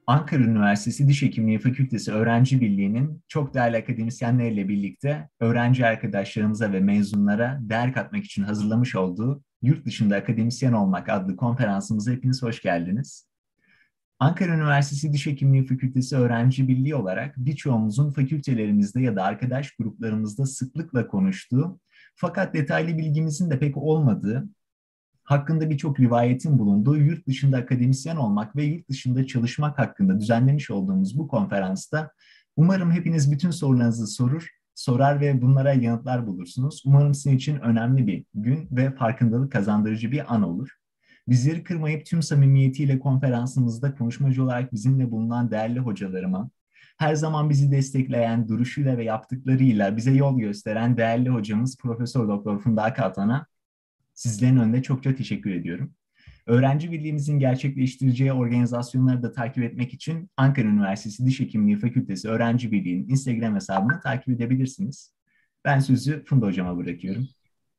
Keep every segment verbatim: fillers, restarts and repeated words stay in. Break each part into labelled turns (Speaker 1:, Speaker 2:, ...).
Speaker 1: Ankara Üniversitesi Diş Hekimliği Fakültesi Öğrenci Birliği'nin çok değerli akademisyenlerle birlikte öğrenci arkadaşlarımıza ve mezunlara değer katmak için hazırlamış olduğu Yurt Dışında Akademisyen Olmak adlı konferansımıza hepiniz hoş geldiniz. Ankara Üniversitesi Diş Hekimliği Fakültesi Öğrenci Birliği olarak birçoğumuzun fakültelerimizde ya da arkadaş gruplarımızda sıklıkla konuştuğu, fakat detaylı bilgimizin de pek olmadığı, hakkında birçok rivayetin bulunduğu yurt dışında akademisyen olmak ve yurt dışında çalışmak hakkında düzenlemiş olduğumuz bu konferansta umarım hepiniz bütün sorularınızı sorur, sorar ve bunlara yanıtlar bulursunuz. Umarım sizin için önemli bir gün ve farkındalık kazandırıcı bir an olur. Bizleri kırmayıp tüm samimiyetiyle konferansımızda konuşmacı olarak bizimle bulunan değerli hocalarıma, her zaman bizi destekleyen duruşuyla ve yaptıklarıyla bize yol gösteren değerli hocamız Profesör Doktor Funda Akaltan'a sizlerin önünde çok çok teşekkür ediyorum. Öğrenci Birliğimizin gerçekleştireceği organizasyonları da takip etmek için Ankara Üniversitesi Diş Hekimliği Fakültesi Öğrenci Birliği'nin Instagram hesabını takip edebilirsiniz. Ben sözü Funda Hocama bırakıyorum.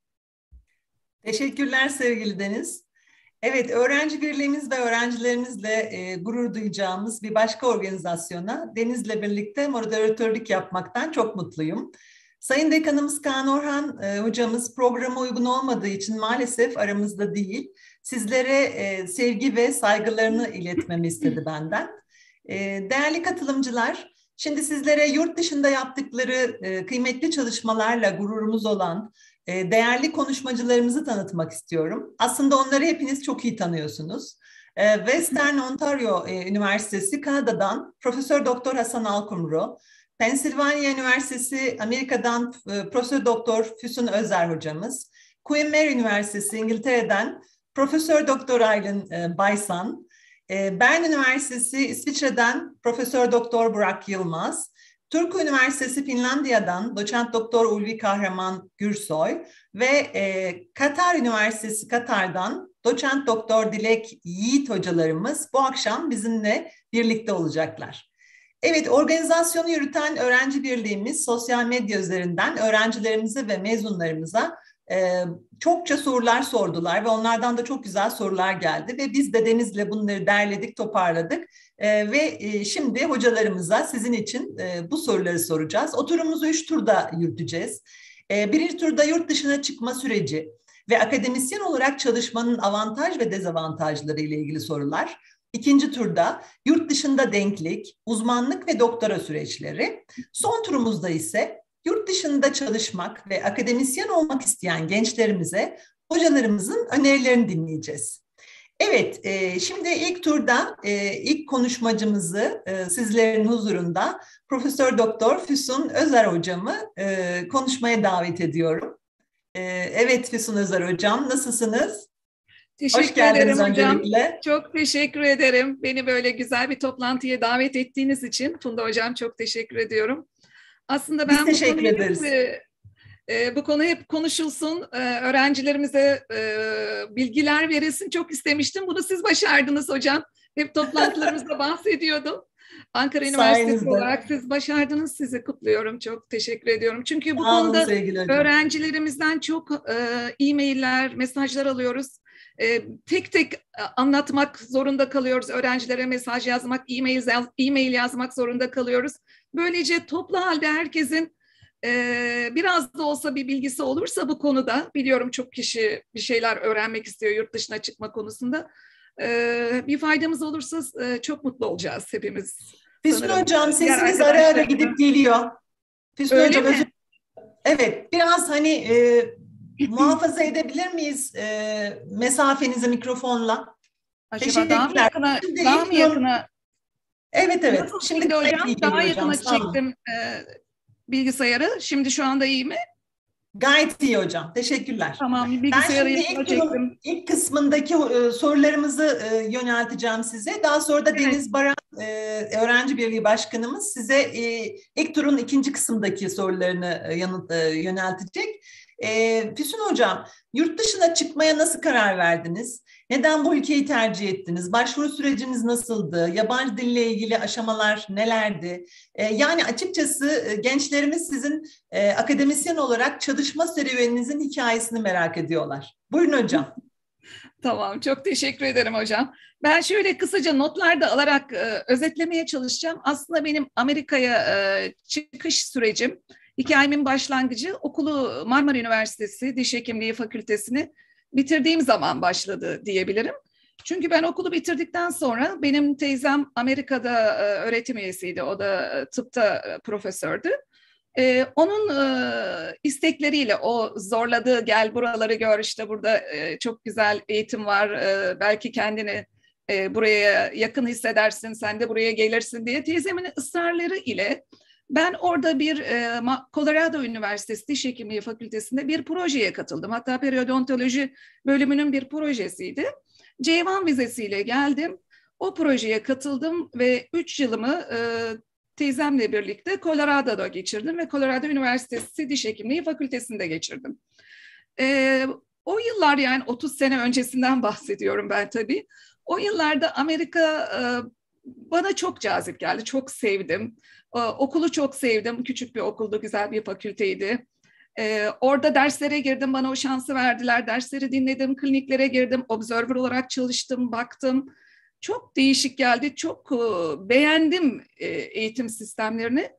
Speaker 2: Teşekkürler sevgili Deniz. Evet, öğrenci birliğimiz ve öğrencilerimizle e, gurur duyacağımız bir başka organizasyona Deniz'le birlikte moderatörlük yapmaktan çok mutluyum. Sayın Dekanımız Kaan Orhan e, hocamız programa uygun olmadığı için maalesef aramızda değil. Sizlere e, sevgi ve saygılarını iletmemi istedi benden. E, değerli katılımcılar, şimdi sizlere yurt dışında yaptıkları e, kıymetli çalışmalarla gururumuz olan e, değerli konuşmacılarımızı tanıtmak istiyorum. Aslında onları hepiniz çok iyi tanıyorsunuz. E, Western Ontario e, Üniversitesi Kanada'dan Profesör Doktor Hasan Alkumru, Pennsylvania Üniversitesi Amerika'dan e, Profesör Doktor Füsun Özer hocamız, Queen Mary Üniversitesi İngiltere'den Profesör Doktor Aylin e, Baysan, e, Bern Üniversitesi İsviçre'den Profesör Doktor Burak Yılmaz, Turku Üniversitesi Finlandiya'dan Doçent Doktor Ulvi Kahraman Gürsoy ve e, Katar Üniversitesi Katar'dan Doçent Doktor Dilek Yiğit hocalarımız bu akşam bizimle birlikte olacaklar. Evet, organizasyonu yürüten öğrenci birliğimiz sosyal medya üzerinden öğrencilerimize ve mezunlarımıza e, çokça sorular sordular ve onlardan da çok güzel sorular geldi ve biz de Deniz'le bunları derledik, toparladık e, ve e, şimdi hocalarımıza sizin için e, bu soruları soracağız. Oturumumuzu üç turda yürüteceğiz. E, birinci turda yurt dışına çıkma süreci ve akademisyen olarak çalışmanın avantaj ve dezavantajları ile ilgili sorular. İkinci turda yurt dışında denklik, uzmanlık ve doktora süreçleri. Son turumuzda ise yurt dışında çalışmak ve akademisyen olmak isteyen gençlerimize hocalarımızın önerilerini dinleyeceğiz. Evet, e, şimdi ilk turda e, ilk konuşmacımızı e, sizlerin huzurunda Profesör Doktor Füsun Özer hocamı e, konuşmaya davet ediyorum. E, evet Füsun Özer hocam, nasılsınız?
Speaker 3: Teşekkür
Speaker 2: Hoş geldiniz
Speaker 3: ederim hocam.
Speaker 2: Öncelikle.
Speaker 3: Çok teşekkür ederim. Beni böyle güzel bir toplantıya davet ettiğiniz için Funda hocam çok teşekkür ediyorum. Aslında ben
Speaker 2: Biz teşekkür
Speaker 3: bu konuyu
Speaker 2: ederiz.
Speaker 3: Hep, e, bu konu hep konuşulsun, e, öğrencilerimize e, bilgiler verilsin çok istemiştim. Bunu siz başardınız hocam. Hep toplantılarımızda bahsediyordum. Ankara Üniversitesi
Speaker 2: Sayenizde.
Speaker 3: olarak siz başardınız. Sizi kutluyorum. Çok teşekkür ediyorum. Çünkü bu
Speaker 2: Sağ olun
Speaker 3: konuda
Speaker 2: sevgili hocam.
Speaker 3: öğrencilerimizden çok e, e-mailler, mesajlar alıyoruz. E, tek tek anlatmak zorunda kalıyoruz. Öğrencilere mesaj yazmak, e-mail, e-mail yazmak zorunda kalıyoruz. Böylece toplu halde herkesin e, biraz da olsa bir bilgisi olursa bu konuda, biliyorum çok kişi bir şeyler öğrenmek istiyor yurt dışına çıkma konusunda. E, bir faydamız olursa e, çok mutlu olacağız hepimiz.
Speaker 2: Füsun
Speaker 3: Sanırım.
Speaker 2: hocam
Speaker 3: Diğer
Speaker 2: sesiniz ara ara
Speaker 3: arkadaşlarım da-
Speaker 2: gidip geliyor. Füsun
Speaker 3: Öyle
Speaker 2: hocam
Speaker 3: mi?
Speaker 2: özür Evet, biraz hani e, muhafaza edebilir miyiz e, mesafenizi mikrofonla?
Speaker 3: Acaba daha mı
Speaker 2: Teşekkürler.
Speaker 3: yakına?
Speaker 2: Şimdi
Speaker 3: Daha
Speaker 2: ilk
Speaker 3: mı
Speaker 2: yorum-
Speaker 3: yakına?
Speaker 2: Evet evet.
Speaker 3: Nasıl
Speaker 2: Şimdi
Speaker 3: şimdi
Speaker 2: gayet
Speaker 3: hocam?
Speaker 2: iyi
Speaker 3: Daha
Speaker 2: geliyor
Speaker 3: yakına
Speaker 2: hocam. Sağ olun.
Speaker 3: çektim e, bilgisayarı. Şimdi şu anda iyi mi?
Speaker 2: Gayet iyi hocam. Teşekkürler.
Speaker 3: Tamam,
Speaker 2: Ben
Speaker 3: bilgisayarı
Speaker 2: şimdi
Speaker 3: yakına
Speaker 2: ilk turun
Speaker 3: çektim.
Speaker 2: ilk kısmındaki e, sorularımızı e, yönelteceğim size. Daha sonra da
Speaker 3: Evet.
Speaker 2: Deniz Baran e, Öğrenci Birliği Başkanımız size e, ilk turun ikinci kısmındaki sorularını e, yanıt, e, yöneltecek. E, Füsun hocam, yurt dışına çıkmaya nasıl karar verdiniz? Neden bu ülkeyi tercih ettiniz? Başvuru süreciniz nasıldı? Yabancı dille ilgili aşamalar nelerdi? E, yani açıkçası e, gençlerimiz sizin e, akademisyen olarak çalışma serüveninizin hikayesini merak ediyorlar. Buyurun hocam.
Speaker 3: Tamam, çok teşekkür ederim hocam. Ben şöyle kısaca notlar da alarak e, özetlemeye çalışacağım. Aslında benim Amerika'ya e, çıkış sürecim, hikayemin başlangıcı okulu Marmara Üniversitesi Diş Hekimliği Fakültesini bitirdiğim zaman başladı diyebilirim. Çünkü ben okulu bitirdikten sonra benim teyzem Amerika'da e, öğretim üyesiydi. O da e, tıpta e, profesördü. Ee, onun e, istekleriyle o zorladığı gel buraları gör işte burada e, çok güzel eğitim var e, belki kendini e, buraya yakın hissedersin sen de buraya gelirsin diye teyzemin ısrarları ile ben orada bir e, Colorado Üniversitesi Diş Hekimliği Fakültesi'nde bir projeye katıldım. Hatta periodontoloji bölümünün bir projesiydi. C bir vizesiyle geldim. O projeye katıldım ve üç yılımı e, teyzemle birlikte Colorado'da geçirdim ve Colorado Üniversitesi Diş Hekimliği Fakültesi'nde geçirdim. Ee, o yıllar yani otuz sene öncesinden bahsediyorum ben tabii. O yıllarda Amerika e, bana çok cazip geldi, çok sevdim. E, okulu çok sevdim, küçük bir okuldu, güzel bir fakülteydi. E, orada derslere girdim, bana o şansı verdiler, dersleri dinledim, kliniklere girdim, observer olarak çalıştım, baktım. Çok değişik geldi, çok beğendim eğitim sistemlerini.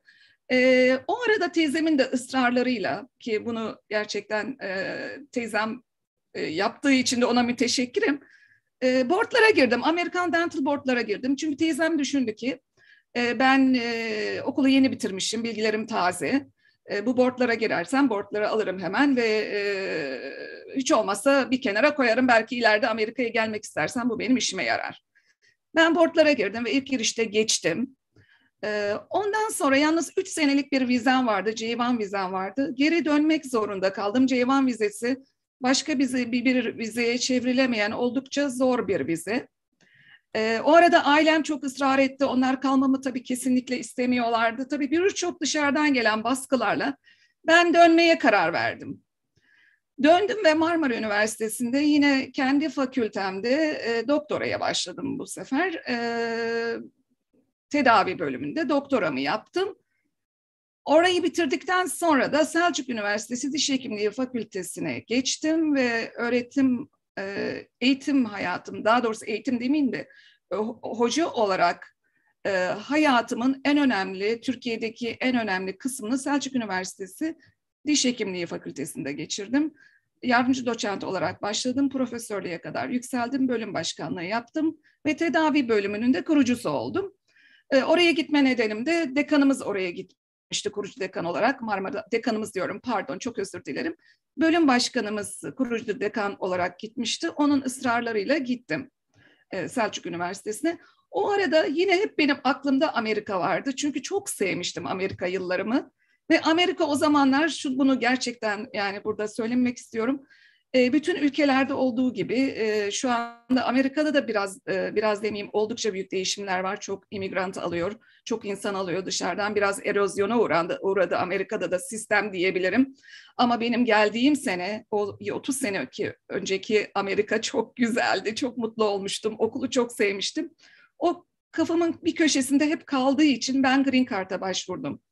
Speaker 3: O arada teyzemin de ısrarlarıyla ki bunu gerçekten teyzem yaptığı için de ona müteşekkirim. Boardlara girdim, Amerikan Dental Board'lara girdim. Çünkü teyzem düşündü ki ben okulu yeni bitirmişim, bilgilerim taze. Bu boardlara girersem boardları alırım hemen ve hiç olmazsa bir kenara koyarım. Belki ileride Amerika'ya gelmek istersem bu benim işime yarar. Ben boardlara girdim ve ilk girişte geçtim. Ee, ondan sonra yalnız üç senelik bir vizem vardı, C bir vizem vardı. Geri dönmek zorunda kaldım. C bir vizesi başka bir, bir, bir vizeye çevrilemeyen oldukça zor bir vize. Ee, o arada ailem çok ısrar etti. Onlar kalmamı tabii kesinlikle istemiyorlardı. Tabii birçok dışarıdan gelen baskılarla ben dönmeye karar verdim. Döndüm ve Marmara Üniversitesi'nde yine kendi fakültemde e, doktoraya başladım bu sefer. E, tedavi bölümünde doktoramı yaptım. Orayı bitirdikten sonra da Selçuk Üniversitesi Diş Hekimliği Fakültesi'ne geçtim ve öğretim, e, eğitim hayatım, daha doğrusu eğitim demeyeyim de e, hoca olarak e, hayatımın en önemli, Türkiye'deki en önemli kısmını Selçuk Üniversitesi Diş Hekimliği Fakültesi'nde geçirdim. Yardımcı doçent olarak başladım, profesörlüğe kadar yükseldim, bölüm başkanlığı yaptım ve tedavi bölümünün de kurucusu oldum. E, oraya gitme nedenim de dekanımız oraya gitmişti kurucu dekan olarak. Marmara dekanımız diyorum, pardon, çok özür dilerim. Bölüm başkanımız kurucu dekan olarak gitmişti. Onun ısrarlarıyla gittim e, Selçuk Üniversitesi'ne. O arada yine hep benim aklımda Amerika vardı. Çünkü çok sevmiştim Amerika yıllarımı. Ve Amerika o zamanlar şu bunu gerçekten yani burada söylemek istiyorum. E, bütün ülkelerde olduğu gibi e, şu anda Amerika'da da biraz e, biraz demeyeyim oldukça büyük değişimler var. Çok imigrant alıyor, çok insan alıyor dışarıdan. Biraz erozyona uğradı, uğradı Amerika'da da sistem diyebilirim. Ama benim geldiğim sene, o otuz sene ki önceki Amerika çok güzeldi. Çok mutlu olmuştum. Okulu çok sevmiştim. O kafamın bir köşesinde hep kaldığı için ben Green Card'a başvurdum.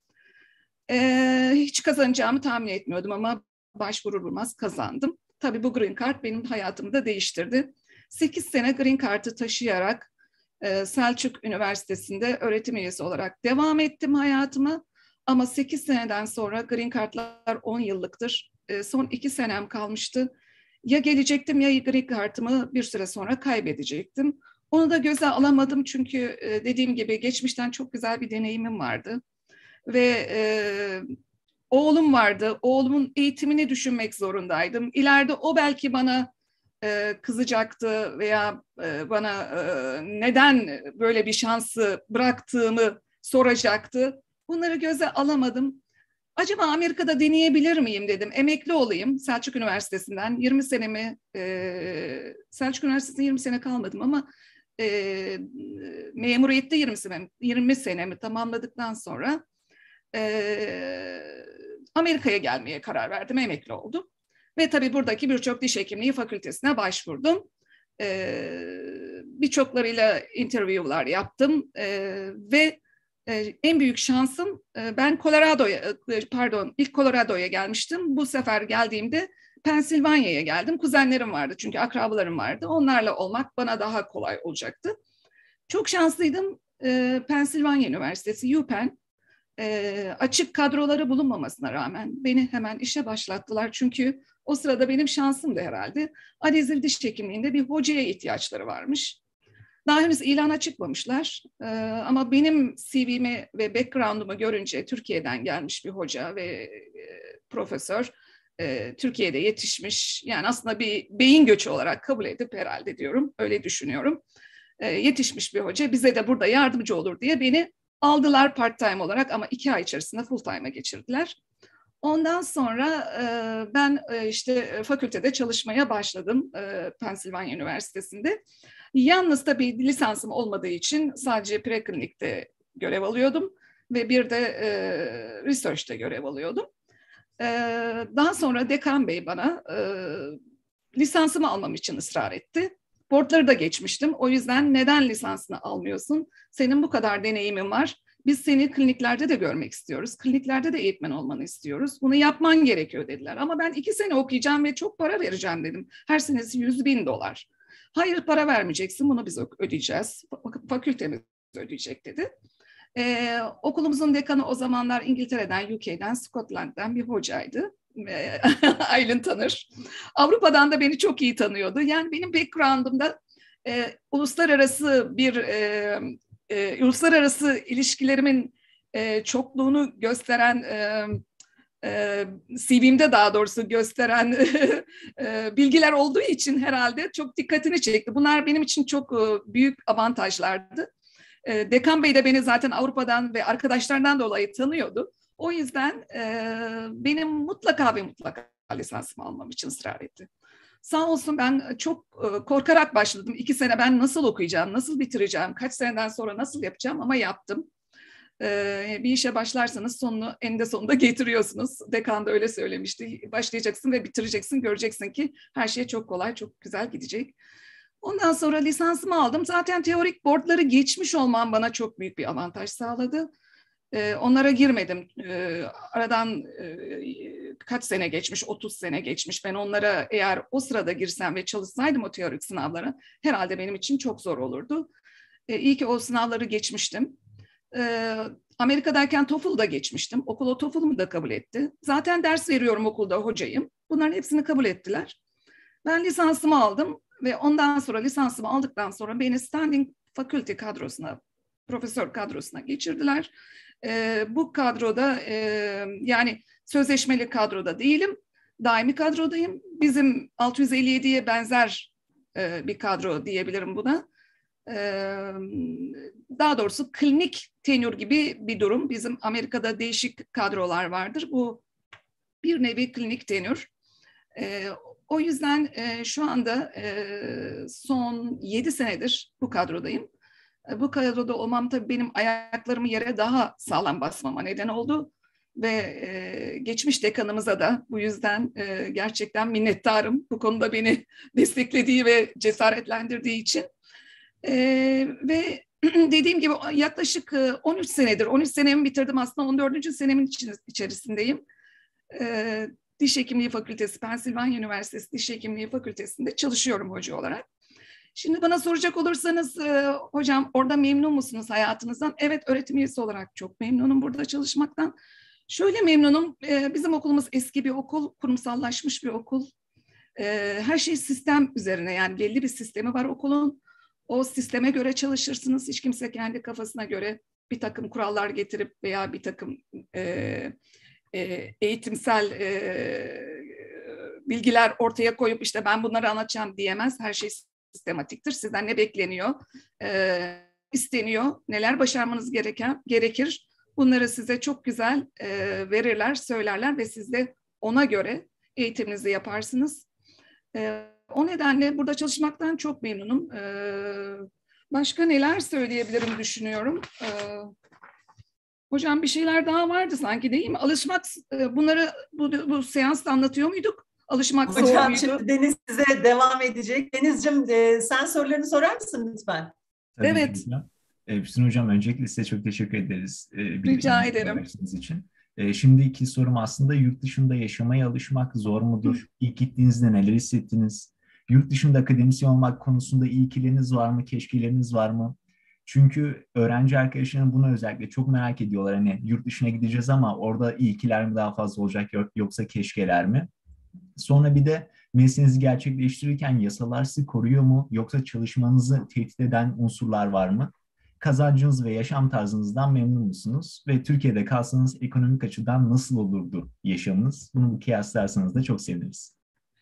Speaker 3: Ee, hiç kazanacağımı tahmin etmiyordum ama başvurur bulmaz kazandım. Tabii bu Green Card benim hayatımı da değiştirdi. sekiz sene Green Card'ı taşıyarak e, Selçuk Üniversitesi'nde öğretim üyesi olarak devam ettim hayatıma. Ama sekiz seneden sonra Green Card'lar on yıllıktır. E, son iki senem kalmıştı. Ya gelecektim ya Green Card'ımı bir süre sonra kaybedecektim. Onu da göze alamadım çünkü e, dediğim gibi geçmişten çok güzel bir deneyimim vardı. Ve e, oğlum vardı. Oğlumun eğitimini düşünmek zorundaydım. İleride o belki bana e, kızacaktı veya e, bana e, neden böyle bir şansı bıraktığımı soracaktı. Bunları göze alamadım. Acaba Amerika'da deneyebilir miyim dedim. Emekli olayım Selçuk Üniversitesi'nden. yirmi senemi, e, Selçuk Üniversitesi'nde yirmi sene kalmadım ama e, memuriyette yirmi senemi, yirmi senemi tamamladıktan sonra Ee, Amerika'ya gelmeye karar verdim, emekli oldum. Ve tabii buradaki birçok diş hekimliği fakültesine başvurdum. Ee, birçoklarıyla interview'lar yaptım. Ee, ve e, en büyük şansım e, ben Colorado'ya, pardon ilk Colorado'ya gelmiştim. Bu sefer geldiğimde Pensilvanya'ya geldim. Kuzenlerim vardı çünkü akrabalarım vardı. Onlarla olmak bana daha kolay olacaktı. Çok şanslıydım. E, Pensilvanya Üniversitesi, UPenn, e, açık kadroları bulunmamasına rağmen beni hemen işe başlattılar. Çünkü o sırada benim şansımdı herhalde. Anezil diş hekimliğinde bir hocaya ihtiyaçları varmış. Daha henüz ilana çıkmamışlar. E, ama benim C V'mi ve background'umu görünce Türkiye'den gelmiş bir hoca ve e, profesör, e, Türkiye'de yetişmiş. Yani aslında bir beyin göçü olarak kabul edip herhalde diyorum, öyle düşünüyorum. E, yetişmiş bir hoca bize de burada yardımcı olur diye beni aldılar part-time olarak ama iki ay içerisinde full-time'a geçirdiler. Ondan sonra e, ben e, işte fakültede çalışmaya başladım e, Pensilvanya Üniversitesi'nde. Yalnız tabii lisansım olmadığı için sadece preklinikte görev alıyordum ve bir de e, research'te görev alıyordum. E, daha sonra Dekan Bey bana e, lisansımı almam için ısrar etti. Boardları da geçmiştim. O yüzden neden lisansını almıyorsun? Senin bu kadar deneyimin var. Biz seni kliniklerde de görmek istiyoruz. Kliniklerde de eğitmen olmanı istiyoruz. Bunu yapman gerekiyor dediler. Ama ben iki sene okuyacağım ve çok para vereceğim dedim. Her senesi yüz bin dolar. Hayır, para vermeyeceksin, bunu biz ödeyeceğiz. Fakültemiz ödeyecek dedi. Ee, okulumuzun dekanı o zamanlar İngiltere'den, U K'den, Scotland'dan bir hocaydı. Aylin tanır. Avrupa'dan da beni çok iyi tanıyordu. Yani benim background'ımda e, uluslararası bir e, e, uluslararası ilişkilerimin e, çokluğunu gösteren, e, e, C V'mde daha doğrusu gösteren e, bilgiler olduğu için herhalde çok dikkatini çekti. Bunlar benim için çok e, büyük avantajlardı. E, Dekan Bey de beni zaten Avrupa'dan ve arkadaşlarından dolayı tanıyordu. O yüzden e, benim mutlaka ve mutlaka lisansımı almam için ısrar etti. Sağ olsun, ben çok e, korkarak başladım. İki sene ben nasıl okuyacağım, nasıl bitireceğim, kaç seneden sonra nasıl yapacağım ama yaptım. E, bir işe başlarsanız sonunu eninde sonunda getiriyorsunuz. Dekan da öyle söylemişti. Başlayacaksın ve bitireceksin, göreceksin ki her şey çok kolay, çok güzel gidecek. Ondan sonra lisansımı aldım. Zaten teorik boardları geçmiş olmam bana çok büyük bir avantaj sağladı. Ee, onlara girmedim. Ee, aradan e, kaç sene geçmiş, otuz sene geçmiş. Ben onlara eğer o sırada girsem ve çalışsaydım o teorik sınavlara herhalde benim için çok zor olurdu. Ee, iyi ki o sınavları geçmiştim. Ee, Amerika'dayken TOEFL'da geçmiştim. Okul o TOEFL'ımı da kabul etti. Zaten ders veriyorum okulda, hocayım. Bunların hepsini kabul ettiler. Ben lisansımı aldım ve ondan sonra lisansımı aldıktan sonra beni standing faculty kadrosuna, profesör kadrosuna geçirdiler. E, bu kadroda e, yani sözleşmeli kadroda değilim, daimi kadrodayım. Bizim altı yüz elli yediye benzer e, bir kadro diyebilirim buna. E, daha doğrusu klinik tenür gibi bir durum. Bizim Amerika'da değişik kadrolar vardır. Bu bir nevi klinik tenür. E, o yüzden e, şu anda e, son yedi senedir bu kadrodayım. Bu kadroda olmam tabii benim ayaklarımı yere daha sağlam basmama neden oldu ve e, geçmiş dekanımıza da bu yüzden e, gerçekten minnettarım bu konuda beni desteklediği ve cesaretlendirdiği için. E, ve dediğim gibi yaklaşık on üç senedir, on üç senemi bitirdim aslında, on dördüncü senemin içerisindeyim. E, Diş Hekimliği Fakültesi, Pensilvanya Üniversitesi Diş Hekimliği Fakültesi'nde çalışıyorum hoca olarak. Şimdi bana soracak olursanız e, hocam orada memnun musunuz hayatınızdan? Evet, öğretim üyesi olarak çok memnunum burada çalışmaktan. Şöyle memnunum, e, bizim okulumuz eski bir okul, kurumsallaşmış bir okul. E, her şey sistem üzerine, yani belli bir sistemi var okulun. O sisteme göre çalışırsınız. Hiç kimse kendi kafasına göre bir takım kurallar getirip veya bir takım e, e, eğitimsel e, bilgiler ortaya koyup işte ben bunları anlatacağım diyemez. Her şey sistematiktir. Sizden ne bekleniyor, e, isteniyor, neler başarmanız gereken gerekir. Bunları size çok güzel e, verirler, söylerler ve siz de ona göre eğitiminizi yaparsınız. E, o nedenle burada çalışmaktan çok memnunum. E, başka neler söyleyebilirim düşünüyorum. E, hocam bir şeyler daha vardı sanki, değil mi? Alışmak, e, bunları bu, bu seansta anlatıyor muyduk? Alışmak zor
Speaker 2: Hocam
Speaker 3: muydu?
Speaker 2: şimdi Deniz size devam edecek. Denizciğim e, sen sorularını sorar mısın lütfen?
Speaker 1: Tabii
Speaker 3: Evet.
Speaker 1: ki hocam. E, Füsun Hocam, öncelikle size çok teşekkür ederiz. E,
Speaker 3: Rica ederim.
Speaker 1: için. E, şimdiki sorum aslında yurt dışında yaşamaya alışmak zor mudur? İlk gittiğinizde neler hissettiniz? Yurt dışında akademisyen olmak konusunda ilkileriniz var mı, keşkeleriniz var mı? Çünkü öğrenci arkadaşlarım bunu özellikle çok merak ediyorlar. Hani yurt dışına gideceğiz ama orada ilkiler mi daha fazla olacak yoksa keşkeler mi? Sonra bir de mesleğinizi gerçekleştirirken yasalar sizi koruyor mu yoksa çalışmanızı tehdit eden unsurlar var mı? Kazancınız ve yaşam tarzınızdan memnun musunuz? Ve Türkiye'de kalsanız ekonomik açıdan nasıl olurdu yaşamınız? Bunu kıyaslarsanız da çok seviniriz.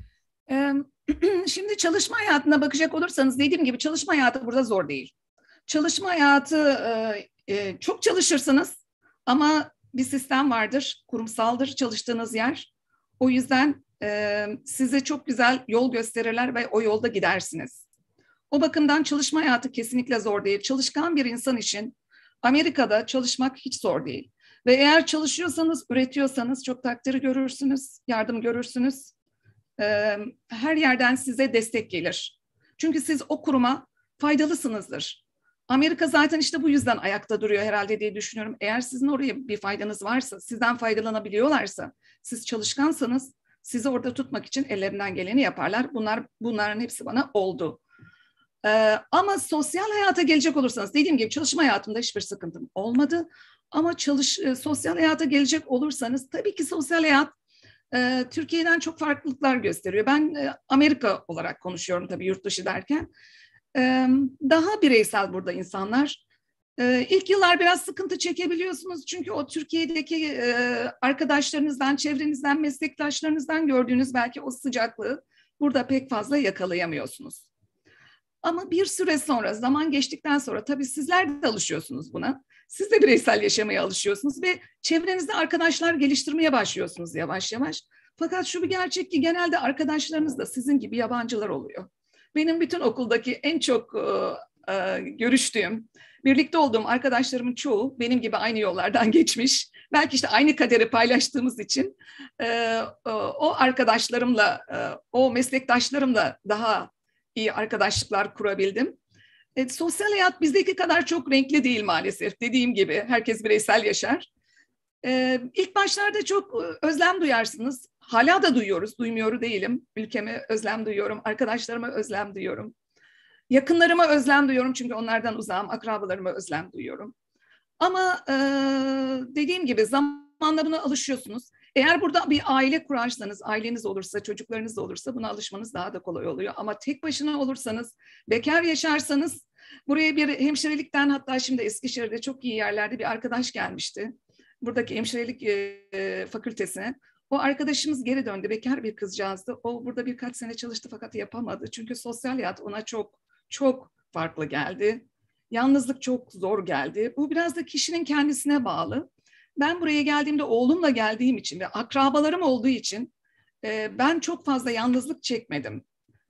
Speaker 3: Şimdi çalışma hayatına bakacak olursanız dediğim gibi çalışma hayatı burada zor değil. Çalışma hayatı çok çalışırsınız ama bir sistem vardır, kurumsaldır çalıştığınız yer. O yüzden size çok güzel yol gösterirler ve o yolda gidersiniz. O bakımdan çalışma hayatı kesinlikle zor değil. Çalışkan bir insan için Amerika'da çalışmak hiç zor değil. Ve eğer çalışıyorsanız, üretiyorsanız çok takdiri görürsünüz, yardım görürsünüz. Her yerden size destek gelir. Çünkü siz o kuruma faydalısınızdır. Amerika zaten işte bu yüzden ayakta duruyor herhalde diye düşünüyorum. Eğer sizin oraya bir faydanız varsa, sizden faydalanabiliyorlarsa, siz çalışkansanız sizi orada tutmak için ellerinden geleni yaparlar. Bunlar bunların hepsi bana oldu. Ee, ama sosyal hayata gelecek olursanız, dediğim gibi çalışma hayatımda hiçbir sıkıntım olmadı. Ama çalış, e, sosyal hayata gelecek olursanız, tabii ki sosyal hayat e, Türkiye'den çok farklılıklar gösteriyor. Ben e, Amerika olarak konuşuyorum tabii yurt dışı derken. E, daha bireysel burada insanlar. E, ilk yıllar biraz sıkıntı çekebiliyorsunuz. Çünkü o Türkiye'deki e, arkadaşlarınızdan, çevrenizden, meslektaşlarınızdan gördüğünüz belki o sıcaklığı burada pek fazla yakalayamıyorsunuz. Ama bir süre sonra, zaman geçtikten sonra tabii sizler de alışıyorsunuz buna. Siz de bireysel yaşamaya alışıyorsunuz ve çevrenizde arkadaşlar geliştirmeye başlıyorsunuz yavaş yavaş. Fakat şu bir gerçek ki genelde arkadaşlarınız da sizin gibi yabancılar oluyor. Benim bütün okuldaki en çok e, e, görüştüğüm, birlikte olduğum arkadaşlarımın çoğu benim gibi aynı yollardan geçmiş. Belki işte aynı kaderi paylaştığımız için e, o arkadaşlarımla, e, o meslektaşlarımla daha iyi arkadaşlıklar kurabildim. E, sosyal hayat bizdeki kadar çok renkli değil maalesef. Dediğim gibi herkes bireysel yaşar. E, ilk başlarda çok özlem duyarsınız. Hala da duyuyoruz, duymuyor değilim. Ülkeme özlem duyuyorum, arkadaşlarıma özlem duyuyorum. Yakınlarıma özlem duyuyorum çünkü onlardan uzağım, akrabalarıma özlem duyuyorum. Ama e, dediğim gibi zamanla buna alışıyorsunuz. Eğer burada bir aile kurarsanız, aileniz olursa, çocuklarınız da olursa buna alışmanız daha da kolay oluyor. Ama tek başına olursanız, bekar yaşarsanız, buraya bir hemşirelikten, hatta şimdi Eskişehir'de çok iyi yerlerde bir arkadaş gelmişti. Buradaki hemşirelik e, fakültesine. O arkadaşımız geri döndü, bekar bir kızcağızdı. O burada birkaç sene çalıştı fakat yapamadı. Çünkü sosyal hayat ona çok, çok farklı geldi. Yalnızlık çok zor geldi. Bu biraz da kişinin kendisine bağlı. Ben buraya geldiğimde oğlumla geldiğim için ve akrabalarım olduğu için e, ben çok fazla yalnızlık çekmedim.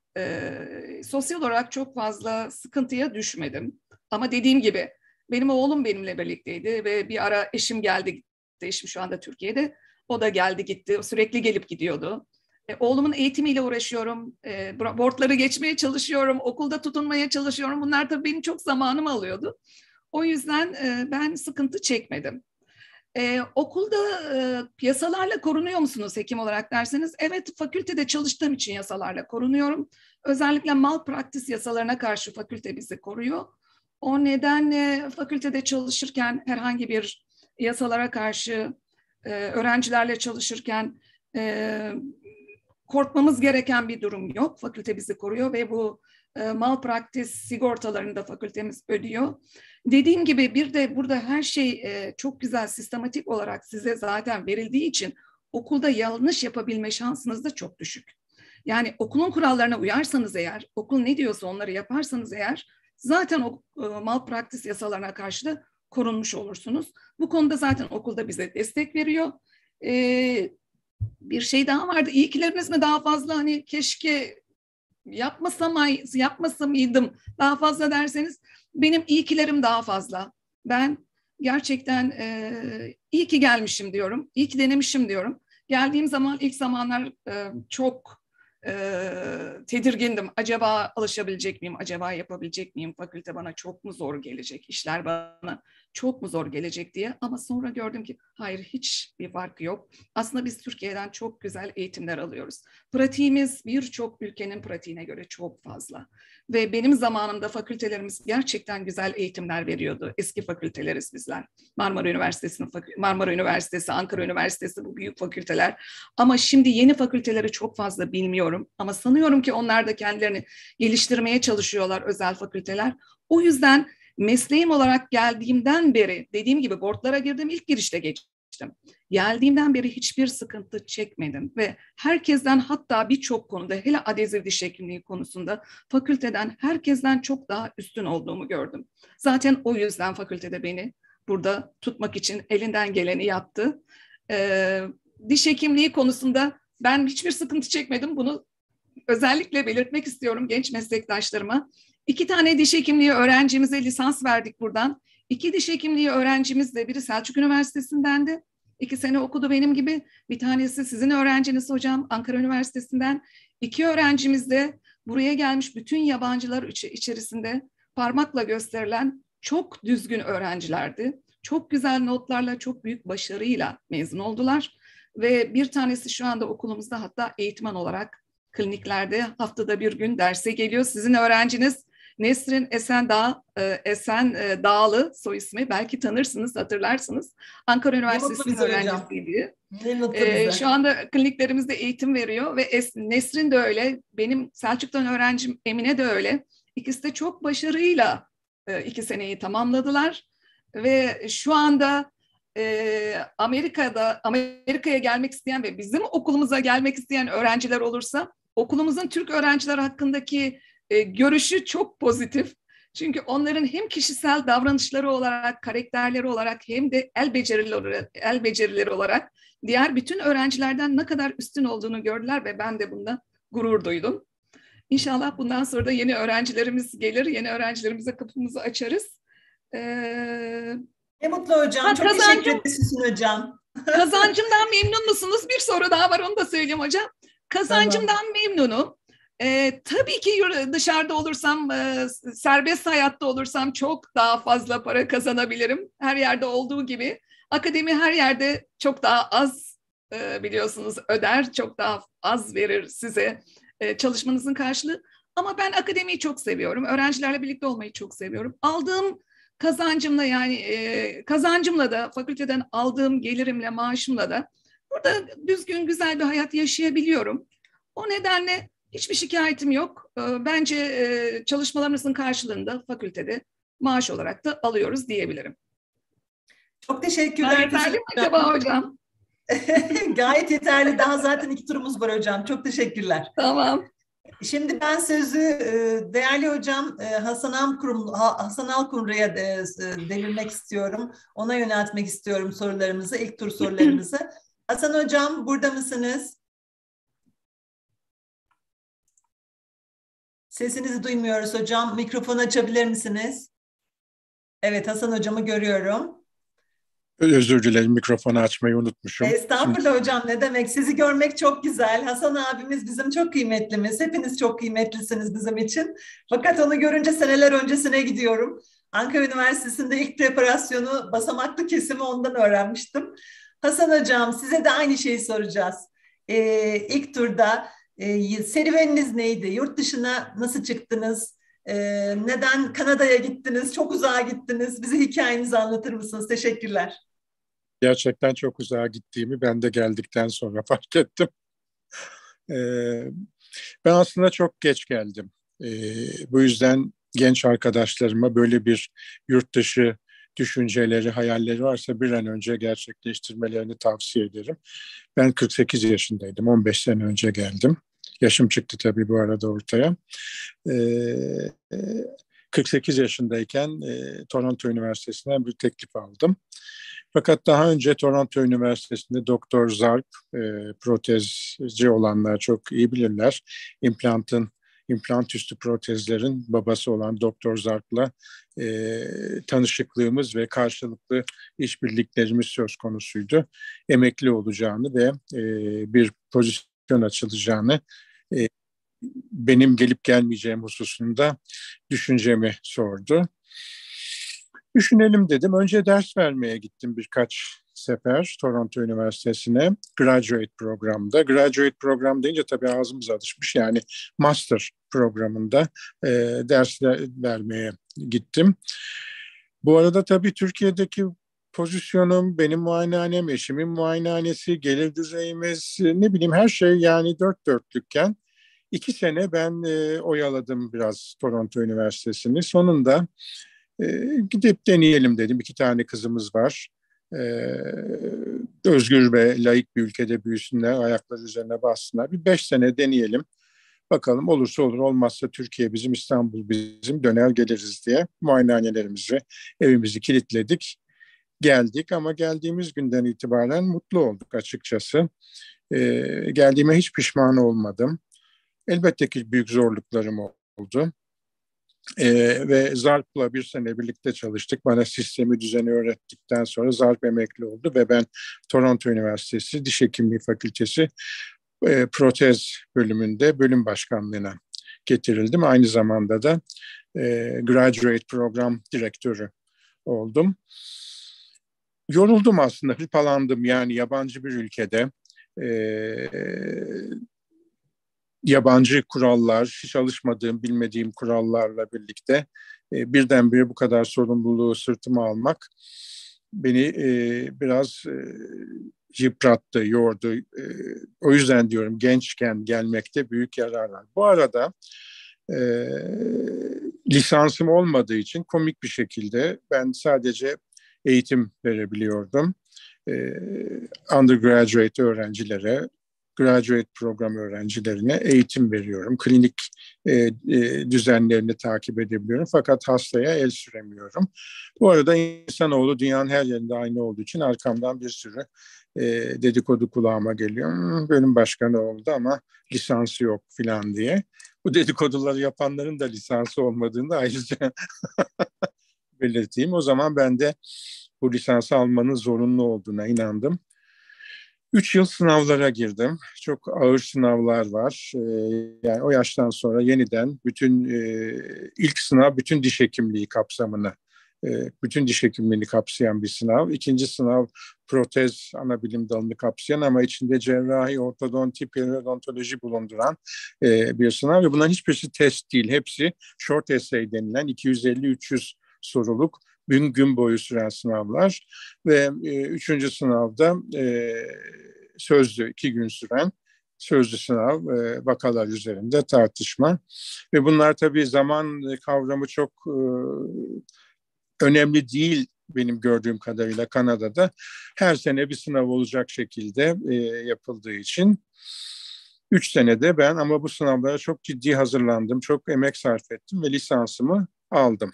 Speaker 3: E, sosyal olarak çok fazla sıkıntıya düşmedim. Ama dediğim gibi benim oğlum benimle birlikteydi ve bir ara eşim geldi gitti. Eşim şu anda Türkiye'de. O da geldi gitti. Sürekli gelip gidiyordu. E, oğlumun eğitimiyle uğraşıyorum. E, boardları geçmeye çalışıyorum. Okulda tutunmaya çalışıyorum. Bunlar tabii benim çok zamanımı alıyordu. O yüzden e, ben sıkıntı çekmedim. Ee, okulda e, yasalarla korunuyor musunuz hekim olarak derseniz? Evet, fakültede çalıştığım için yasalarla korunuyorum. Özellikle malpraktis yasalarına karşı fakülte bizi koruyor. O nedenle fakültede çalışırken herhangi bir yasalara karşı e, öğrencilerle çalışırken e, korkmamız gereken bir durum yok. Fakülte bizi koruyor ve bu e, malpraktis sigortalarını da fakültemiz ödüyor. Dediğim gibi bir de burada her şey e, çok güzel sistematik olarak size zaten verildiği için okulda yanlış yapabilme şansınız da çok düşük. Yani okulun kurallarına uyarsanız eğer, okul ne diyorsa onları yaparsanız eğer zaten o e, malpraktis yasalarına karşı da korunmuş olursunuz. Bu konuda zaten okulda bize destek veriyor. E, bir şey daha vardı. İyikileriniz mi daha fazla, hani keşke yapmasam, yapmasamıydım daha fazla derseniz, benim iyikilerim daha fazla. Ben gerçekten e, iyi ki gelmişim diyorum. İyi ki denemişim diyorum. Geldiğim zaman ilk zamanlar e, çok e, tedirgindim. Acaba alışabilecek miyim? Acaba yapabilecek miyim? Fakülte bana çok mu zor gelecek? İşler bana çok mu zor gelecek diye. Ama sonra gördüm ki hayır, hiçbir farkı yok. Aslında biz Türkiye'den çok güzel eğitimler alıyoruz. Pratiğimiz birçok ülkenin pratiğine göre çok fazla. Ve benim zamanımda fakültelerimiz gerçekten güzel eğitimler veriyordu. Eski fakülteleriz bizler. Marmara Üniversitesi'nin Marmara Üniversitesi, Ankara Üniversitesi, bu büyük fakülteler. Ama şimdi yeni fakülteleri çok fazla bilmiyorum. Ama sanıyorum ki onlar da kendilerini geliştirmeye çalışıyorlar, özel fakülteler. O yüzden mesleğim olarak geldiğimden beri, dediğim gibi boardlara girdim, ilk girişte geçtim. Geldiğimden beri hiçbir sıkıntı çekmedim ve herkesten, hatta birçok konuda, hele adezif diş hekimliği konusunda fakülteden herkesten çok daha üstün olduğumu gördüm. Zaten o yüzden fakültede beni burada tutmak için elinden geleni yaptı. Ee, diş hekimliği konusunda ben hiçbir sıkıntı çekmedim. Bunu özellikle belirtmek istiyorum genç meslektaşlarıma. İki tane diş hekimliği öğrencimize lisans verdik buradan. İki diş hekimliği öğrencimiz de, biri Selçuk Üniversitesi'ndendi. İki sene okudu benim gibi. Bir tanesi sizin öğrenciniz hocam, Ankara Üniversitesi'nden. İki öğrencimiz de buraya gelmiş bütün yabancılar içerisinde parmakla gösterilen çok düzgün öğrencilerdi. Çok güzel notlarla, çok büyük başarıyla mezun oldular. Ve bir tanesi şu anda okulumuzda, hatta eğitmen olarak kliniklerde haftada bir gün derse geliyor. Sizin öğrenciniz Nesrin Esen Dağ, Esen Dağlı soy ismi. Belki tanırsınız, hatırlarsınız. Ankara Üniversitesi'nin öğrencisiydi. Ee, şu anda kliniklerimizde eğitim veriyor ve Es- Nesrin de öyle. Benim Selçuk'tan öğrencim Emine de öyle. İkisi de çok başarıyla e, iki seneyi tamamladılar. Ve şu anda e, Amerika'da Amerika'ya gelmek isteyen ve bizim okulumuza gelmek isteyen öğrenciler olursa, okulumuzun Türk öğrenciler hakkındaki e, görüşü çok pozitif. Çünkü onların hem kişisel davranışları olarak, karakterleri olarak, hem de el becerileri, el becerileri olarak diğer bütün öğrencilerden ne kadar üstün olduğunu gördüler ve ben de bunda gurur duydum. İnşallah bundan sonra da yeni öğrencilerimiz gelir, yeni öğrencilerimize kapımızı açarız. Ee,
Speaker 2: Ne mutlu hocam, ha, çok kazancım, teşekkür ederiz hocam.
Speaker 3: Kazancımdan memnun musunuz? Bir soru daha var, onu da söyleyeyim hocam. Kazancımdan tamam. memnunum. Ee, tabii ki dışarıda olursam, e, serbest hayatta olursam çok daha fazla para kazanabilirim. Her yerde olduğu gibi. Akademi her yerde çok daha az e, biliyorsunuz öder, çok daha az verir size e, çalışmanızın karşılığı. Ama ben akademiyi çok seviyorum. Öğrencilerle birlikte olmayı çok seviyorum. Aldığım kazancımla, yani e, kazancımla da, fakülteden aldığım gelirimle, maaşımla da burada düzgün, güzel bir hayat yaşayabiliyorum. O nedenle hiçbir şikayetim yok. Bence çalışmalarımızın karşılığında fakültede maaş olarak da alıyoruz diyebilirim.
Speaker 2: Çok teşekkürler.
Speaker 3: Gayet yeterli mi acaba hocam?
Speaker 2: Gayet yeterli. Daha zaten iki turumuz var hocam. Çok teşekkürler.
Speaker 3: Tamam.
Speaker 2: Şimdi ben sözü değerli hocam Hasan Alkumru, Hasan Alkumru'ya devirmek istiyorum. Ona yöneltmek istiyorum sorularımızı, ilk tur sorularımızı. Hasan hocam, burada mısınız? Sesinizi duymuyoruz hocam. Mikrofonu açabilir misiniz? Evet, Hasan hocamı görüyorum.
Speaker 4: Özür dilerim, mikrofonu açmayı unutmuşum.
Speaker 2: Estağfurullah Şimdi... hocam, ne demek. Sizi görmek çok güzel. Hasan abimiz bizim çok kıymetlimiz. Hepiniz çok kıymetlisiniz bizim için. Fakat onu görünce seneler öncesine gidiyorum. Ankara Üniversitesi'nde ilk preparasyonu, basamaklı kesimi ondan öğrenmiştim. Hasan hocam, size de aynı şeyi soracağız. Ee, ilk turda e, serüveniniz neydi? Yurt dışına nasıl çıktınız? Ee, neden Kanada'ya gittiniz? Çok uzağa gittiniz. Bize hikayenizi anlatır mısınız? Teşekkürler.
Speaker 4: Gerçekten çok uzağa gittiğimi ben de geldikten sonra fark ettim. Ee, ben aslında çok geç geldim. Ee, bu yüzden genç arkadaşlarıma böyle bir yurt dışı düşünceleri, hayalleri varsa bir an önce gerçekleştirmelerini tavsiye ederim. Ben kırk sekiz yaşındaydım. on beş sene önce geldim. Yaşım çıktı tabii bu arada ortaya. Ee, kırk sekiz yaşındayken e, Toronto Üniversitesi'nden bir teklif aldım. Fakat daha önce Toronto Üniversitesi'nde Doktor Zarp, e, protezci olanlar çok iyi bilirler. İmplantın, implant üstü protezlerin babası olan Doktor Zarp'la e, tanışıklığımız ve karşılıklı işbirliklerimiz söz konusuydu. Emekli olacağını ve e, bir pozisyon açılacağını e, benim gelip gelmeyeceğim hususunda düşüncemi sordu. Düşünelim dedim. Önce ders vermeye gittim birkaç sefer Toronto Üniversitesi'ne graduate programda. Graduate program deyince tabii ağzımız alışmış, yani master programında e, dersler vermeye gittim. Bu arada tabii Türkiye'deki pozisyonum, benim muayenehanem, eşimin muayenehanesi, gelir düzeyimiz, ne bileyim her şey yani dört dörtlükken iki sene ben e, oyaladım biraz Toronto Üniversitesi'ni. Sonunda e, gidip deneyelim dedim. İki tane kızımız var. E, özgür ve laik bir ülkede büyüsünler, ayakları üzerine bassınlar. Bir beş sene deneyelim. Bakalım olursa olur, olmazsa Türkiye bizim, İstanbul bizim, döner geliriz diye muayenehanelerimizi, evimizi kilitledik. Geldik ama geldiğimiz günden itibaren mutlu olduk açıkçası. Ee, geldiğime hiç pişman olmadım. Elbette ki büyük zorluklarım oldu. Ee, ve Zarp'la bir sene birlikte çalıştık. Bana sistemi, düzeni öğrettikten sonra Zarp emekli oldu ve ben Toronto Üniversitesi Diş Hekimliği Fakültesi e, protez bölümünde bölüm başkanlığına getirildim. Aynı zamanda da e, graduate program direktörü oldum. Yoruldum aslında, hırpalandım yani yabancı bir ülkede. E, yabancı kurallar, hiç alışmadığım, bilmediğim kurallarla birlikte e, birdenbire bu kadar sorumluluğu sırtıma almak beni e, biraz e, yıprattı, yordu. E, o yüzden diyorum, gençken gelmekte büyük yarar var. Bu arada e, lisansım olmadığı için komik bir şekilde ben sadece eğitim verebiliyordum. E, undergraduate öğrencilere, graduate program öğrencilerine eğitim veriyorum. Klinik e, e, düzenlerini takip edebiliyorum. Fakat hastaya el süremiyorum. Bu arada insanoğlu dünyanın her yerinde aynı olduğu için arkamdan bir sürü e, dedikodu kulağıma geliyor. Hmm, bölüm başkanı oldu ama lisansı yok falan diye. Bu dedikoduları yapanların da lisansı olmadığını da ayrıca belirteyim. O zaman ben de bu lisansı almanın zorunlu olduğuna inandım. Üç yıl sınavlara girdim. Çok ağır sınavlar var. Ee, yani o yaştan sonra yeniden bütün e, ilk sınav bütün diş hekimliği kapsamını, e, bütün diş hekimliğini kapsayan bir sınav. İkinci sınav protez ana bilim dalını kapsayan ama içinde cerrahi, ortodonti, periodontoloji bulunduran e, bir sınav. Ve bunların hiçbirisi test değil. Hepsi short essay denilen iki yüz elli üç yüz soruluk gün gün boyu süren sınavlar ve e, üçüncü sınavda e, sözlü iki gün süren sözlü sınav, e, vakalar üzerinde tartışma ve bunlar tabii zaman kavramı çok e, önemli değil benim gördüğüm kadarıyla Kanada'da. Her sene bir sınav olacak şekilde e, yapıldığı için üç senede ben ama bu sınavlara çok ciddi hazırlandım, çok emek sarf ettim ve lisansımı aldım.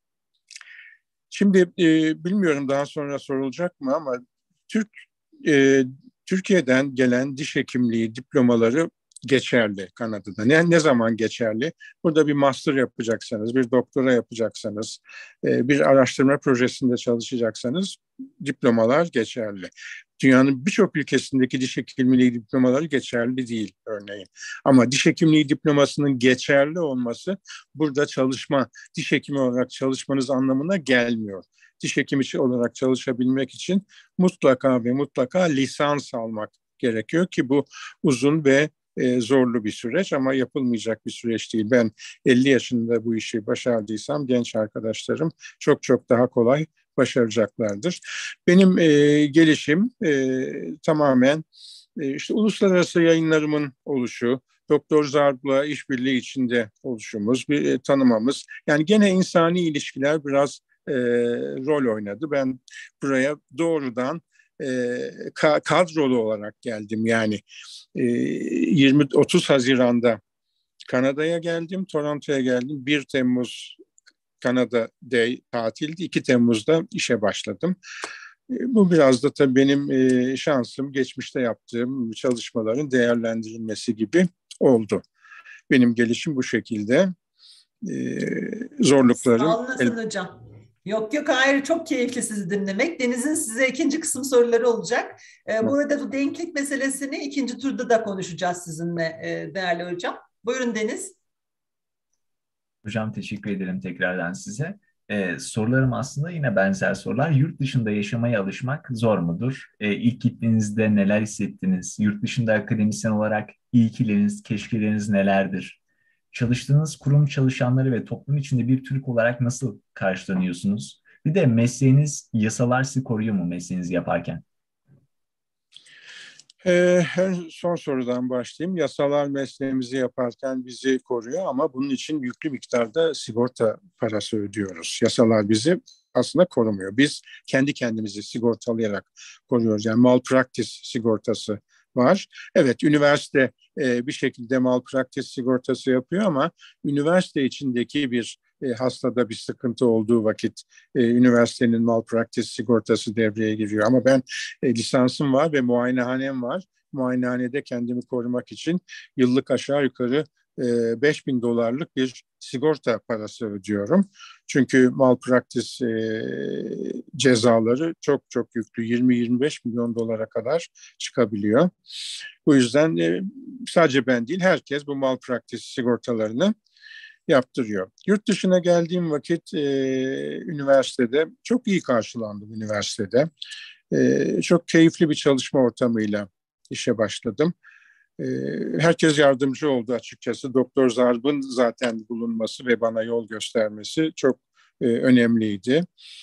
Speaker 4: Şimdi e, bilmiyorum daha sonra sorulacak mı ama Türk e, Türkiye'den gelen diş hekimliği diplomaları geçerli Kanada'da. Ne, ne zaman geçerli? Burada bir master yapacaksanız, bir doktora yapacaksanız, e, bir araştırma projesinde çalışacaksanız diplomalar geçerli. Dünyanın birçok ülkesindeki diş hekimliği diplomaları geçerli değil örneğin. Ama diş hekimliği diplomasının geçerli olması burada çalışma, diş hekimi olarak çalışmanız anlamına gelmiyor. Diş hekimi olarak çalışabilmek için mutlaka ve mutlaka lisans almak gerekiyor ki bu uzun ve e, zorlu bir süreç ama yapılmayacak bir süreç değil. Ben elli yaşında bu işi başardıysam genç arkadaşlarım çok çok daha kolay başaracaklardır. Benim e, gelişim e, tamamen e, işte uluslararası yayınlarımın oluşu, Doktor Zarp'la işbirliği içinde oluşumuz, bir e, tanımamız. Yani gene insani ilişkiler biraz e, rol oynadı. Ben buraya doğrudan e, ka- kadrolu olarak geldim. Yani e, yirmi otuz Haziran'da Kanada'ya geldim, Toronto'ya geldim. bir Temmuz Kanada Day tatildi. iki Temmuz'da işe başladım. Bu biraz da tabii benim e, şansım, geçmişte yaptığım çalışmaların değerlendirilmesi gibi oldu. Benim gelişim bu şekilde. E, zorluklarım...
Speaker 2: Sağ olun Hasan Hocam. Yok yok hayır, çok keyifli sizi dinlemek. Deniz'in size ikinci kısım soruları olacak. Ee, bu arada bu denklik meselesini ikinci turda da konuşacağız sizinle e, değerli hocam. Buyurun Deniz.
Speaker 1: Hocam teşekkür ederim tekrardan size. Ee, sorularım aslında yine benzer sorular. Yurt dışında yaşamaya alışmak zor mudur? Ee, ilk gittiğinizde neler hissettiniz? Yurt dışında akademisyen olarak ilkileriniz, keşkeleriniz nelerdir? Çalıştığınız kurum çalışanları ve toplum içinde bir Türk olarak nasıl karşılanıyorsunuz? Bir de mesleğiniz, yasalar sizi koruyor mu mesleğinizi yaparken?
Speaker 4: Ee, son sorudan başlayayım. Yasalar mesleğimizi yaparken bizi koruyor ama bunun için yüklü miktarda sigorta parası ödüyoruz. Yasalar bizi aslında korumuyor. Biz kendi kendimizi sigortalayarak koruyoruz. Yani malpractice sigortası var. Evet, üniversite e, bir şekilde malpractice sigortası yapıyor ama üniversite içindeki bir e, hastada bir sıkıntı olduğu vakit e, üniversitenin malpractice sigortası devreye giriyor. Ama ben e, lisansım var ve muayenehanem var. Muayenehanede kendimi korumak için yıllık aşağı yukarı e, beş bin dolarlık bir sigorta parası ödüyorum. Çünkü malpractice e, cezaları çok çok yüklü, yirmi yirmi beş milyon dolara kadar çıkabiliyor. Bu yüzden e, sadece ben değil, herkes bu malpractice sigortalarını yaptırıyor. Yurt dışına geldiğim vakit e, üniversitede çok iyi karşılandım üniversitede. E, çok keyifli bir çalışma ortamıyla işe başladım. E, herkes yardımcı oldu açıkçası. Doktor Zarb'ın zaten bulunması ve bana yol göstermesi çok e, önemliydi.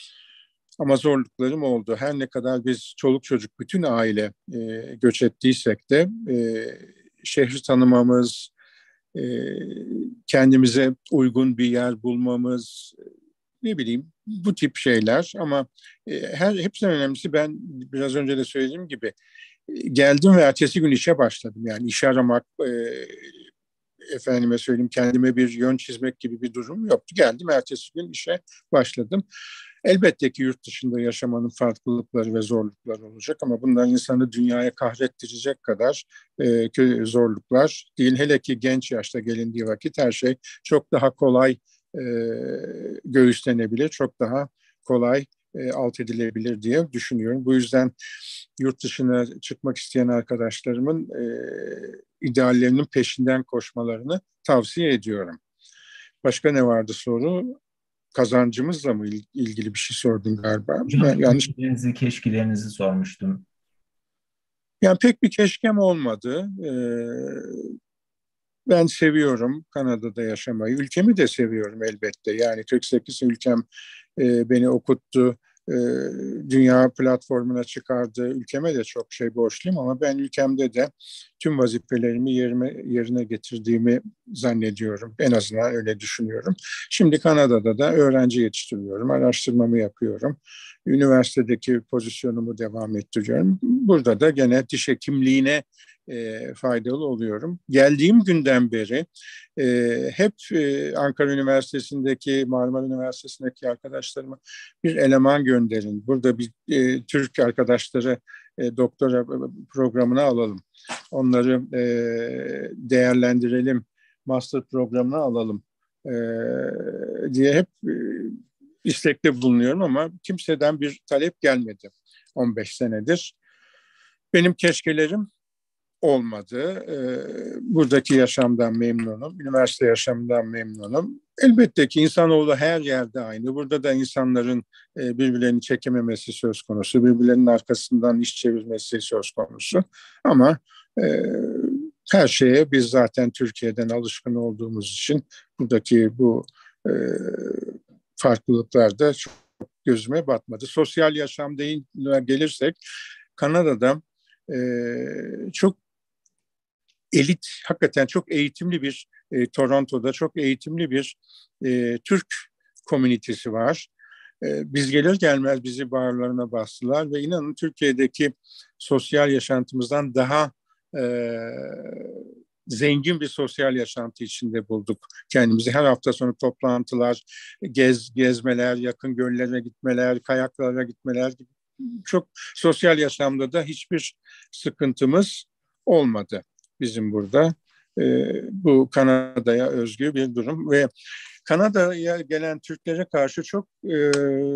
Speaker 4: Ama zorluklarım oldu. Her ne kadar biz çoluk çocuk bütün aile e, göç ettiysek de e, şehri tanımamız, e, kendimize uygun bir yer bulmamız, ne bileyim bu tip şeyler. Ama e, her hepsinden önemlisi, ben biraz önce de söylediğim gibi e, geldim ve ertesi gün işe başladım. Yani iş aramak, e, efendime söyleyeyim kendime bir yön çizmek gibi bir durum yoktu. Geldim, ertesi gün işe başladım. Elbette ki yurt dışında yaşamanın farklılıkları ve zorlukları olacak ama bunlar insanı dünyaya kahrettirecek kadar e, zorluklar değil. Hele ki genç yaşta gelindiği vakit her şey çok daha kolay e, göğüslenebilir, çok daha kolay e, alt edilebilir diye düşünüyorum. Bu yüzden yurt dışına çıkmak isteyen arkadaşlarımın e, ideallerinin peşinden koşmalarını tavsiye ediyorum. Başka ne vardı soru? Kazancımızla mı ilgili bir şey sordun galiba?
Speaker 1: Hocam
Speaker 4: Ben yanlış.
Speaker 1: ilkelerinizi, keşkelerinizi sormuştum.
Speaker 4: Yani pek bir keşkem olmadı. Ee, ben seviyorum Kanada'da yaşamayı. Ülkemi de seviyorum elbette. Yani kırk sekiz ülkem e, beni okuttu. E, dünya platformuna çıkardı. Ülkeme de çok şey borçluyum ama ben ülkemde de tüm vazifelerimi yerime, yerine getirdiğimi zannediyorum. En azından öyle düşünüyorum. Şimdi Kanada'da da öğrenci yetiştiriyorum. Araştırmamı yapıyorum. Üniversitedeki pozisyonumu devam ettiriyorum. Burada da gene diş hekimliğine e, faydalı oluyorum. Geldiğim günden beri e, hep e, Ankara Üniversitesi'ndeki, Marmara Üniversitesi'ndeki arkadaşlarıma bir eleman gönderin. Burada bir e, Türk arkadaşları e, doktora programına alalım. Onları e, değerlendirelim, master programına alalım e, diye hep e, istekte bulunuyorum ama kimseden bir talep gelmedi on beş senedir. Benim keşkelerim olmadı. Ee, buradaki yaşamdan memnunum. Üniversite yaşamından memnunum. Elbette ki insanoğlu her yerde aynı. Burada da insanların e, birbirlerini çekememesi söz konusu. Birbirlerinin arkasından iş çevirmesi söz konusu. Ama e, her şeye biz zaten Türkiye'den alışkın olduğumuz için buradaki bu e, farklılıklar da çok gözüme batmadı. Sosyal yaşam deyince gelirsek, Kanada'da e, çok elit, hakikaten çok eğitimli bir e, Toronto'da çok eğitimli bir e, Türk komünitesi var. E, biz gelir gelmez bizi bağırlarına bastılar ve inanın Türkiye'deki sosyal yaşantımızdan daha e, zengin bir sosyal yaşantı içinde bulduk kendimizi. Her hafta sonu toplantılar, gez gezmeler, yakın göllere gitmeler, kayaklara gitmeler gibi çok sosyal yaşamda da hiçbir sıkıntımız olmadı bizim burada. E, bu Kanada'ya özgü bir durum ve Kanada'ya gelen Türklere karşı çok e,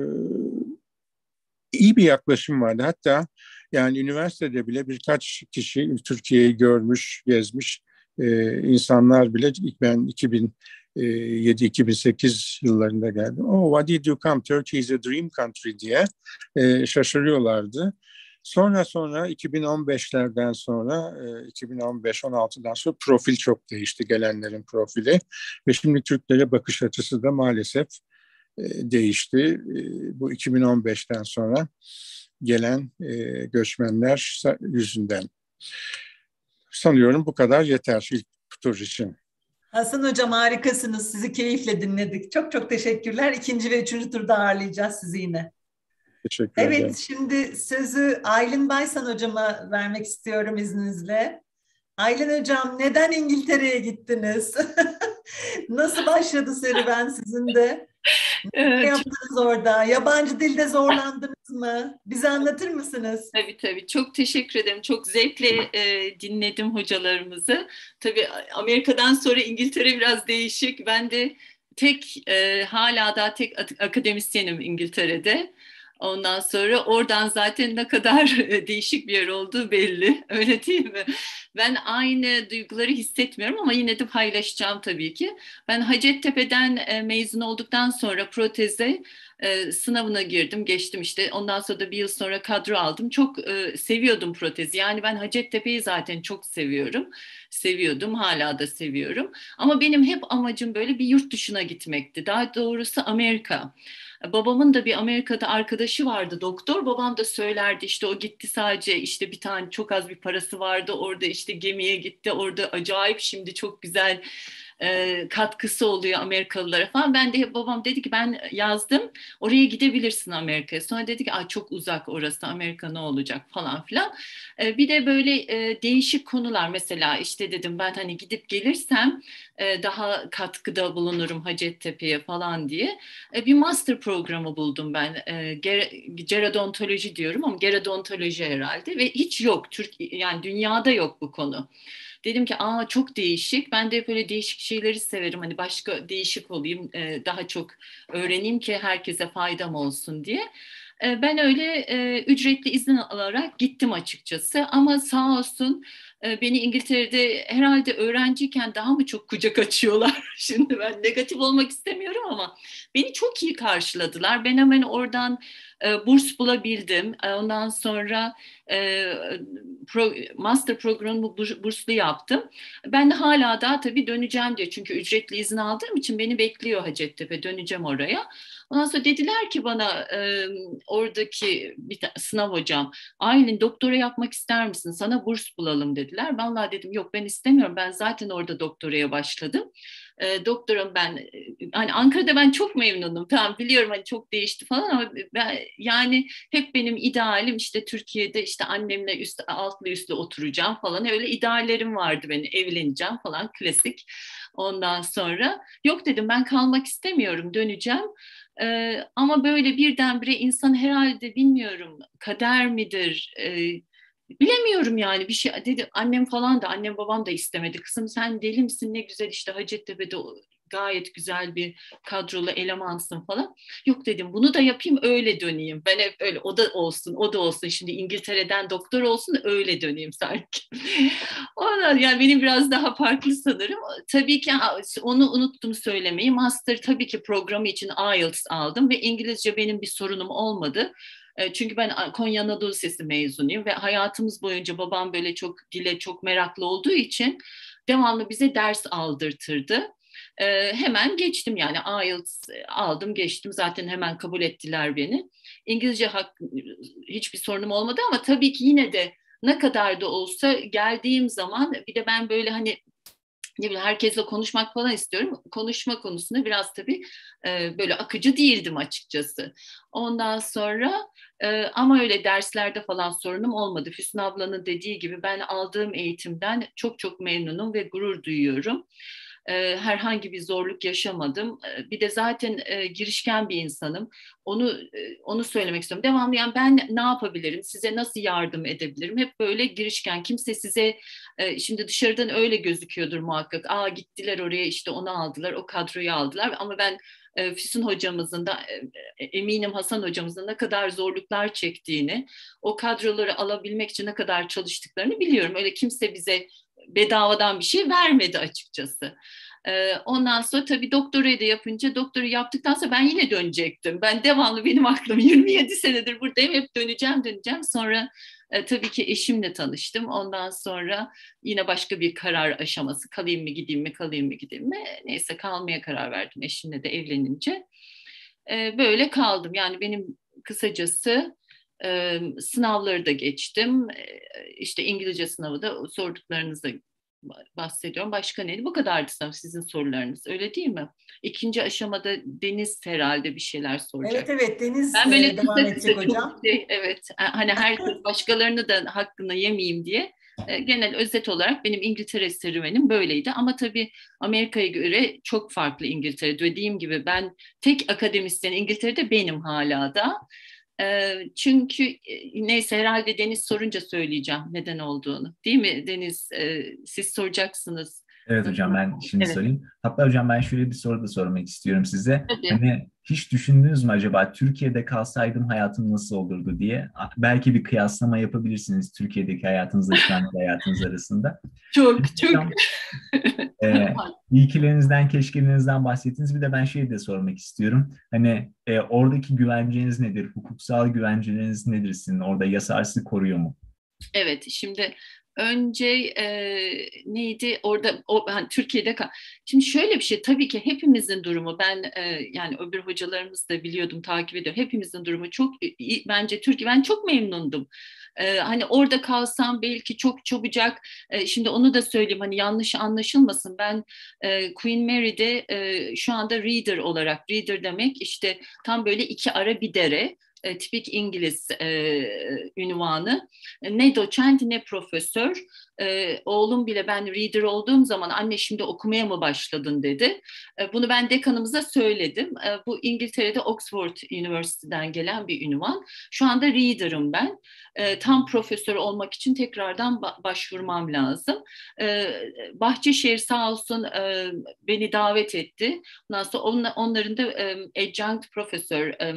Speaker 4: iyi bir yaklaşım vardı. Hatta yani üniversitede bile birkaç kişi Türkiye'yi görmüş, gezmiş e, insanlar bile, ben iki bin yedi iki bin sekiz yıllarında geldim. Oh, why did you come? Turkey is a dream country diye e, şaşırıyorlardı. Sonra sonra iki bin on beşlerden sonra, iki bin on beş on altıdan sonra profil çok değişti, gelenlerin profili. Ve şimdi Türklere bakış açısı da maalesef değişti. Bu iki bin on beşten sonra gelen göçmenler yüzünden. Sanıyorum bu kadar yeter ilk tur için.
Speaker 2: Hasan Hocam harikasınız. Sizi keyifle dinledik. Çok çok teşekkürler. İkinci ve üçüncü turda ağırlayacağız sizi yine.
Speaker 4: Teşekkür ederim.
Speaker 2: Evet, şimdi sözü Aylin Baysan Hocama vermek istiyorum izninizle. Aylin Hocam, neden İngiltere'ye gittiniz? Nasıl başladı serüven sizin de? Ne yaptınız orada? Yabancı dilde zorlandınız mı? Bize anlatır mısınız?
Speaker 5: Tabii tabii. Çok teşekkür ederim. Çok zevkle e, dinledim hocalarımızı. Tabii Amerika'dan sonra İngiltere biraz değişik. Ben de tek e, hala daha tek akademisyenim İngiltere'de. Ondan sonra oradan zaten ne kadar değişik bir yer olduğu belli. Öyle değil mi? Ben aynı duyguları hissetmiyorum ama yine de paylaşacağım tabii ki. Ben Hacettepe'den mezun olduktan sonra proteze sınavına girdim, geçtim işte. Ondan sonra da bir yıl sonra kadro aldım. Çok seviyordum protezi. Yani ben Hacettepe'yi zaten çok seviyorum. Seviyordum, hala da seviyorum. Ama benim hep amacım böyle bir yurt dışına gitmekti. Daha doğrusu Amerika. Babamın da bir Amerika'da arkadaşı vardı, doktor. Babam da söylerdi, işte o gitti, sadece işte bir tane çok az bir parası vardı. Orada işte gemiye gitti. Orada acayip şimdi çok güzel e, katkısı oluyor Amerikalılara falan. Ben de hep, babam dedi ki ben yazdım, oraya gidebilirsin Amerika'ya. Sonra dedi ki çok uzak orası, Amerika ne olacak falan filan. E, bir de böyle e, değişik konular, mesela işte dedim ben hani gidip gelirsem e, daha katkıda bulunurum Hacettepe'ye falan diye. E, bir master programı buldum ben. E, gerodontoloji diyorum ama gerodontoloji herhalde ve hiç yok. Türk, yani dünyada yok bu konu. Dedim ki aa çok değişik. Ben de böyle değişik şeyleri severim. Hani başka değişik olayım, e, daha çok öğreneyim ki herkese faydam olsun diye. E, ben öyle e, ücretli izin alarak gittim açıkçası. Ama sağ olsun e, beni İngiltere'de herhalde öğrenciyken daha mı çok kucak açıyorlar? Şimdi ben negatif olmak istemiyorum ama beni çok iyi karşıladılar. Ben hemen oradan e, burs bulabildim. E, ondan sonra e, pro, master programımı burslu yaptım. Ben de hala daha tabii döneceğim diye. Çünkü ücretli izin aldığım için beni bekliyor Hacettepe. Döneceğim oraya. Ondan sonra dediler ki bana e, oradaki bir sınav hocam, Aylin doktora yapmak ister misin? Sana burs bulalım dediler. Vallahi dedim yok, ben istemiyorum. Ben zaten orada doktoraya başladım. E, doktorum ben, hani Ankara'da ben çok memnunum. Tamam biliyorum hani çok değişti falan ama ben, yani hep benim idealim işte Türkiye'de işte annemle üst, altlı üstlü oturacağım falan. Öyle ideallerim vardı benim, evleneceğim falan, klasik. Ondan sonra yok dedim, ben kalmak istemiyorum, döneceğim. Ee, ama böyle birdenbire insan herhalde, bilmiyorum kader midir, ee, bilemiyorum yani, bir şey dedi annem falan da, annem babam da istemedi. Kızım sen deli misin, ne güzel işte Hacettepe'de gayet güzel bir kadrolu elemansın falan. Yok dedim, bunu da yapayım öyle döneyim. Ben hep öyle, o da olsun o da olsun, şimdi İngiltere'den doktor olsun öyle döneyim sanki. Ondan yani benim biraz daha farklı sanırım. Tabii ki onu unuttum söylemeyi. Master tabii ki programı için I E L T S aldım ve İngilizce benim bir sorunum olmadı. Çünkü ben Konya Anadolu Lisesi mezunuyum ve hayatımız boyunca babam böyle çok dile çok meraklı olduğu için devamlı bize ders aldırtırdı. Ee, hemen geçtim yani I E L T S aldım, geçtim, zaten hemen kabul ettiler beni. İngilizce hak, hiçbir sorunum olmadı ama tabii ki yine de ne kadar da olsa geldiğim zaman, bir de ben böyle hani ne bileyim herkesle konuşmak falan istiyorum. Konuşma konusunda biraz tabii e, böyle akıcı değildim açıkçası. Ondan sonra e, ama öyle derslerde falan sorunum olmadı. Füsun ablanın dediği gibi ben aldığım eğitimden çok çok memnunum ve gurur duyuyorum. Herhangi bir zorluk yaşamadım. Bir de zaten e, girişken bir insanım. Onu e, onu söylemek istiyorum. Devamlı yani ben ne yapabilirim? Size nasıl yardım edebilirim? Hep böyle girişken. Kimse size e, şimdi dışarıdan öyle gözüküyordur muhakkak. Aa gittiler oraya işte onu aldılar, o kadroyu aldılar. Ama ben e, Füsun hocamızın da e, eminim Hasan hocamızın ne kadar zorluklar çektiğini, o kadroları alabilmek için ne kadar çalıştıklarını biliyorum. Öyle kimse bize bedavadan bir şey vermedi açıkçası. Ondan sonra tabii doktorayı da yapınca, doktoru yaptıktan sonra ben yine dönecektim. Ben devamlı, benim aklım yirmi yedi senedir buradayım, hep döneceğim döneceğim. Sonra e, tabii ki eşimle tanıştım. Ondan sonra yine başka bir karar aşaması, kalayım mı gideyim mi, kalayım mı gideyim mi? Neyse, kalmaya karar verdim eşimle de evlenince. E, böyle kaldım. Yani benim kısacası e, sınavları da geçtim. E, işte İngilizce sınavı da sorduklarınızda bahsediyorum. Başka neydi? Bu kadardı sizin sorularınız. Öyle değil mi? İkinci aşamada Deniz herhalde bir şeyler soracak.
Speaker 2: Evet evet, Deniz
Speaker 5: ben böyle
Speaker 2: e, devam
Speaker 5: kısa
Speaker 2: edecek
Speaker 5: kısa
Speaker 2: hocam.
Speaker 5: Çok şey, evet. Hani herkes başkalarını da hakkını yemeyeyim diye e, genel özet olarak benim İngiltere serüvenim böyleydi. Ama tabii Amerika'ya göre çok farklı İngiltere. Dediğim gibi ben tek akademisyen İngiltere'de benim hala da. Çünkü neyse, herhalde Deniz sorunca söyleyeceğim neden olduğunu. Değil mi Deniz? Siz soracaksınız.
Speaker 1: Evet hocam, ben şimdi
Speaker 5: Evet.
Speaker 1: sorayım. Hatta hocam ben şöyle bir soru da sormak istiyorum size.
Speaker 5: Hadi.
Speaker 1: Hani hiç düşündünüz mü acaba Türkiye'de kalsaydım hayatım nasıl olurdu diye? Belki bir kıyaslama yapabilirsiniz Türkiye'deki hayatınızla şu anki hayatınız arasında.
Speaker 5: Çok çok.
Speaker 1: Hocam, e, ilkelerinizden, keşkelerinizden bahsettiniz. Bir de ben şeyi de sormak istiyorum. Hani e, oradaki güvenceniz nedir? Hukuksal güvenceleriniz nedir sizin? Orada yasa sizi koruyor mu?
Speaker 5: Evet, şimdi önce e, neydi orada, o, hani Türkiye'de kal. Şimdi şöyle bir şey, tabii ki hepimizin durumu, ben e, yani öbür hocalarımız da biliyordum, takip ediyorum. Hepimizin durumu çok iyi, bence Türkiye, ben çok memnundum. E, hani orada kalsam belki çok çabucak, e, şimdi onu da söyleyeyim, hani yanlış anlaşılmasın, ben e, Queen Mary'de e, şu anda reader olarak, reader demek işte tam böyle iki ara bir dere. E, tipik İngiliz e, ünvanı. E, ne doçent ne profesör. E, oğlum bile ben reader olduğum zaman anne şimdi okumaya mı başladın dedi. E, bunu ben dekanımıza söyledim. E, bu İngiltere'de Oxford Üniversitesi'den gelen bir ünvan. Şu anda reader'ım ben. E, tam profesör olmak için tekrardan ba- başvurmam lazım. E, Bahçeşehir sağ olsun e, beni davet etti. Ondan sonra on, onların da e, adjunct profesör, e,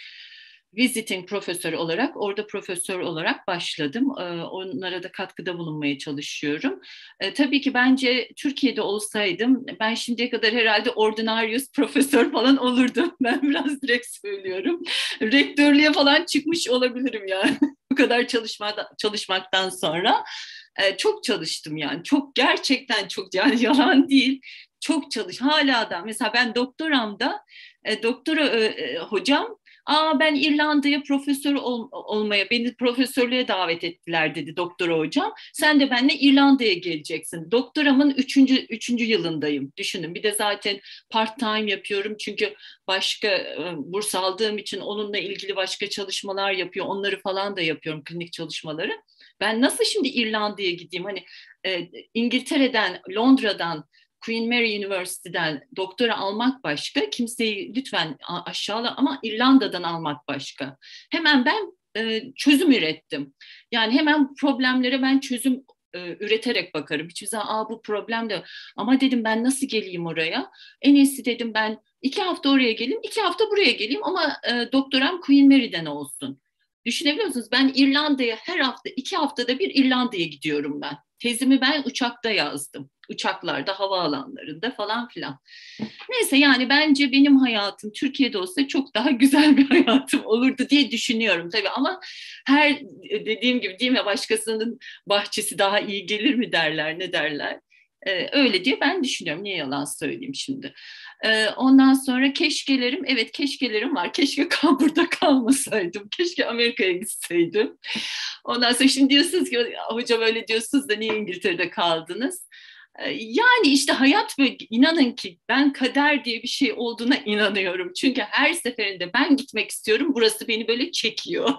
Speaker 5: visiting profesör olarak, orada profesör olarak başladım. Ee, onlara da katkıda bulunmaya çalışıyorum. Ee, tabii ki bence Türkiye'de olsaydım ben şimdiye kadar herhalde ordinarius profesör falan olurdum. Ben biraz direkt söylüyorum. Rektörlüğe falan çıkmış olabilirim yani. Bu kadar çalışma, çalışmaktan sonra. Ee, çok çalıştım yani. Çok, gerçekten çok, yani yalan değil. Çok çalış. Hala da mesela ben doktoramda e, doktora e, hocam, aa ben İrlanda'ya profesör ol, olmaya, beni profesörlüğe davet ettiler dedi doktora hocam. Sen de benimle İrlanda'ya geleceksin. Doktoramın üçüncü, üçüncü yılındayım. Düşünün, bir de zaten part time yapıyorum. Çünkü başka e, burs aldığım için onunla ilgili başka çalışmalar yapıyor. Onları falan da yapıyorum, klinik çalışmaları. Ben nasıl şimdi İrlanda'ya gideyim? Hani e, İngiltere'den, Londra'dan, Queen Mary Üniversitesi'den doktora almak başka, kimseyi lütfen aşağıla, ama İrlanda'dan almak başka. Hemen ben e, çözüm ürettim. Yani hemen problemlere ben çözüm e, üreterek bakarım. Hiçbir zaman aa bu problem de, ama dedim ben nasıl geleyim oraya? En iyisi dedim ben iki hafta oraya geleyim, iki hafta buraya geleyim, ama e, doktoram Queen Mary'den olsun. Düşünebiliyor musunuz? Ben İrlanda'ya her hafta, iki haftada bir İrlanda'ya gidiyorum ben. Tezimi ben uçakta yazdım. Uçaklarda, havaalanlarında falan filan. Neyse, yani bence benim hayatım Türkiye'de olsa çok daha güzel bir hayatım olurdu diye düşünüyorum tabii, ama her dediğim gibi değil mi, başkasının bahçesi daha iyi gelir mi derler, ne derler. Ee, öyle diye ben düşünüyorum. Niye yalan söyleyeyim şimdi? Ee, ondan sonra keşkelerim, evet keşkelerim var. Keşke kal, burada kalmasaydım. Keşke Amerika'ya gitseydim. Ondan sonra şimdi diyorsunuz ki hocam öyle diyorsunuz da niye İngiltere'de kaldınız? Ee, yani işte hayat böyle, inanın ki ben kader diye bir şey olduğuna inanıyorum. Çünkü her seferinde ben gitmek istiyorum. Burası beni böyle çekiyor.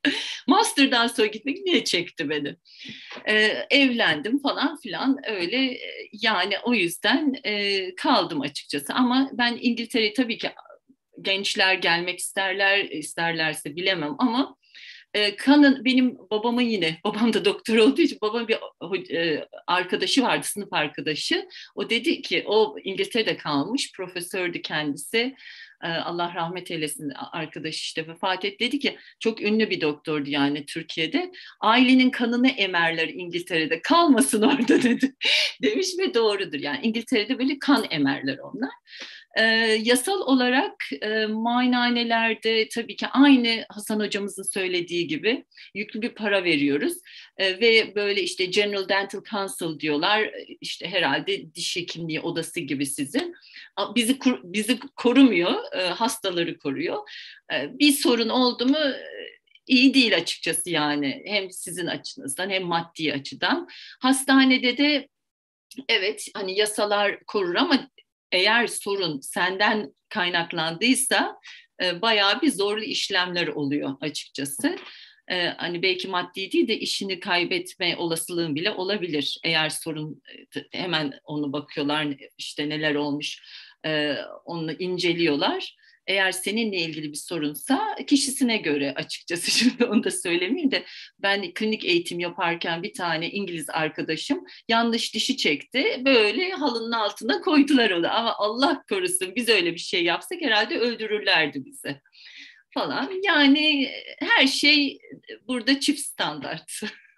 Speaker 5: Master'dan sonra gitmek niye çekti beni? Ee, evlendim falan filan öyle, yani o yüzden e, kaldım açıkçası. Ama ben İngiltere'yi tabii ki gençler gelmek isterler, isterlerse bilemem, ama E, kanın benim babamın yine, babam da doktor olduğu için babamın bir e, arkadaşı vardı, sınıf arkadaşı. O dedi ki, o İngiltere'de kalmış, profesördü kendisi. E, Allah rahmet eylesin, arkadaş işte vefat etti. Dedi ki, çok ünlü bir doktordu yani Türkiye'de. Ailenin kanını emerler İngiltere'de, kalmasın orada dedi. Demiş ve doğrudur. Yani İngiltere'de böyle kan emerler onlar. E, yasal olarak e, muayenehanelerde tabii ki aynı Hasan hocamızın söylediği gibi yüklü bir para veriyoruz e, ve böyle işte General Dental Council diyorlar, işte herhalde diş hekimliği odası gibi sizin, bizi bizi korumuyor, e, hastaları koruyor. E, bir sorun oldu mu e, iyi değil açıkçası, yani hem sizin açınızdan hem maddi açıdan. Hastanede de evet hani yasalar korur ama eğer sorun senden kaynaklandıysa e, bayağı bir zorlu işlemler oluyor açıkçası. E, hani belki maddi değil de işini kaybetme olasılığın bile olabilir. Eğer sorun e, hemen onu bakıyorlar, işte neler olmuş, e, onu inceliyorlar. Eğer seninle ilgili bir sorunsa kişisine göre açıkçası, şimdi onu da söylemeyeyim de, ben klinik eğitim yaparken bir tane İngiliz arkadaşım yanlış dişi çekti. Böyle halının altına koydular onu, ama Allah korusun biz öyle bir şey yapsak herhalde öldürürlerdi bizi falan. Yani her şey burada çift standart.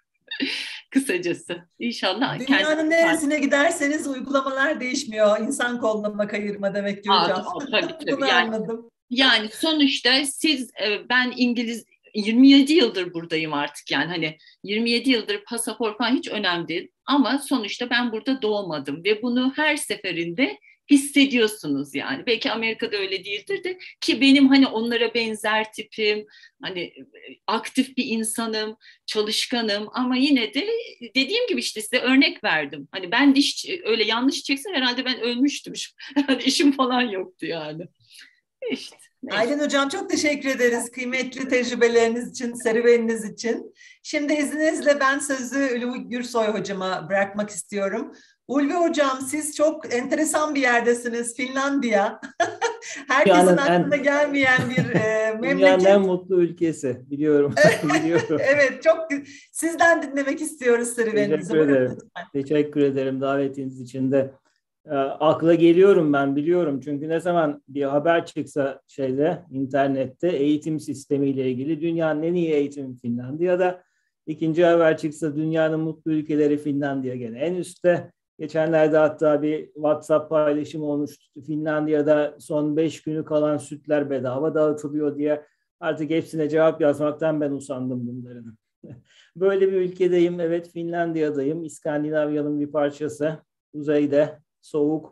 Speaker 5: Kısacası. İnşallah.
Speaker 2: Dünyanın
Speaker 5: kendi...
Speaker 2: neresine giderseniz uygulamalar değişmiyor. İnsan koluna bak ayırma demek ki hocam.
Speaker 5: Aa, tabii, tabii.
Speaker 2: Bunu
Speaker 5: yani,
Speaker 2: anladım.
Speaker 5: Yani sonuçta siz, ben İngiliz yirmi yedi yıldır buradayım artık, yani hani yirmi yedi yıldır pasaport falan hiç önemli değil. Ama sonuçta ben burada doğmadım ve bunu her seferinde hissediyorsunuz yani. Belki Amerika'da öyle değildir de, ki benim hani onlara benzer tipim, hani aktif bir insanım, çalışkanım, ama yine de dediğim gibi işte size örnek verdim. Hani ben diş öyle yanlış çeksem herhalde ben ölmüştüm. Hani işim falan yoktu yani. İşte. Neyse.
Speaker 2: Aylin Hocam çok teşekkür ederiz kıymetli tecrübeleriniz için, serüveniniz için. Şimdi izninizle ben sözü Ulvi Gürsoy Hocama bırakmak istiyorum. Ulvi Hocam, siz çok enteresan bir yerdesiniz, Finlandiya. Herkesin
Speaker 6: dünyanın
Speaker 2: aklına
Speaker 6: en,
Speaker 2: gelmeyen bir e, memleket.
Speaker 6: Dünyanın en mutlu ülkesi, biliyorum. biliyorum.
Speaker 2: Evet, çok sizden dinlemek istiyoruz serüveninizi.
Speaker 6: Teşekkür ederim. Teşekkür ederim davetiniz için de. E, akla geliyorum ben, biliyorum. Çünkü ne zaman bir haber çıksa şeyde, internette eğitim sistemiyle ilgili, dünyanın en iyi eğitimi Finlandiya'da. İkinci haber çıksa dünyanın mutlu ülkeleri Finlandiya gene en üstte. Geçenlerde hatta bir WhatsApp paylaşımı olmuştu. Finlandiya'da son beş günü kalan sütler bedava dağıtılıyor diye. Artık hepsine cevap yazmaktan ben usandım bunların. Böyle bir ülkedeyim. Evet, Finlandiya'dayım. İskandinavya'nın bir parçası. Kuzeyde, soğuk.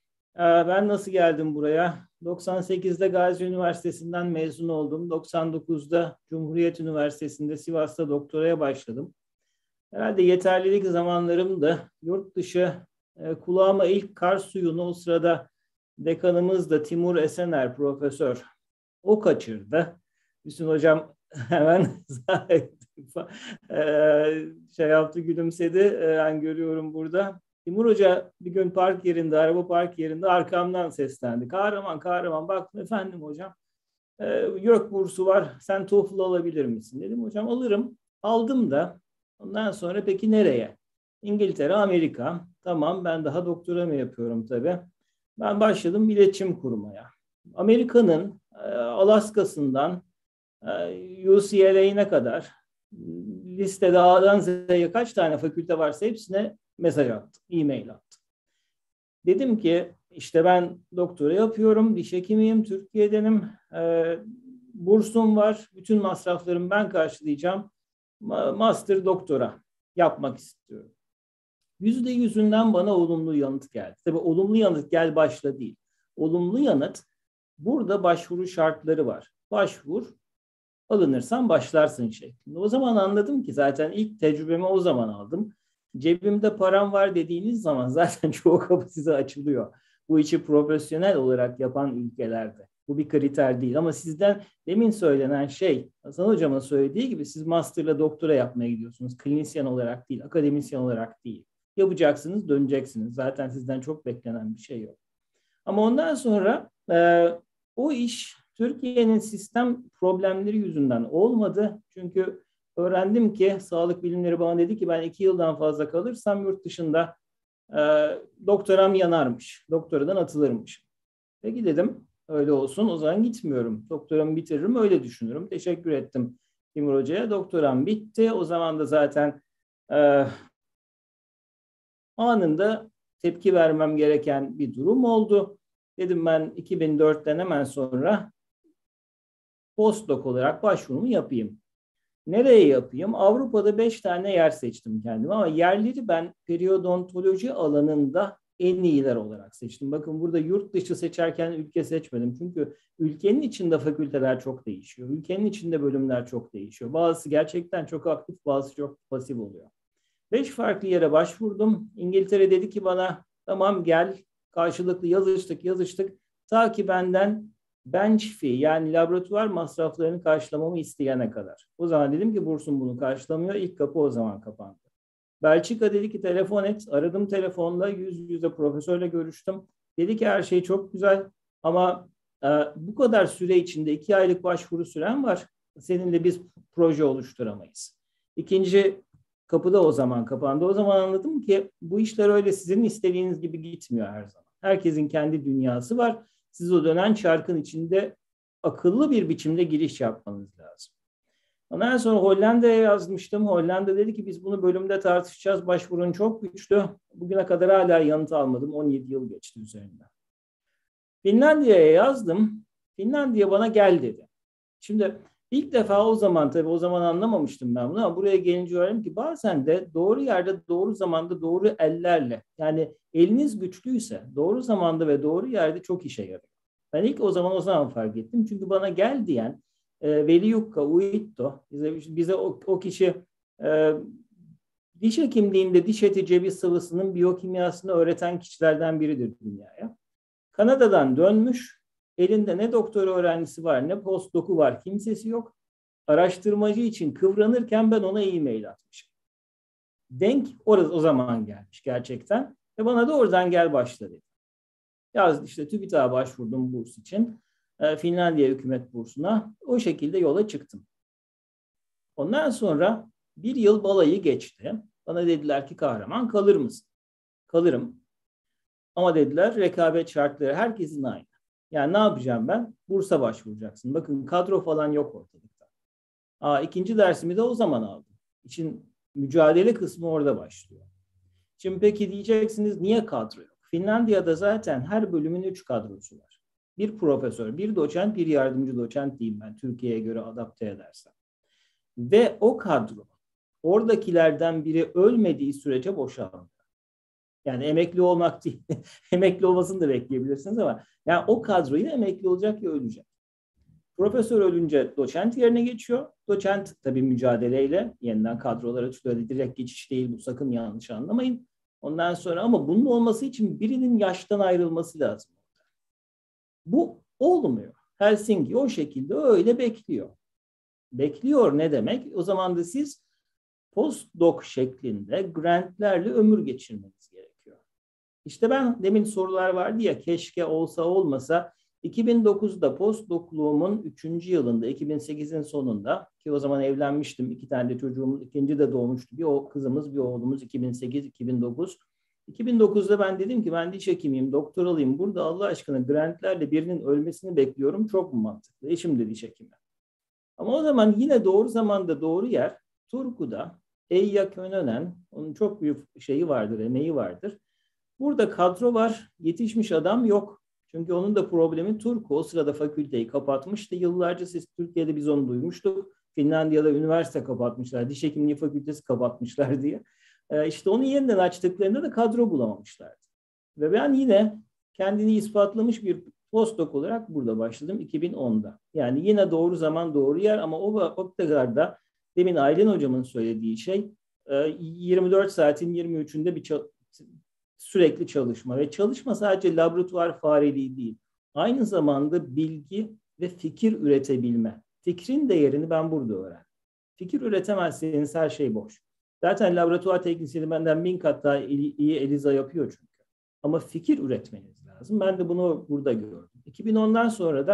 Speaker 6: Ben nasıl geldim buraya? doksan sekizde Gazi Üniversitesi'nden mezun oldum. doksan dokuzda Cumhuriyet Üniversitesi'nde Sivas'ta doktoraya başladım. Herhalde yeterlilik zamanlarımda yurt dışı, e, kulağıma ilk kar suyunu o sırada dekanımız da Timur Esener profesör, o kaçırdı. Hüsnü Hocam hemen şey yaptı, gülümsedi. Ben görüyorum burada. Timur Hoca bir gün park yerinde, araba park yerinde arkamdan seslendi. Kahraman, kahraman, baktım, efendim hocam. E, YÖK bursu var, sen TOEFL alabilir misin? Dedim hocam alırım. Aldım da. Ondan sonra peki nereye? İngiltere, Amerika. Tamam, ben daha doktora mı yapıyorum tabii. Ben başladım iletişim kurmaya. Amerika'nın e, Alaska'sından e, U C L A'ine kadar listede A'dan Z'ye kaç tane fakülte varsa hepsine mesaj attım, e-mail attım. Dedim ki işte ben doktora yapıyorum, diş hekimiyim, Türkiye'denim, e, bursum var, bütün masraflarımı ben karşılayacağım. Master doktora yapmak istiyorum. Yüzde yüzünden bana olumlu yanıt geldi. Tabii olumlu yanıt gel başla değil. Olumlu yanıt, burada başvuru şartları var. Başvur, alınırsan başlarsın şeklinde. O zaman anladım ki zaten ilk tecrübemi o zaman aldım. Cebimde param var dediğiniz zaman zaten çoğu kapı size açılıyor. Bu işi profesyonel olarak yapan ülkelerde. Bu bir kriter değil ama sizden demin söylenen şey, Hasan Hocam'ın söylediği gibi, siz master'la doktora yapmaya gidiyorsunuz. Klinisyen olarak değil, akademisyen olarak değil. Yapacaksınız, döneceksiniz. Zaten sizden çok beklenen bir şey yok. Ama ondan sonra e, o iş Türkiye'nin sistem problemleri yüzünden olmadı. Çünkü öğrendim ki sağlık bilimleri bana dedi ki ben iki yıldan fazla kalırsam yurt dışında e, doktoram yanarmış. Doktoradan atılırmış. Peki dedim, öyle olsun, o zaman gitmiyorum. Doktoramı bitiririm, öyle düşünürüm. Teşekkür ettim Timur Hoca'ya. Doktoram bitti. O zaman da zaten e, anında tepki vermem gereken bir durum oldu. Dedim ben iki bin dörtten hemen sonra postdoc olarak başvurumu yapayım. Nereye yapayım? Avrupa'da beş tane yer seçtim kendime ama yerleri ben periodontoloji alanında en iyiler olarak seçtim. Bakın burada yurt dışı seçerken ülke seçmedim. Çünkü ülkenin içinde fakülteler çok değişiyor. Ülkenin içinde bölümler çok değişiyor. Bazısı gerçekten çok aktif, bazısı çok pasif oluyor. Beş farklı yere başvurdum. İngiltere dedi ki bana tamam gel, karşılıklı yazıştık yazıştık. Ta ki benden bench fee yani laboratuvar masraflarını karşılamamı isteyene kadar. O zaman dedim ki bursum bunu karşılamıyor. İlk kapı o zaman kapandı. Belçika dedi ki telefon et. Aradım telefonla, yüz yüze profesörle görüştüm. Dedi ki her şey çok güzel ama e, bu kadar süre içinde iki aylık başvuru süren var. Seninle biz proje oluşturamayız. İkinci kapıda o zaman kapandı. O zaman anladım ki bu işler öyle sizin istediğiniz gibi gitmiyor her zaman. Herkesin kendi dünyası var. Siz o dönen çarkın içinde akıllı bir biçimde giriş yapmanız lazım. Ondan sonra Hollanda'ya yazmıştım. Hollanda dedi ki biz bunu bölümde tartışacağız. Başvurun çok güçlü. Bugüne kadar hala yanıt almadım. on yedi yıl geçti üzerinden. Finlandiya'ya yazdım. Finlandiya bana gel dedi. Şimdi ilk defa o zaman tabii o zaman anlamamıştım ben bunu ama buraya gelince öğrendim ki bazen de doğru yerde, doğru zamanda, doğru ellerle yani eliniz güçlüyse doğru zamanda ve doğru yerde çok işe yarıyor. Ben ilk o zaman o zaman fark ettim. Çünkü bana gel diyen e, Veli-Jukka Uitto bize, bize o, o kişi e, diş hekimliğinde diş eti ceviz sıvısının biyokimyasını öğreten kişilerden biridir dünyaya. Kanada'dan dönmüş. Elinde ne doktor öğrencisi var, ne postdocu var, kimsesi yok. Araştırmacı için kıvranırken ben ona e-mail atmışım. Denk orası o zaman gelmiş gerçekten. Ve bana da oradan gel başla dedi. Yazdı işte TÜBİTAK'a başvurdum burs için. E, Finlandiya hükümet bursuna. O şekilde yola çıktım. Ondan sonra bir yıl balayı geçti. Bana dediler ki kahraman kalır mısın? Kalırım. Ama dediler rekabet şartları herkesin aynı. Yani ne yapacağım ben? Bursa başvuracaksın. Bakın kadro falan yok ortalıkta. Aa, ikinci dersimi de o zaman aldım. İçin mücadele kısmı orada başlıyor. Şimdi peki diyeceksiniz niye kadro yok? Finlandiya'da zaten her bölümün üç kadrosu var. Bir profesör, bir doçent, bir yardımcı doçent diyeyim ben Türkiye'ye göre adapte edersem. Ve o kadro oradakilerden biri ölmediği sürece boşalmıyor. Yani emekli olmak değil, emekli olmasını da bekleyebilirsiniz ama yani o kadroyu emekli olacak ya ölecek. Profesör ölünce doçent yerine geçiyor. Doçent tabii mücadeleyle yeniden kadrolara çıkıyor. Direkt geçiş değil bu, sakın yanlış anlamayın. Ondan sonra ama bunun olması için birinin yaştan ayrılması lazım. Bu olmuyor. Helsinki o şekilde öyle bekliyor. Bekliyor ne demek? O zaman da siz postdoc şeklinde grantlerle ömür geçirmeniz gerekiyor. İşte ben demin sorular vardı ya keşke olsa olmasa iki bin dokuzda postdocluğumun üçüncü yılında iki bin sekizin sonunda ki o zaman evlenmiştim. İki tane de çocuğumuz ikinci de doğmuştu. Bir o kızımız bir oğlumuz iki bin sekiz iki bin dokuz. iki bin dokuzda ben dedim ki ben diş hekimiyim, doktoralıyım. Burada Allah aşkına grantlerle birinin ölmesini bekliyorum. Çok mu mantıklı? Eşim de diş hekimi. Ama o zaman yine doğru zamanda doğru yer Turku'da Eyyah Könönen, onun çok büyük şeyi vardır, emeği vardır. Burada kadro var, yetişmiş adam yok. Çünkü onun da problemi Turku. O sırada fakülteyi kapatmıştı. Yıllarca siz Türkiye'de biz onu duymuştuk. Finlandiya'da üniversite kapatmışlar, diş hekimliği fakültesi kapatmışlar diye. Ee, işte onu yeniden açtıklarında da kadro bulamamışlardı. Ve ben yine kendini ispatlamış bir postdoc olarak burada başladım iki bin onda. Yani yine doğru zaman doğru yer ama o vaktilarda demin Aylin hocamın söylediği şey yirmi dört saatin yirmi üçünde bir sürekli çalışma ve çalışma sadece laboratuvar fareliği değil. Aynı zamanda bilgi ve fikir üretebilme. Fikrin değerini ben burada öğrendim. Fikir üretemezseniz her şey boş. Zaten laboratuvar teknisyeni benden bin kat daha iyi ELISA yapıyor çünkü. Ama fikir üretmeniz lazım. Ben de bunu burada gördüm. iki bin ondan sonra da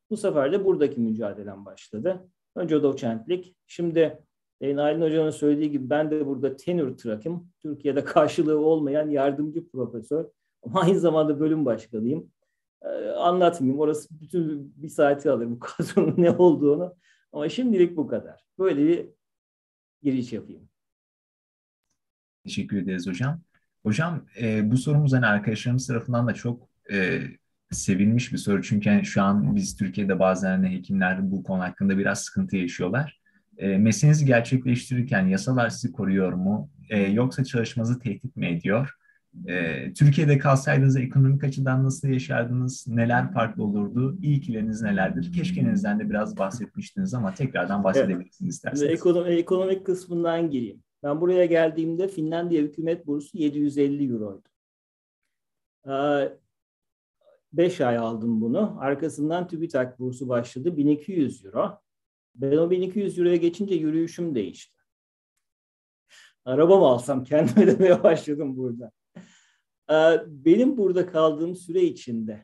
Speaker 6: Bu sefer de buradaki mücadelem başladı. Önce doçentlik. Şimdi Nail'in Hoca'nın söylediği gibi ben de burada tenure track'im. Türkiye'de karşılığı olmayan yardımcı profesör. Ama aynı zamanda bölüm başkanıyım. Ee, anlatmayayım. Orası bütün bir saati alır bu kadronun ne olduğunu. Ama şimdilik bu kadar. Böyle bir giriş yapayım.
Speaker 1: Teşekkür ederiz hocam. Hocam e, bu sorumuz hani arkadaşlarımız tarafından da çok e, sevilmiş bir soru. Çünkü hani şu an biz Türkiye'de bazen hani hekimler bu konu hakkında biraz sıkıntı yaşıyorlar. E, mesleğinizi gerçekleştirirken yasalar sizi koruyor mu? E, yoksa çalışmanızı tehdit mi ediyor? E, Türkiye'de kalsaydınız ekonomik açıdan nasıl yaşardınız? Neler farklı olurdu? İlkileriniz nelerdir? Keşkenizden de biraz bahsetmiştiniz ama tekrardan bahsedebilirsiniz evet. isterseniz.
Speaker 6: Ekonomik, ekonomik kısmından gireyim. Ben buraya geldiğimde Finlandiya hükümet bursu yedi yüz elli euroydu. Beş ay aldım bunu. Arkasından TÜBİTAK bursu başladı. bin iki yüz euro. Ben o bin iki yüz euroya geçince yürüyüşüm değişti. Araba mı alsam kendime demeye başladım burada. Benim burada kaldığım süre içinde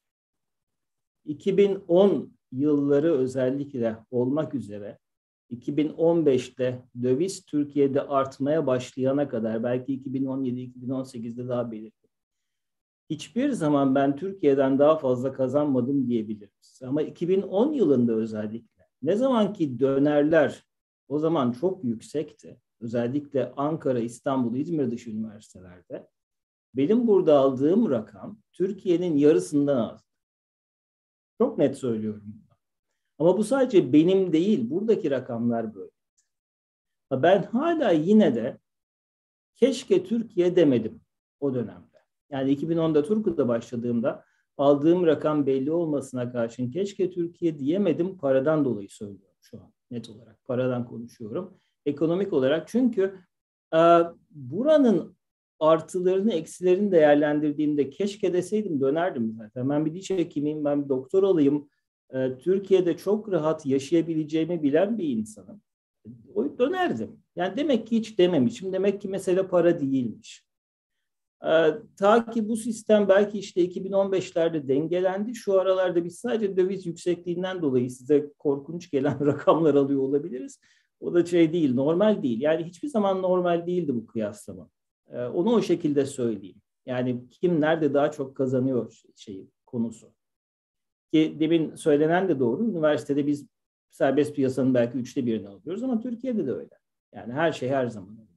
Speaker 6: iki bin on yılları özellikle olmak üzere iki bin on beşte döviz Türkiye'de artmaya başlayana kadar belki iki bin on yedi iki bin on sekizde daha belirgin. Hiçbir zaman ben Türkiye'den daha fazla kazanmadım diyebiliriz. Ama iki bin on yılında özellikle ne zaman ki dönerler o zaman çok yüksekti. Özellikle Ankara, İstanbul, İzmir dışı üniversitelerde benim burada aldığım rakam Türkiye'nin yarısından az. Çok net söylüyorum. Ama bu sadece benim değil, buradaki rakamlar böyle. Ben hala yine de keşke Türkiye demedim o dönemde. Yani iki bin onda Turku'da başladığımda aldığım rakam belli olmasına karşın keşke Türkiye diyemedim, paradan dolayı söylüyorum şu an net olarak. Paradan konuşuyorum. Ekonomik olarak çünkü e, buranın artılarını, eksilerini değerlendirdiğimde keşke deseydim dönerdim zaten. Ben bir diş hekimiyim, ben bir doktor olayım. E, Türkiye'de çok rahat yaşayabileceğimi bilen bir insanım. O dönerdim. Yani demek ki hiç dememişim. Demek ki mesele para değilmiş. E, ta ki bu sistem belki işte iki bin on beşlerde dengelendi. Şu aralarda biz sadece döviz yüksekliğinden dolayı size korkunç gelen rakamlar alıyor olabiliriz. O da şey değil, normal değil. Yani hiçbir zaman normal değildi bu kıyaslama. Ee, onu o şekilde söyleyeyim. Yani kim nerede daha çok kazanıyor şeyi, konusu. Ki demin söylenen de doğru. Üniversitede biz serbest piyasanın belki üçte birini alıyoruz ama Türkiye'de de öyle. Yani her şey her zaman öyle.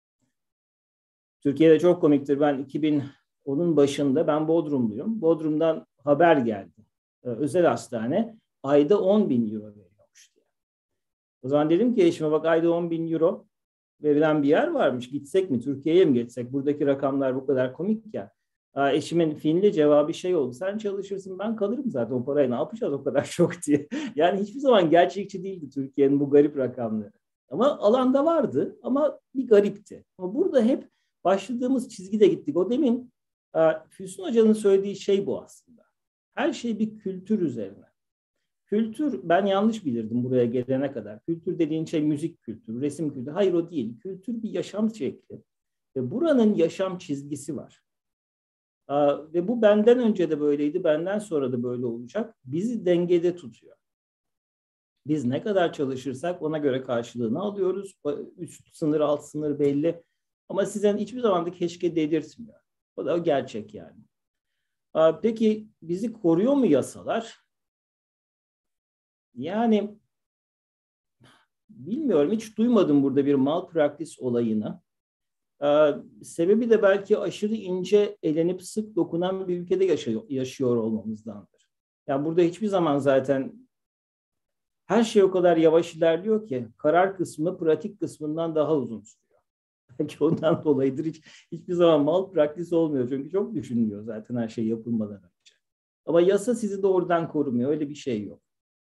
Speaker 6: Türkiye'de çok komiktir. Ben iki bin onun başında ben Bodrumluyum. Bodrum'dan haber geldi. Ee, özel hastane ayda on bin euro veriyormuş diye. O zaman dedim ki eşime bak ayda on bin euro verilen bir yer varmış. Gitsek mi? Türkiye'ye mi geçsek? Buradaki rakamlar bu kadar komik ya. Eşimin Finli cevabı şey oldu. Sen çalışırsın ben kalırım zaten o parayı ne yapacağız o kadar çok diye. Yani hiçbir zaman gerçekçi değildi Türkiye'nin bu garip rakamları. Ama alanda vardı ama bir garipti. Ama burada hep başladığımız çizgide gittik. O demin Füsun Hoca'nın söylediği şey bu aslında. Her şey bir kültür üzerine. Kültür, ben yanlış bilirdim buraya gelene kadar. Kültür dediğin şey müzik kültürü, resim kültürü. Hayır o değil. Kültür bir yaşam şekli. Ve buranın yaşam çizgisi var. Aa, ve bu benden önce de böyleydi, benden sonra da böyle olacak. Bizi dengede tutuyor. Biz ne kadar çalışırsak ona göre karşılığını alıyoruz. Üst sınır, alt sınır belli. Ama size hiçbir zaman da keşke dedirtmiyor. O da o gerçek yani. Aa, peki bizi koruyor mu yasalar? Yani bilmiyorum, hiç duymadım burada bir malpractice olayını. Ee, sebebi de belki aşırı ince elenip sık dokunan bir ülkede yaşıyor, yaşıyor olmamızdandır. Yani burada hiçbir zaman zaten her şey o kadar yavaş ilerliyor ki karar kısmı pratik kısmından daha uzun sürüyor. Belki ondan dolayıdır hiç, hiçbir zaman malpractice olmuyor. Çünkü çok düşünülüyor zaten her şey yapılmadan önce. Ama yasa sizi doğrudan korumuyor. Öyle bir şey yok.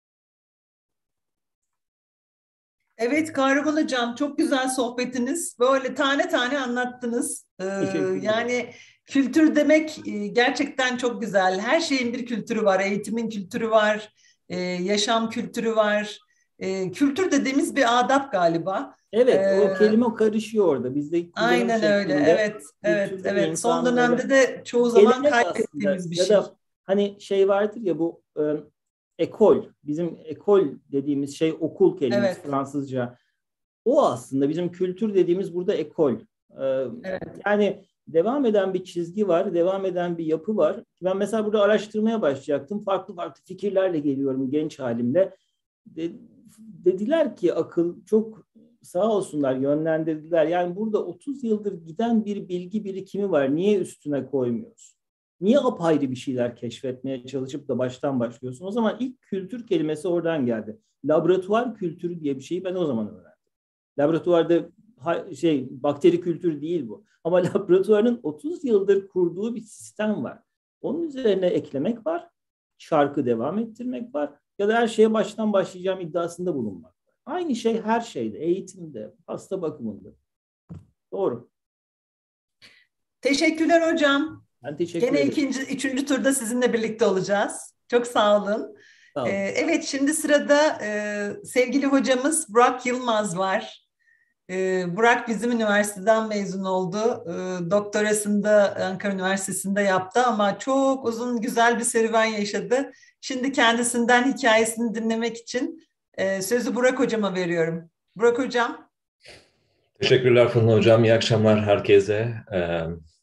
Speaker 2: Evet Kahraman Hocam, çok güzel sohbetiniz. Böyle tane tane anlattınız. Ee, yani kültür demek gerçekten çok güzel. Her şeyin bir kültürü var. Eğitimin kültürü var. E, yaşam kültürü var. E, kültür dediğimiz bir adap galiba.
Speaker 6: Evet,
Speaker 2: ee,
Speaker 6: o kelime karışıyor orada. Bizde
Speaker 2: aynen öyle. Evet, evet, evet. Son dönemde de çoğu zaman kaybettiğimiz bir şey.
Speaker 6: Ya da hani şey vardır ya bu ekol, bizim ekol dediğimiz şey okul kelimesi
Speaker 2: Evet.
Speaker 6: Fransızca. O aslında bizim kültür dediğimiz burada ekol. Ee,
Speaker 2: Evet.
Speaker 6: Yani devam eden bir çizgi var, devam eden bir yapı var. Ben mesela burada araştırmaya başlayacaktım. Farklı farklı fikirlerle geliyorum genç halimle. De, dediler ki akıl çok sağ olsunlar yönlendirdiler. Yani burada otuz yıldır giden bir bilgi birikimi var. Niye üstüne koymuyoruz? Niye apayrı bir şeyler keşfetmeye çalışıp da baştan başlıyorsun? O zaman ilk kültür kelimesi oradan geldi. Laboratuvar kültürü diye bir şeyi ben o zaman öğrendim. Laboratuvarda şey bakteri kültürü değil bu. Ama laboratuvarın otuz yıldır kurduğu bir sistem var. Onun üzerine eklemek var. Çarkı devam ettirmek var. Ya da her şeye baştan başlayacağım iddiasında bulunmak var. Aynı şey her şeyde. Eğitimde, hasta bakımında. Doğru.
Speaker 2: Teşekkürler hocam.
Speaker 6: Ben teşekkür
Speaker 2: Gene
Speaker 6: ederim.
Speaker 2: ikinci, üçüncü turda sizinle birlikte olacağız. Çok sağ olun.
Speaker 6: Sağ olun.
Speaker 2: Ee, evet, şimdi sırada e, sevgili hocamız Burak Yılmaz var. E, Burak bizim üniversiteden mezun oldu. E, doktorasını da Ankara Üniversitesi'nde yaptı ama çok uzun, güzel bir serüven yaşadı. Şimdi kendisinden hikayesini dinlemek için e, sözü Burak hocama veriyorum. Burak hocam.
Speaker 7: Teşekkürler Funda hocam. İyi akşamlar herkese. Ee,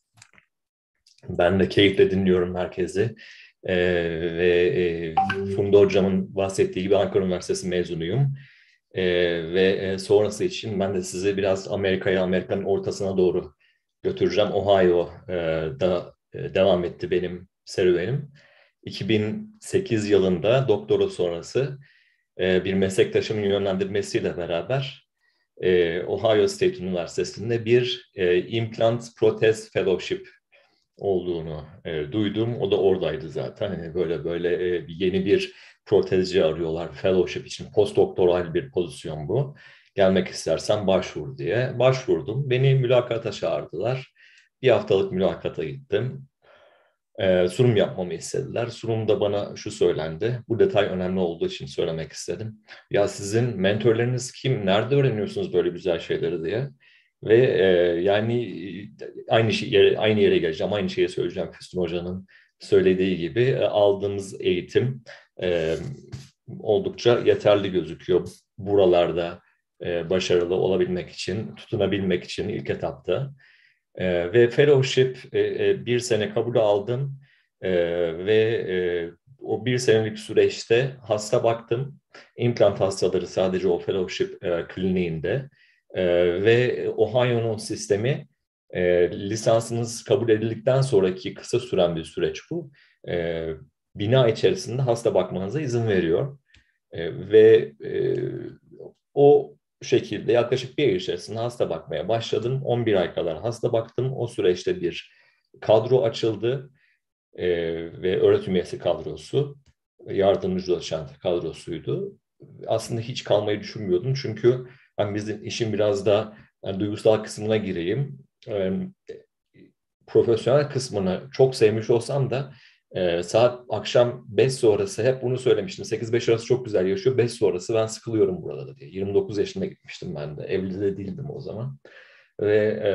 Speaker 7: ben de keyifle dinliyorum herkesi. Ee, ve e, Funda hocamın bahsettiği gibi Ankara Üniversitesi mezunuyum. Ee, ve e, sonrası için ben de sizi biraz Amerika'ya, Amerika'nın ortasına doğru götüreceğim. Ohio'da e, devam etti benim serüvenim. iki bin sekiz yılında doktora sonrası e, bir meslektaşımın yönlendirmesiyle beraber e, Ohio State Üniversitesi'nde bir e, implant protez fellowship olduğunu e, duydum. O da oradaydı zaten. Hani böyle böyle e, yeni bir protezci arıyorlar fellowship için. Postdoktoral bir pozisyon bu. Gelmek istersen başvur diye. Başvurdum. Beni mülakata çağırdılar. Bir haftalık mülakata gittim. E, sunum yapmamı istediler. Sunumda bana şu söylendi. Bu detay önemli olduğu için söylemek istedim. Ya sizin mentorlarınız kim? Nerede öğreniyorsunuz böyle güzel şeyleri diye. Ve e, yani aynı şey, yere, aynı yere geleceğim, aynı şeyi söyleyeceğim Füsun Hoca'nın söylediği gibi e, aldığımız eğitim e, oldukça yeterli gözüküyor buralarda e, başarılı olabilmek için, tutunabilmek için ilk etapta. E, ve fellowship e, e, bir sene kabul aldım e, ve e, o bir senelik süreçte hasta baktım. İmplant hastaları sadece o fellowship e, kliniğinde. Ee, ve Ohio'nun sistemi e, lisansınız kabul edildikten sonraki kısa süren bir süreç bu. E, bina içerisinde hasta bakmanıza izin veriyor. E, ve e, o şekilde yaklaşık bir ay içerisinde hasta bakmaya başladım. on bir ay kadar hasta baktım. O süreçte bir kadro açıldı e, ve öğretim üyesi kadrosu, yardımcı doçent kadrosuydu. Aslında hiç kalmayı düşünmüyordum çünkü ben bizim işin biraz da yani duygusal kısmına gireyim. E, profesyonel kısmını çok sevmiş olsam da e, saat akşam beş sonrası hep bunu söylemiştim. sekiz beş arası çok güzel yaşıyor. beş sonrası ben sıkılıyorum burada da diye. yirmi dokuz yaşında gitmiştim ben de. Evli de değildim o zaman. Ve e,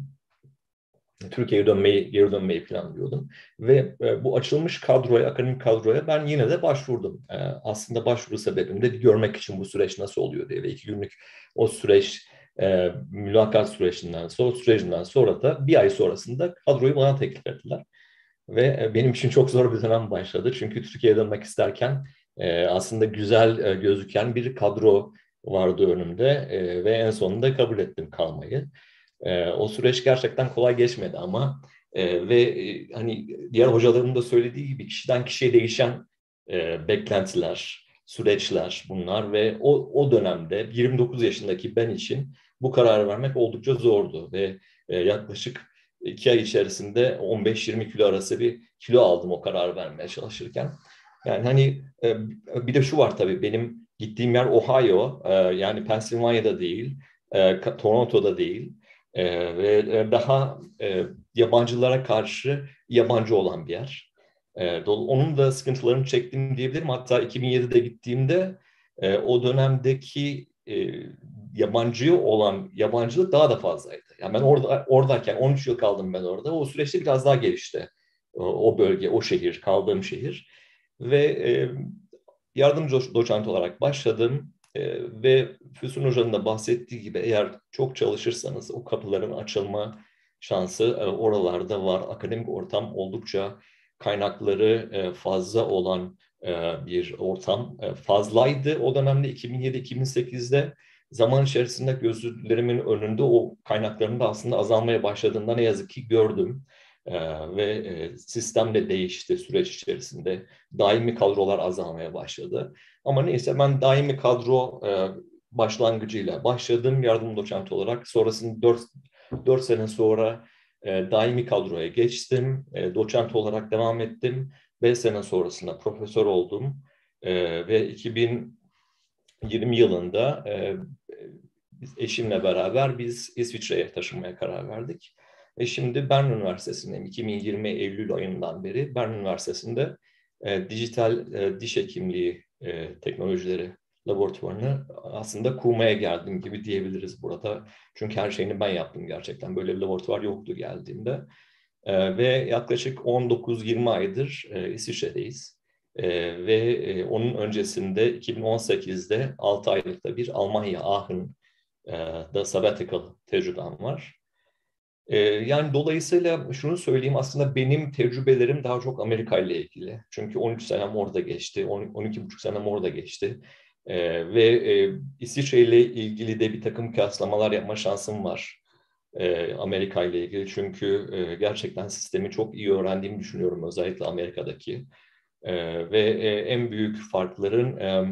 Speaker 7: Türkiye'ye dönmeyi, geri dönmeyi planlıyordum. Ve e, bu açılmış kadroya, akademik kadroya ben yine de başvurdum. E, aslında başvuru sebebim de bir görmek için bu süreç nasıl oluyor diye. Ve iki günlük o süreç, e, mülakat sürecinden sonra, sürecinden sonra da bir ay sonrasında kadroyu bana teklif ettiler. Ve e, benim için çok zor bir dönem başladı. Çünkü Türkiye'ye dönmek isterken e, aslında güzel e, gözüken bir kadro vardı önümde. E, ve en sonunda kabul ettim kalmayı. E, o süreç gerçekten kolay geçmedi ama e, ve e, hani diğer hocalarımın da söylediği gibi kişiden kişiye değişen e, beklentiler, süreçler bunlar ve o, o dönemde yirmi dokuz yaşındaki ben için bu kararı vermek oldukça zordu ve e, yaklaşık iki ay içerisinde on beş yirmi kilo arası bir kilo aldım o kararı vermeye çalışırken. Yani hani e, bir de şu var tabii benim gittiğim yer Ohio, e, yani Pennsylvania'da değil, e, Toronto'da değil. Ee, ve daha e, yabancılara karşı yabancı olan bir yer. Ee, onun da sıkıntılarını çektim diyebilirim. Hatta iki bin yedide gittiğimde e, o dönemdeki e, yabancı olan yabancılık daha da fazlaydı. Yani ben orada oradayken on üç yıl kaldım ben orada. O süreçte biraz daha gelişti. O, o bölge, o şehir, kaldığım şehir. Ve e, yardımcı doçent olarak başladım e, ve Füsun Hoca'nın da bahsettiği gibi eğer çok çalışırsanız o kapıların açılma şansı e, oralarda var. Akademik ortam oldukça kaynakları e, fazla olan e, bir ortam. E, fazlaydı o dönemde iki bin yedi iki bin sekizde. Zaman içerisinde gözlerimin önünde o kaynakların da aslında azalmaya başladığında ne yazık ki gördüm. Ee, ve e, sistem de değişti süreç içerisinde. Daimi kadrolar azalmaya başladı. Ama neyse ben daimi kadro e, başlangıcıyla başladım yardım doçent olarak. Sonrasında dört sene sonra e, daimi kadroya geçtim. E, doçent olarak devam ettim. beş sene sonrasında profesör oldum. E, ve iki bin yirmi yılında e, biz eşimle beraber biz İsviçre'ye taşınmaya karar verdik. E şimdi Bern Üniversitesi'ndeyim. iki bin yirmi Eylül ayından beri Bern Üniversitesi'nde e, dijital e, diş hekimliği e, teknolojileri laboratuvarını aslında kurmaya geldim gibi diyebiliriz burada. Çünkü her şeyini ben yaptım gerçekten. Böyle bir laboratuvar yoktu geldiğimde. E, ve yaklaşık on dokuz yirmi aydır e, İsviçre'deyiz. E, ve e, onun öncesinde iki bin on sekizde altı aylıkta bir Almanya Aachen'da sabbatical tecrübem var. E, yani dolayısıyla şunu söyleyeyim, aslında benim tecrübelerim daha çok Amerika ile ilgili. Çünkü on üç senem orada geçti, on iki buçuk senem orada geçti. E, ve e, İsviçre ile ilgili de bir takım kıyaslamalar yapma şansım var e, Amerika ile ilgili. Çünkü e, gerçekten sistemi çok iyi öğrendiğimi düşünüyorum, özellikle Amerika'daki. Ee, ve e, en büyük farkların e,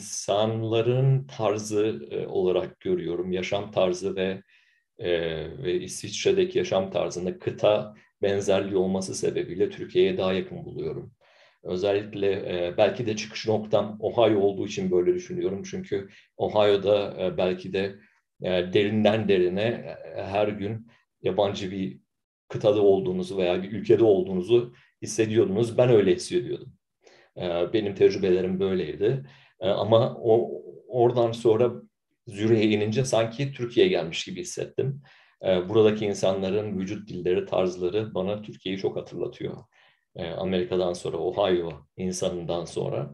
Speaker 7: insanların tarzı e, olarak görüyorum. Yaşam tarzı ve e, ve İsviçre'deki yaşam tarzında kıta benzerliği olması sebebiyle Türkiye'ye daha yakın buluyorum. Özellikle e, belki de çıkış noktam Ohio olduğu için böyle düşünüyorum. Çünkü Ohio'da e, belki de e, derinden derine e, her gün yabancı bir kıtada olduğunuzu veya bir ülkede olduğunuzu hissediyordunuz. Ben öyle hissediyordum. Benim tecrübelerim böyleydi. Ama o, oradan sonra Zürih'e inince sanki Türkiye'ye gelmiş gibi hissettim. Buradaki insanların vücut dilleri, tarzları bana Türkiye'yi çok hatırlatıyor. Amerika'dan sonra, Ohio insanından sonra.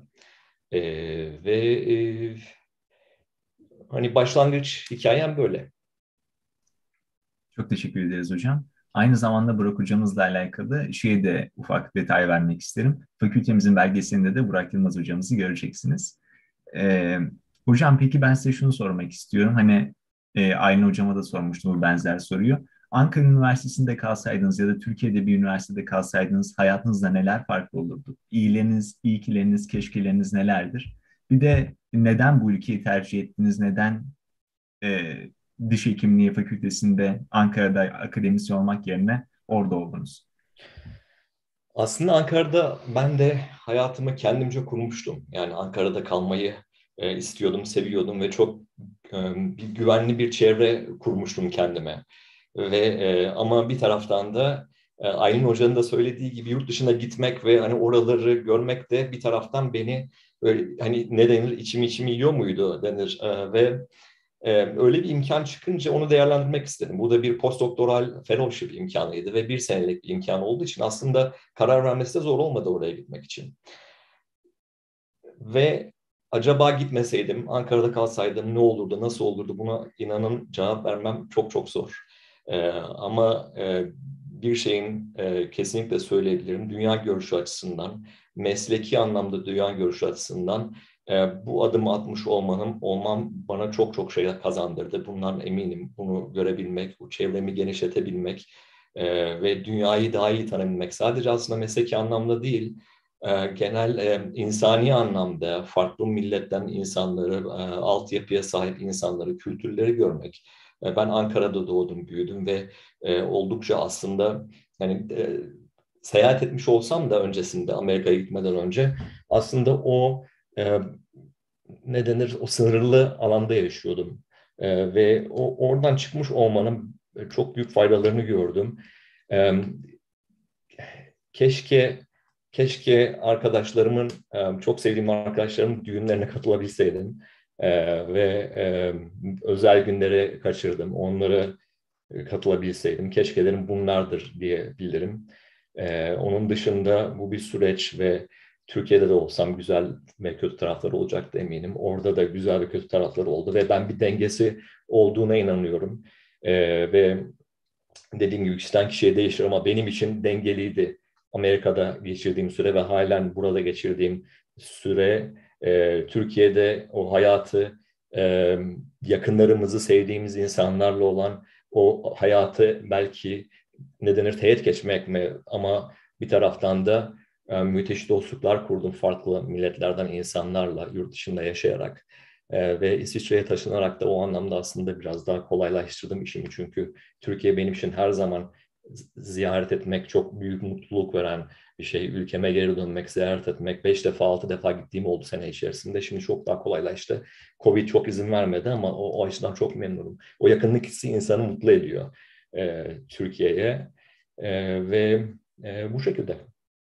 Speaker 7: Ve hani başlangıç hikayem böyle.
Speaker 1: Çok teşekkür ederiz hocam. Aynı zamanda Burak hocamızla alakalı şeye de ufak detay vermek isterim. Fakültemizin belgeselinde de Burak Yılmaz hocamızı göreceksiniz. Ee, hocam peki ben size şunu sormak istiyorum. Hani e, Aylin hocama da sormuştum bu benzer soruyu. Ankara Üniversitesi'nde kalsaydınız ya da Türkiye'de bir üniversitede kalsaydınız hayatınızda neler farklı olurdu? İyileriniz, iyikileriniz, keşkeleriniz nelerdir? Bir de neden bu ülkeyi tercih ettiniz? Neden e, Diş Hekimliği Fakültesi'nde Ankara'da akademisyen olmak yerine orada oldunuz?
Speaker 7: Aslında Ankara'da ben de hayatımı kendimce kurmuştum. Yani Ankara'da kalmayı e, istiyordum, seviyordum ve çok e, bir güvenli bir çevre kurmuştum kendime. Ve e, ama bir taraftan da e, Aylin Hoca'nın da söylediği gibi yurt dışına gitmek ve hani oraları görmek de bir taraftan beni böyle hani ne denir, içimi içimi yiyor muydu denir e, ve Ee, öyle bir imkan çıkınca onu değerlendirmek istedim. Bu da bir postdoktoral fellowship imkanıydı ve bir senelik bir imkan olduğu için aslında karar vermesi de zor olmadı oraya gitmek için. Ve acaba gitmeseydim, Ankara'da kalsaydım ne olurdu, nasıl olurdu, buna inanın cevap vermem çok çok zor. Ee, ama e, bir şeyin e, kesinlikle söyleyebilirim, dünya görüşü açısından, mesleki anlamda dünya görüşü açısından E, bu adımı atmış olmanın, olmam bana çok çok şey kazandırdı. Bundan eminim. Bunu görebilmek, bu çevremi genişletebilmek e, ve dünyayı daha iyi tanıyabilmek. Sadece aslında mesleki anlamda değil, e, genel e, insani anlamda farklı milletten insanları, e, altyapıya sahip insanları, kültürleri görmek. E, ben Ankara'da doğdum, büyüdüm ve e, oldukça aslında hani e, seyahat etmiş olsam da öncesinde, Amerika'ya gitmeden önce aslında o Ee, ne denir, o sınırlı alanda yaşıyordum ee, ve o oradan çıkmış olmanın çok büyük faydalarını gördüm. Ee, keşke keşke arkadaşlarımın, çok sevdiğim arkadaşlarımın düğünlerine katılabilseydim ee, ve e, özel günlere kaçırdım, onlara katılabilseydim. Keşkelerim bunlardır diyebilirim. Ee, onun dışında bu bir süreç ve Türkiye'de de olsam güzel ve kötü tarafları olacaktı eminim. Orada da güzel ve kötü tarafları oldu ve ben bir dengesi olduğuna inanıyorum. Ee, ve dediğim gibi kişiden kişiye değişir ama benim için dengeliydi. Amerika'da geçirdiğim süre ve halen burada geçirdiğim süre, e, Türkiye'de o hayatı, e, yakınlarımızı, sevdiğimiz insanlarla olan o hayatı belki ne denir teğet geçmek mi, ama bir taraftan da e, müthiş dostluklar kurdum farklı milletlerden insanlarla yurt dışında yaşayarak. Ee, ve İsviçre'ye taşınarak da o anlamda aslında biraz daha kolaylaştırdım işimi. Çünkü Türkiye benim için her zaman ziyaret etmek çok büyük mutluluk veren bir şey. Ülkeme geri dönmek, ziyaret etmek. Beş defa, altı defa gittiğim oldu sene içerisinde. Şimdi çok daha kolaylaştı. Covid çok izin vermedi ama o, o açıdan çok memnunum. O yakınlık hissi insanı mutlu ediyor e, Türkiye'ye. E, ve e, bu şekilde.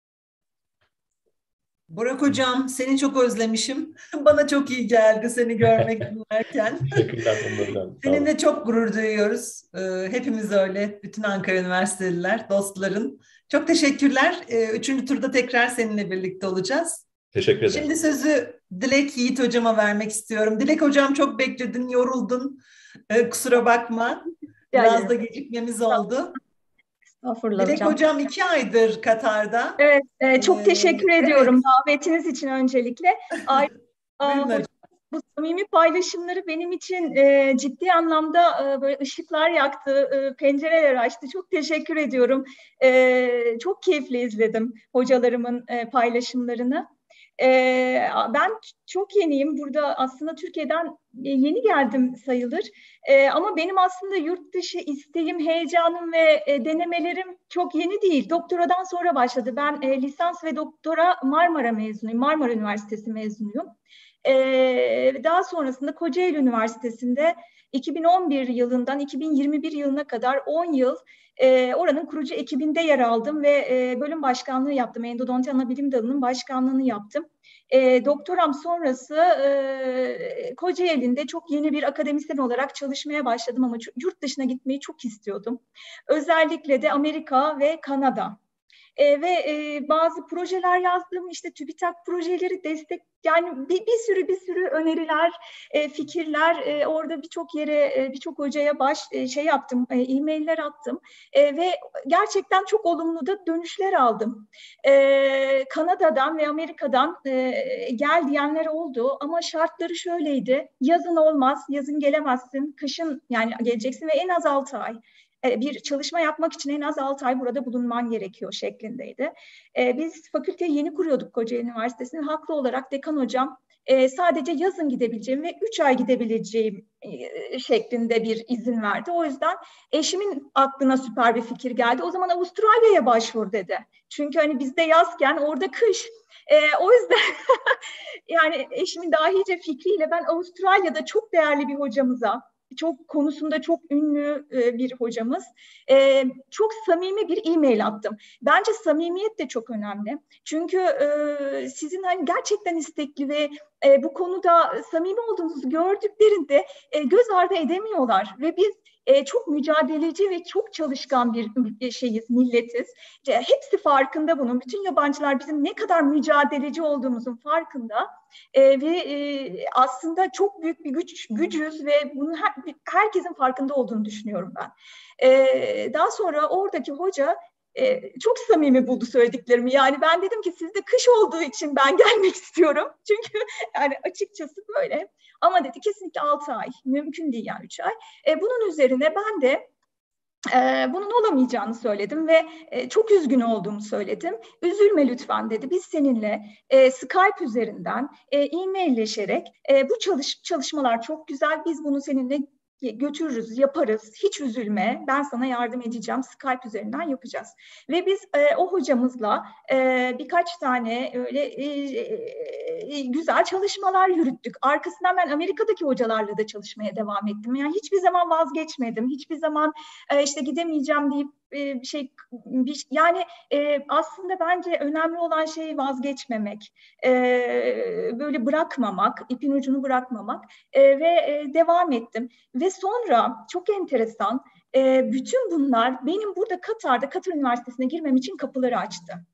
Speaker 2: Burak Hocam, seni çok özlemişim. Bana çok iyi geldi seni görmek, dinlerken.
Speaker 7: Teşekkürler Hocam.
Speaker 2: Seninle çok gurur duyuyoruz. Hepimiz öyle. Bütün Ankara Üniversiteliler, dostların. Çok teşekkürler. Üçüncü turda tekrar seninle birlikte olacağız.
Speaker 7: Teşekkür ederim.
Speaker 2: Şimdi sözü Dilek Yiğit Hocam'a vermek istiyorum. Dilek Hocam çok bekledin, yoruldun. Kusura bakma. Biraz da gecikmemiz oldu. Dilek hocam. hocam iki aydır Katar'da.
Speaker 8: Evet, e, çok ee, teşekkür ediyorum evet. davetiniz için öncelikle. Ay, a, bu samimi paylaşımları benim için e, ciddi anlamda e, böyle ışıklar yaktı, e, pencereler açtı. Çok teşekkür ediyorum. E, çok keyifli izledim hocalarımın e, paylaşımlarını. Ee, ben çok yeniyim. Burada aslında Türkiye'den yeni geldim sayılır. Ee, ama benim aslında yurt dışı isteğim, heyecanım ve e, denemelerim çok yeni değil. Doktoradan sonra başladı. Ben e, lisans ve doktora Marmara mezunuyum. Marmara Üniversitesi mezunuyum. Ee, daha sonrasında Kocaeli Üniversitesi'nde iki bin on bir yılından iki bin yirmi bir yılına kadar on yıl e, oranın kurucu ekibinde yer aldım ve e, bölüm başkanlığı yaptım. Endodonti Anabilim Dalı'nın başkanlığını yaptım. E, doktoram sonrası e, Kocaeli'nde çok yeni bir akademisyen olarak çalışmaya başladım ama yurt dışına gitmeyi çok istiyordum. Özellikle de Amerika ve Kanada. E, ve e, bazı projeler yazdım, işte TÜBİTAK projeleri destek, yani bir, bir sürü bir sürü öneriler, e, fikirler, e, orada birçok yere, e, birçok hocaya baş e, şey yaptım, e, e-mailler attım e, ve gerçekten çok olumlu da dönüşler aldım. E, Kanada'dan ve Amerika'dan e, gel diyenler oldu ama şartları şöyleydi: yazın olmaz, yazın gelemezsin, kışın yani geleceksin ve en az altı ay. Bir çalışma yapmak için en az altı ay burada bulunman gerekiyor şeklindeydi. Ee, biz fakülteyi yeni kuruyorduk Kocaeli Üniversitesi'nin. Haklı olarak dekan hocam e, sadece yazın gidebileceğim ve üç ay gidebileceğim e, şeklinde bir izin verdi. O yüzden eşimin aklına süper bir fikir geldi. O zaman Avustralya'ya başvur dedi. Çünkü hani bizde yazken orada kış. E, o yüzden yani eşimin dahice fikriyle ben Avustralya'da çok değerli bir hocamıza, çok konusunda çok ünlü e, bir hocamız, e, çok samimi bir e-mail attım. Bence samimiyet de çok önemli. Çünkü e, sizin hani gerçekten istekli ve e, bu konuda samimi olduğunuzu gördüklerinde e, göz ardı edemiyorlar ve biz e, çok mücadeleci ve çok çalışkan bir şeyiz, milletiz. E, hepsi farkında bunun. Bütün yabancılar bizim ne kadar mücadeleci olduğumuzun farkında. Ee, ve e, aslında çok büyük bir güç gücüz ve bunun her, herkesin farkında olduğunu düşünüyorum ben. Ee, daha sonra oradaki hoca e, çok samimi buldu söylediklerimi. Yani ben dedim ki sizde kış olduğu için ben gelmek istiyorum. Çünkü yani açıkçası böyle. Ama dedi kesinlikle altı ay, mümkün değil yani üç ay. E, bunun üzerine ben de Ee, bunun olamayacağını söyledim ve e, çok üzgün olduğumu söyledim. Üzülme lütfen dedi. Biz seninle e, Skype üzerinden e, e-mailleşerek e, bu çalış çalışmalar çok güzel. Biz bunu seninle götürürüz, yaparız. Hiç üzülme. Ben sana yardım edeceğim. Skype üzerinden yapacağız. Ve biz e, o hocamızla e, birkaç tane öyle e, e, güzel çalışmalar yürüttük. Arkasından ben Amerika'daki hocalarla da çalışmaya devam ettim. Yani hiçbir zaman vazgeçmedim. Hiçbir zaman e, işte gidemeyeceğim deyip bir şey bir, yani e, aslında bence önemli olan şey vazgeçmemek, e, böyle bırakmamak, ipin ucunu bırakmamak e, ve e, devam ettim. Ve sonra çok enteresan, e, bütün bunlar benim burada Katar'da Katar Üniversitesi'ne girmem için kapıları açtı.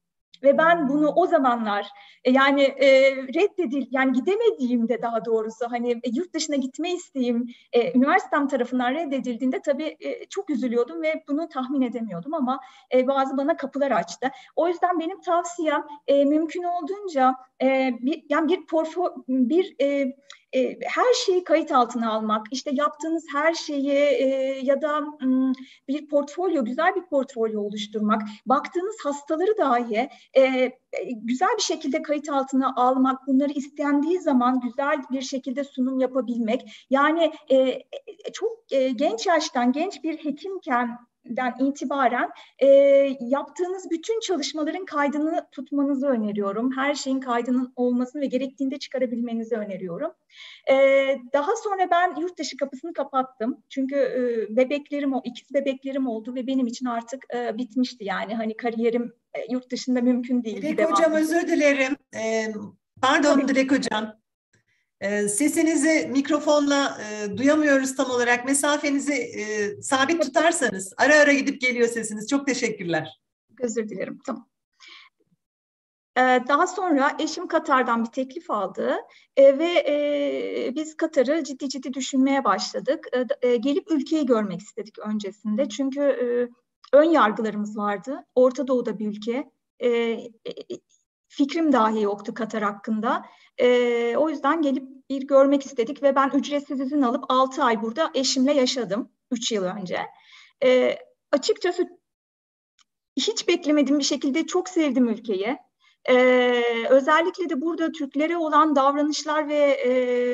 Speaker 8: Ve ben bunu o zamanlar e, yani e, reddedil, yani gidemediğimde daha doğrusu hani e, yurt dışına gitme isteğim e, üniversitem tarafından reddedildiğinde tabii e, çok üzülüyordum ve bunu tahmin edemiyordum ama e, bazı bana kapılar açtı. O yüzden benim tavsiyem e, mümkün olduğunca e, bir, yani bir portföy, bir e, E, her şeyi kayıt altına almak, işte yaptığınız her şeyi e, ya da m, bir portfolyo, güzel bir portfolyo oluşturmak, baktığınız hastaları dahi e, güzel bir şekilde kayıt altına almak, bunları istendiği zaman güzel bir şekilde sunum yapabilmek. Yani e, çok e, genç yaştan, genç bir hekimken den itibaren e, yaptığınız bütün çalışmaların kaydını tutmanızı öneriyorum. Her şeyin kaydının olmasını ve gerektiğinde çıkarabilmenizi öneriyorum. E, daha sonra ben yurt dışı kapısını kapattım. Çünkü e, bebeklerim, o ikiz bebeklerim oldu ve benim için artık e, bitmişti yani. Hani kariyerim e, yurt dışında mümkün değildi.
Speaker 2: Dilek Hocam özür dilerim. E, pardon Tabii. Dilek Hocam. Sesinizi mikrofonla e, duyamıyoruz tam olarak. Mesafenizi e, sabit tutarsanız. Ara ara gidip geliyor sesiniz. Çok teşekkürler.
Speaker 8: Özür dilerim. Tamam. Ee, daha sonra eşim Katar'dan bir teklif aldı e, ve e, biz Katar'ı ciddi ciddi düşünmeye başladık. E, e, gelip ülkeyi görmek istedik öncesinde. Çünkü e, ön yargılarımız vardı. Orta Doğu'da bir ülke. E, e, fikrim dahi yoktu Katar hakkında. E, o yüzden gelip bir görmek istedik ve ben ücretsiz izin alıp altı ay burada eşimle yaşadım üç yıl önce. E, açıkçası hiç beklemediğim bir şekilde çok sevdim ülkeyi. E, özellikle de burada Türklere olan davranışlar ve e,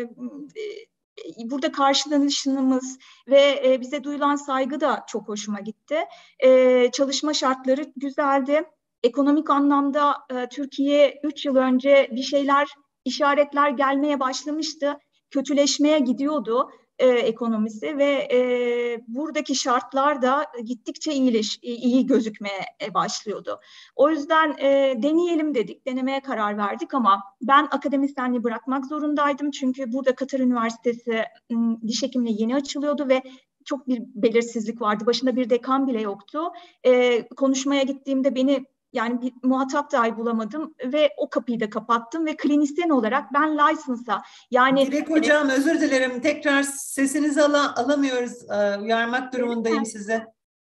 Speaker 8: e, burada karşılanışımız ve e, bize duyulan saygı da çok hoşuma gitti. E, çalışma şartları güzeldi. Ekonomik anlamda e, Türkiye üç yıl önce bir şeyler, işaretler gelmeye başlamıştı. Kötüleşmeye gidiyordu e, ekonomisi ve e, buradaki şartlar da gittikçe iyileş, iyi gözükmeye başlıyordu. O yüzden e, deneyelim dedik, denemeye karar verdik ama ben akademisyenliği bırakmak zorundaydım. Çünkü burada Katar Üniversitesi diş hekimliği yeni açılıyordu ve çok bir belirsizlik vardı. Başında bir dekan bile yoktu. E, konuşmaya gittiğimde beni yani bir muhatap dahi bulamadım ve o kapıyı da kapattım ve klinisyen olarak ben license'a yani...
Speaker 2: Dilek Hocam özür dilerim. Tekrar sesinizi al alamıyoruz. Uyarmak durumundayım size.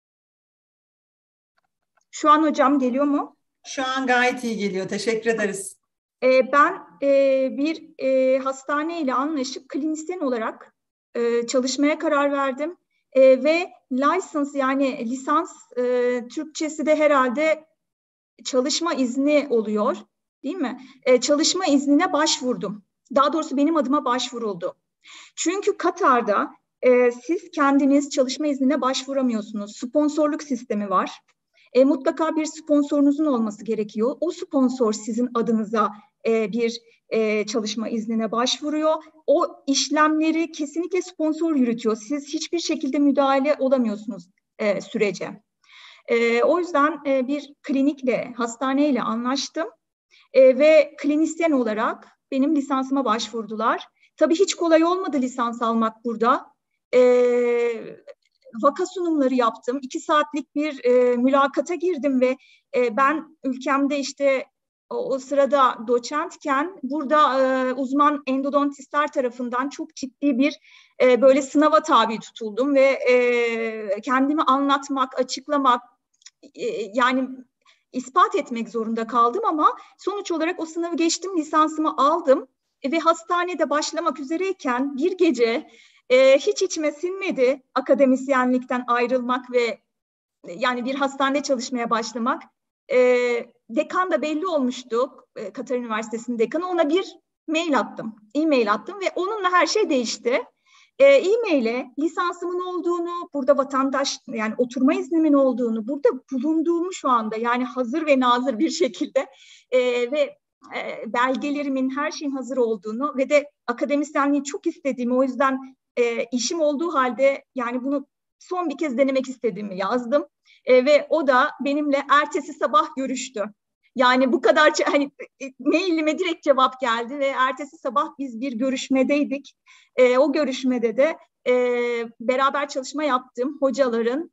Speaker 8: Şu an hocam geliyor mu?
Speaker 2: Şu an gayet iyi geliyor. Teşekkür ederiz.
Speaker 8: Ee, ben e, bir e, hastane ile anlaşıp klinisyen olarak e, çalışmaya karar verdim. E, ve license yani lisans e, Türkçesi de herhalde çalışma izni oluyor, değil mi? Ee, çalışma iznine başvurdum. Daha doğrusu benim adıma başvuruldu. Çünkü Katar'da e, siz kendiniz çalışma iznine başvuramıyorsunuz. Sponsorluk sistemi var. E, mutlaka bir sponsorunuzun olması gerekiyor. O sponsor sizin adınıza e, bir e, çalışma iznine başvuruyor. O işlemleri kesinlikle sponsor yürütüyor. Siz hiçbir şekilde müdahale olamıyorsunuz e, sürece. E, o yüzden e, bir klinikle, hastaneyle anlaştım e, ve klinisyen olarak benim lisansıma başvurdular. Tabii hiç kolay olmadı lisans almak burada. E, vaka sunumları yaptım. İki saatlik bir e, mülakata girdim ve e, ben ülkemde işte o, o sırada doçentken burada e, uzman endodontistler tarafından çok ciddi bir e, böyle sınava tabi tutuldum ve e, kendimi anlatmak, açıklamak, yani ispat etmek zorunda kaldım ama sonuç olarak o sınavı geçtim, lisansımı aldım ve hastanede başlamak üzereyken bir gece e, hiç içime sinmedi akademisyenlikten ayrılmak ve yani bir hastanede çalışmaya başlamak. E, dekan da belli olmuştu, e, Katar Üniversitesi'nin dekanı, ona bir mail attım, e-mail attım ve onunla her şey değişti. E, e-mail'e lisansımın olduğunu, burada vatandaş yani oturma iznimin olduğunu, burada bulunduğumu şu anda yani hazır ve nazır bir şekilde e, ve e, belgelerimin her şeyin hazır olduğunu ve de akademisyenliği çok istediğimi, o yüzden e, işim olduğu halde yani bunu son bir kez denemek istediğimi yazdım e, ve o da benimle ertesi sabah görüştü. Yani bu kadar hani mailime direkt cevap geldi ve ertesi sabah biz bir görüşmedeydik. E, o görüşmede de e, beraber çalışma yaptığım hocaların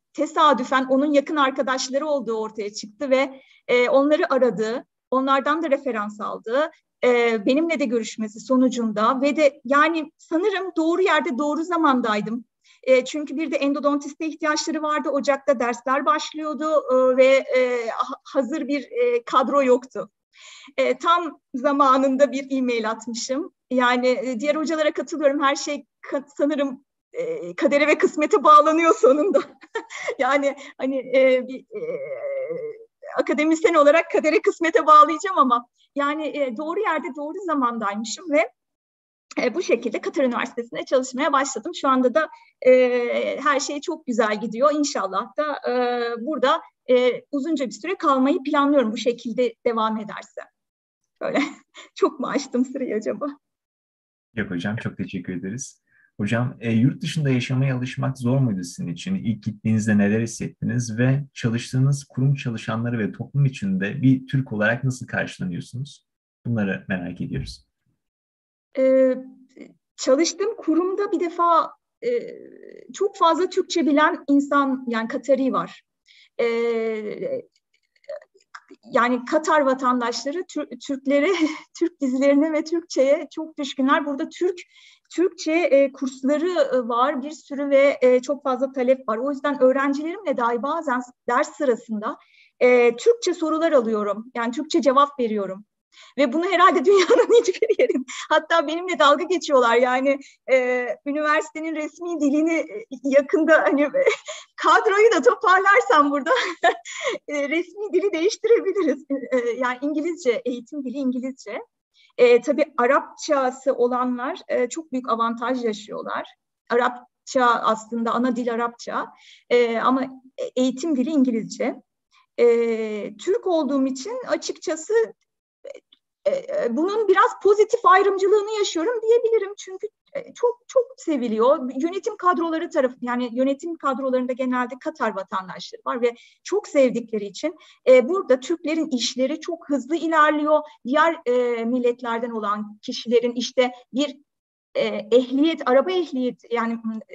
Speaker 8: tesadüfen onun yakın arkadaşları olduğu ortaya çıktı ve e, onları aradı, onlardan da referans aldı. E, benimle de görüşmesi sonucunda ve de yani sanırım doğru yerde doğru zamandaydım. E, çünkü bir de endodontiste ihtiyaçları vardı. Ocak'ta dersler başlıyordu e, ve e, hazır bir e, kadro yoktu. E, tam zamanında bir e-mail atmışım. Yani e, diğer hocalara katılıyorum. Her şey ka- sanırım e, kadere ve kısmete bağlanıyor sonunda. Yani hani e, bir e, akademisyen olarak kadere kısmete bağlayacağım ama yani e, doğru yerde doğru zamandaymışım ve e, bu şekilde Katar Üniversitesi'nde çalışmaya başladım. Şu anda da e, her şey çok güzel gidiyor. İnşallah da e, burada e, uzunca bir süre kalmayı planlıyorum bu şekilde devam ederse. Böyle çok mu açtım sırayı acaba?
Speaker 1: Yok hocam, çok teşekkür ederiz. Hocam e, yurt dışında yaşamaya alışmak zor muydu sizin için? İlk gittiğinizde neler hissettiniz ve çalıştığınız kurum çalışanları ve toplum içinde bir Türk olarak nasıl karşılanıyorsunuz? Bunları merak ediyoruz.
Speaker 8: Ee, çalıştığım kurumda bir defa e, çok fazla Türkçe bilen insan, yani Katari var. Ee, yani Katar vatandaşları Tür- Türklere, Türk dizilerine ve Türkçe'ye çok düşkünler. Burada Türk Türkçe e, kursları var bir sürü ve e, çok fazla talep var. O yüzden öğrencilerimle dahi bazen ders sırasında e, Türkçe sorular alıyorum. Yani Türkçe cevap veriyorum. Ve bunu herhalde dünyanın hiçbir yerinde, hatta benimle dalga geçiyorlar. Yani e, üniversitenin resmi dilini yakında hani kadroyu da toparlarsam burada e, resmi dili değiştirebiliriz. E, yani İngilizce, eğitim dili İngilizce. E, tabii Arapçası olanlar e, çok büyük avantaj yaşıyorlar. Arapça aslında ana dil Arapça e, ama eğitim dili İngilizce. E, Türk olduğum için açıkçası bunun biraz pozitif ayrımcılığını yaşıyorum diyebilirim. Çünkü çok çok seviliyor. Yönetim kadroları tarafı, yani yönetim kadrolarında genelde Katar vatandaşları var ve çok sevdikleri için e, burada Türklerin işleri çok hızlı ilerliyor. Diğer e, milletlerden olan kişilerin işte bir e, ehliyet, araba ehliyeti, yani e,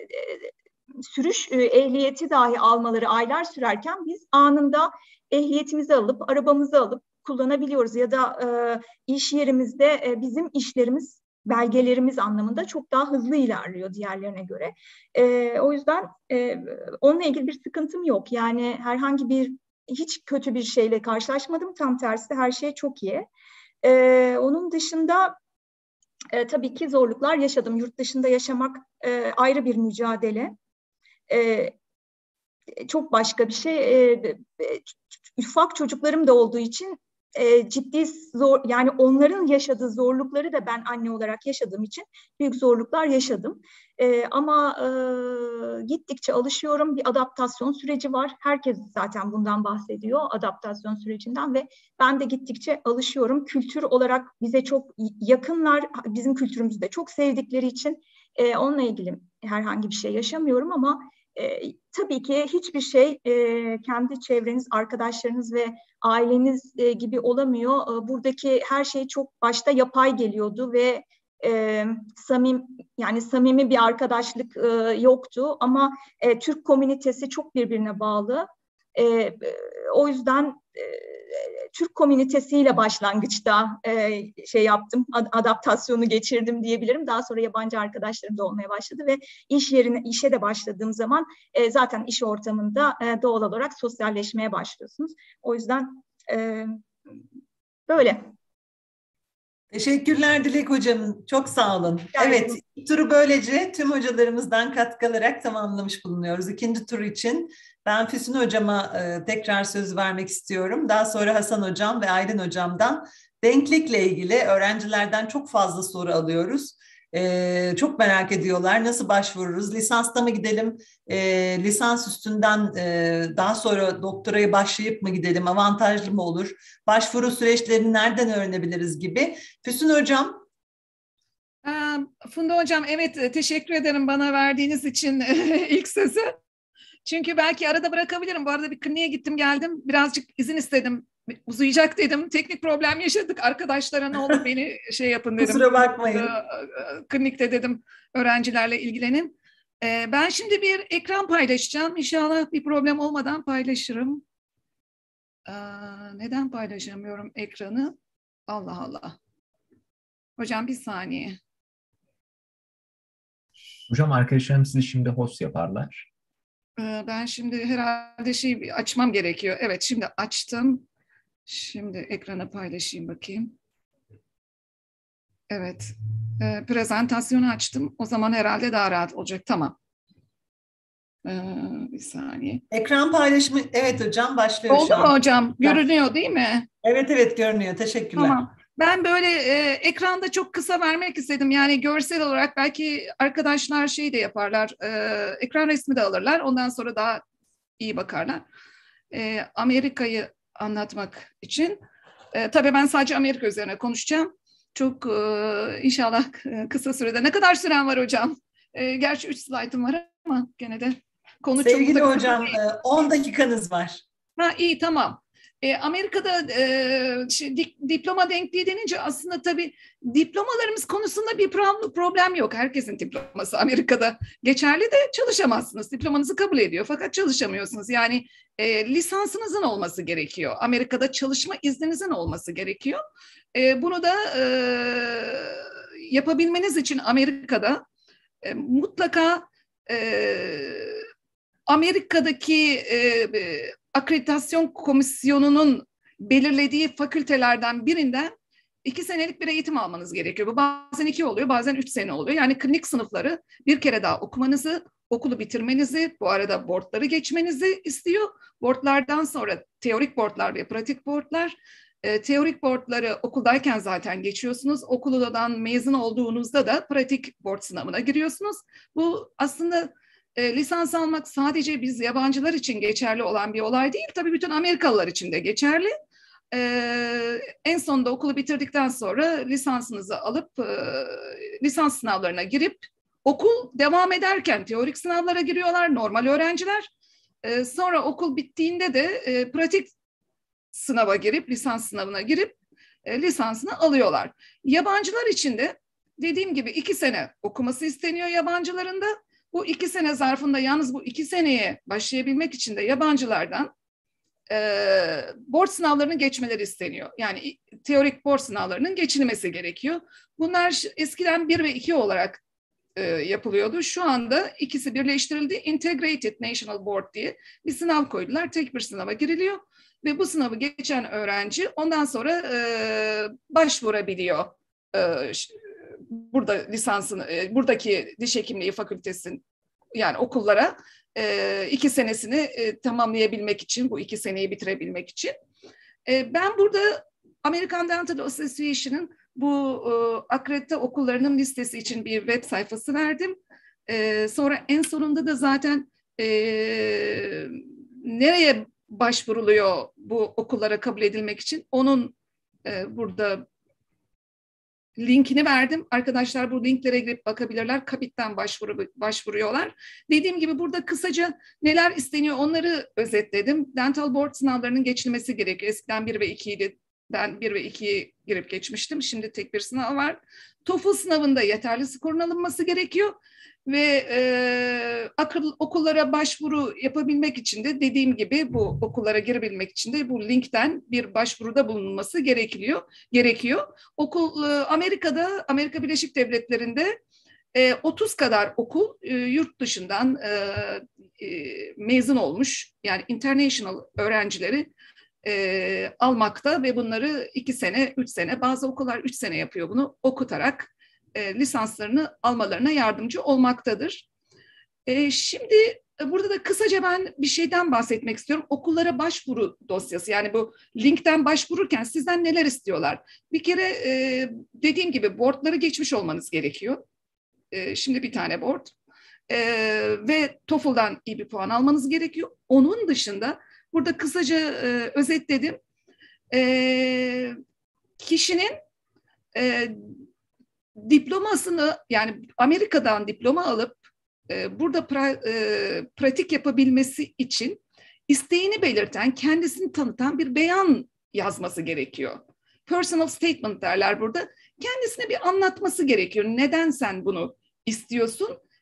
Speaker 8: sürüş e, ehliyeti dahi almaları aylar sürerken biz anında ehliyetimizi alıp, arabamızı alıp kullanabiliyoruz ya da e, iş yerimizde e, bizim işlerimiz, belgelerimiz anlamında çok daha hızlı ilerliyor diğerlerine göre. E, o yüzden e, onunla ilgili bir sıkıntım yok. Yani herhangi bir, hiç kötü bir şeyle karşılaşmadım. Tam tersi, her şey çok iyi. E, onun dışında e, tabii ki zorluklar yaşadım. Yurt dışında yaşamak e, ayrı bir mücadele. E, çok başka bir şey. E, ufak çocuklarım da olduğu için e, ciddi zor, yani onların yaşadığı zorlukları da ben anne olarak yaşadığım için büyük zorluklar yaşadım. E, ama e, gittikçe alışıyorum. Bir adaptasyon süreci var. Herkes zaten bundan bahsediyor, adaptasyon sürecinden, ve ben de gittikçe alışıyorum. Kültür olarak bize çok yakınlar, bizim kültürümüzü de çok sevdikleri için e, onunla ilgili herhangi bir şey yaşamıyorum ama E, tabii ki hiçbir şey e, kendi çevreniz, arkadaşlarınız ve aileniz e, gibi olamıyor. E, buradaki her şey çok başta yapay geliyordu ve e, samim, yani samimi bir arkadaşlık e, yoktu. Ama e, Türk komünitesi çok birbirine bağlı. E, e, o yüzden e, Türk komünitesiyle başlangıçta e, şey yaptım, ad- adaptasyonu geçirdim diyebilirim. Daha sonra yabancı arkadaşlarım da olmaya başladı ve iş yerine, işe de başladığım zaman e, zaten iş ortamında e, doğal olarak sosyalleşmeye başlıyorsunuz. O yüzden e, böyle.
Speaker 2: Teşekkürler Dilek Hocam. Çok sağ olun.
Speaker 8: Yani,
Speaker 2: evet, ilk turu böylece tüm hocalarımızdan katkı alarak tamamlamış bulunuyoruz. İkinci tur için ben Füsun Hocama e, tekrar söz vermek istiyorum. Daha sonra Hasan Hocam ve Aylin Hocam'dan denklikle ilgili öğrencilerden çok fazla soru alıyoruz. Ee, çok merak ediyorlar. Nasıl başvururuz? Lisansta mı gidelim? E, lisans üstünden e, daha sonra doktoraya başlayıp mı gidelim? Avantajlı mı olur? Başvuru süreçlerini nereden öğrenebiliriz gibi. Füsun Hocam.
Speaker 3: Funda Hocam, evet, teşekkür ederim bana verdiğiniz için ilk sözü. Çünkü belki arada bırakabilirim. Bu arada bir kliniğe gittim geldim. Birazcık izin istedim. Uzayacak dedim. Teknik problem yaşadık. Arkadaşlara ne olur beni şey yapın dedim.
Speaker 2: Kusura bakmayın.
Speaker 3: Klinikte dedim öğrencilerle ilgilenin. Ee, ben şimdi bir ekran paylaşacağım. İnşallah bir problem olmadan paylaşırım. Ee, neden paylaşamıyorum ekranı? Allah Allah. Hocam bir saniye.
Speaker 1: Hocam arkadaşlarım sizi şimdi host yaparlar.
Speaker 3: Ee, ben şimdi herhalde şey açmam gerekiyor. Evet, şimdi açtım. Şimdi ekrana paylaşayım bakayım. Evet. Ee, prezentasyonu açtım. O zaman herhalde daha rahat olacak. Tamam. Ee, bir saniye.
Speaker 2: Ekran paylaşımı, evet hocam, başlıyor
Speaker 3: Oldu
Speaker 2: şu an.
Speaker 3: mu hocam? Görünüyor değil mi?
Speaker 2: Evet evet görünüyor. Teşekkürler.
Speaker 3: Tamam. Ben böyle e, ekranda çok kısa vermek istedim. Yani görsel olarak belki arkadaşlar şey de yaparlar. E, ekran resmi de alırlar. Ondan sonra daha iyi bakarlar. E, Amerika'yı anlatmak için. E, tabii ben sadece Amerika üzerine konuşacağım. Çok e, inşallah kısa sürede. Ne kadar süren var hocam? E, gerçi üç slaytım var ama gene de konu
Speaker 2: Sevgili
Speaker 3: çok da
Speaker 2: hocam on dakikanız var.
Speaker 3: Ha iyi tamam. E, Amerika'da e, şey, dik, diploma denkliği denince aslında tabii diplomalarımız konusunda bir problem yok. Herkesin diploması Amerika'da geçerli de çalışamazsınız. Diplomanızı kabul ediyor fakat çalışamıyorsunuz. Yani e, lisansınızın olması gerekiyor. Amerika'da çalışma izninizin olması gerekiyor. E, bunu da e, yapabilmeniz için Amerika'da e, mutlaka e, Amerika'daki e, akreditasyon komisyonunun belirlediği fakültelerden birinden iki senelik bir eğitim almanız gerekiyor. Bu bazen iki oluyor, bazen üç sene oluyor. Yani klinik sınıfları bir kere daha okumanızı, okulu bitirmenizi, bu arada boardları geçmenizi istiyor. Boardlardan sonra teorik boardlar ve pratik boardlar. E, teorik boardları okuldayken zaten geçiyorsunuz. Okuldan mezun olduğunuzda da pratik board sınavına giriyorsunuz. Bu aslında E, lisans almak sadece biz yabancılar için geçerli olan bir olay değil. Tabii bütün Amerikalılar için de geçerli. E, en sonunda okulu bitirdikten sonra lisansınızı alıp e, lisans sınavlarına girip okul devam ederken teorik sınavlara giriyorlar normal öğrenciler. E, sonra okul bittiğinde de e, pratik sınava girip lisans sınavına girip e, lisansını alıyorlar. Yabancılar için de dediğim gibi iki sene okuması isteniyor yabancıların da. Bu iki sene zarfında yalnız bu iki seneye başlayabilmek için de yabancılardan e, board sınavlarının geçmeleri isteniyor. Yani teorik board sınavlarının geçilmesi gerekiyor. Bunlar eskiden bir ve iki olarak e, yapılıyordu. Şu anda ikisi birleştirildi. Integrated National Board diye bir sınav koydular. Tek bir sınava giriliyor ve bu sınavı geçen öğrenci ondan sonra e, başvurabiliyor. E, burada lisansını, buradaki diş hekimliği fakültesin yani okullara e, iki senesini e, tamamlayabilmek için, bu iki seneyi bitirebilmek için. E, ben burada American Dental Association'ın bu e, akredite okullarının listesi için bir web sayfası verdim. E, sonra en sonunda da zaten e, nereye başvuruluyor bu okullara kabul edilmek için onun e, burada linkini verdim. Arkadaşlar bu linklere girip bakabilirler. Kapit'ten başvuru, başvuruyorlar. Dediğim gibi burada kısaca neler isteniyor onları özetledim. Dental Board sınavlarının geçilmesi gerekiyor. Eskiden bir ve ikiydi. Ben bir ve ikiyi girip geçmiştim. Şimdi tek bir sınav var. TOEFL sınavında yeterli skorun alınması gerekiyor. Ve e, akıl, okullara başvuru yapabilmek için de dediğim gibi bu okullara girebilmek için de bu linkten bir başvuruda bulunması gerekiyor. gerekiyor. Okul e, Amerika'da, Amerika Birleşik Devletleri'nde e, otuz kadar okul e, yurt dışından e, e, mezun olmuş yani international öğrencileri e, almakta ve bunları iki sene, üç sene bazı okullar üç sene yapıyor bunu okutarak E, lisanslarını almalarına yardımcı olmaktadır. E, şimdi burada da kısaca ben bir şeyden bahsetmek istiyorum. Okullara başvuru dosyası yani bu linkten başvururken sizden neler istiyorlar? Bir kere e, dediğim gibi boardları geçmiş olmanız gerekiyor. E, şimdi bir tane board e, ve TOEFL'dan iyi bir puan almanız gerekiyor. Onun dışında burada kısaca e, özetledim. E, kişinin e, diplomasını yani Amerika'dan diploma alıp e, burada pra, e, pratik yapabilmesi için isteğini belirten, kendisini tanıtan bir beyan yazması gerekiyor. Personal statement derler burada. Kendisine bir anlatması gerekiyor. Neden sen bunu istiyorsun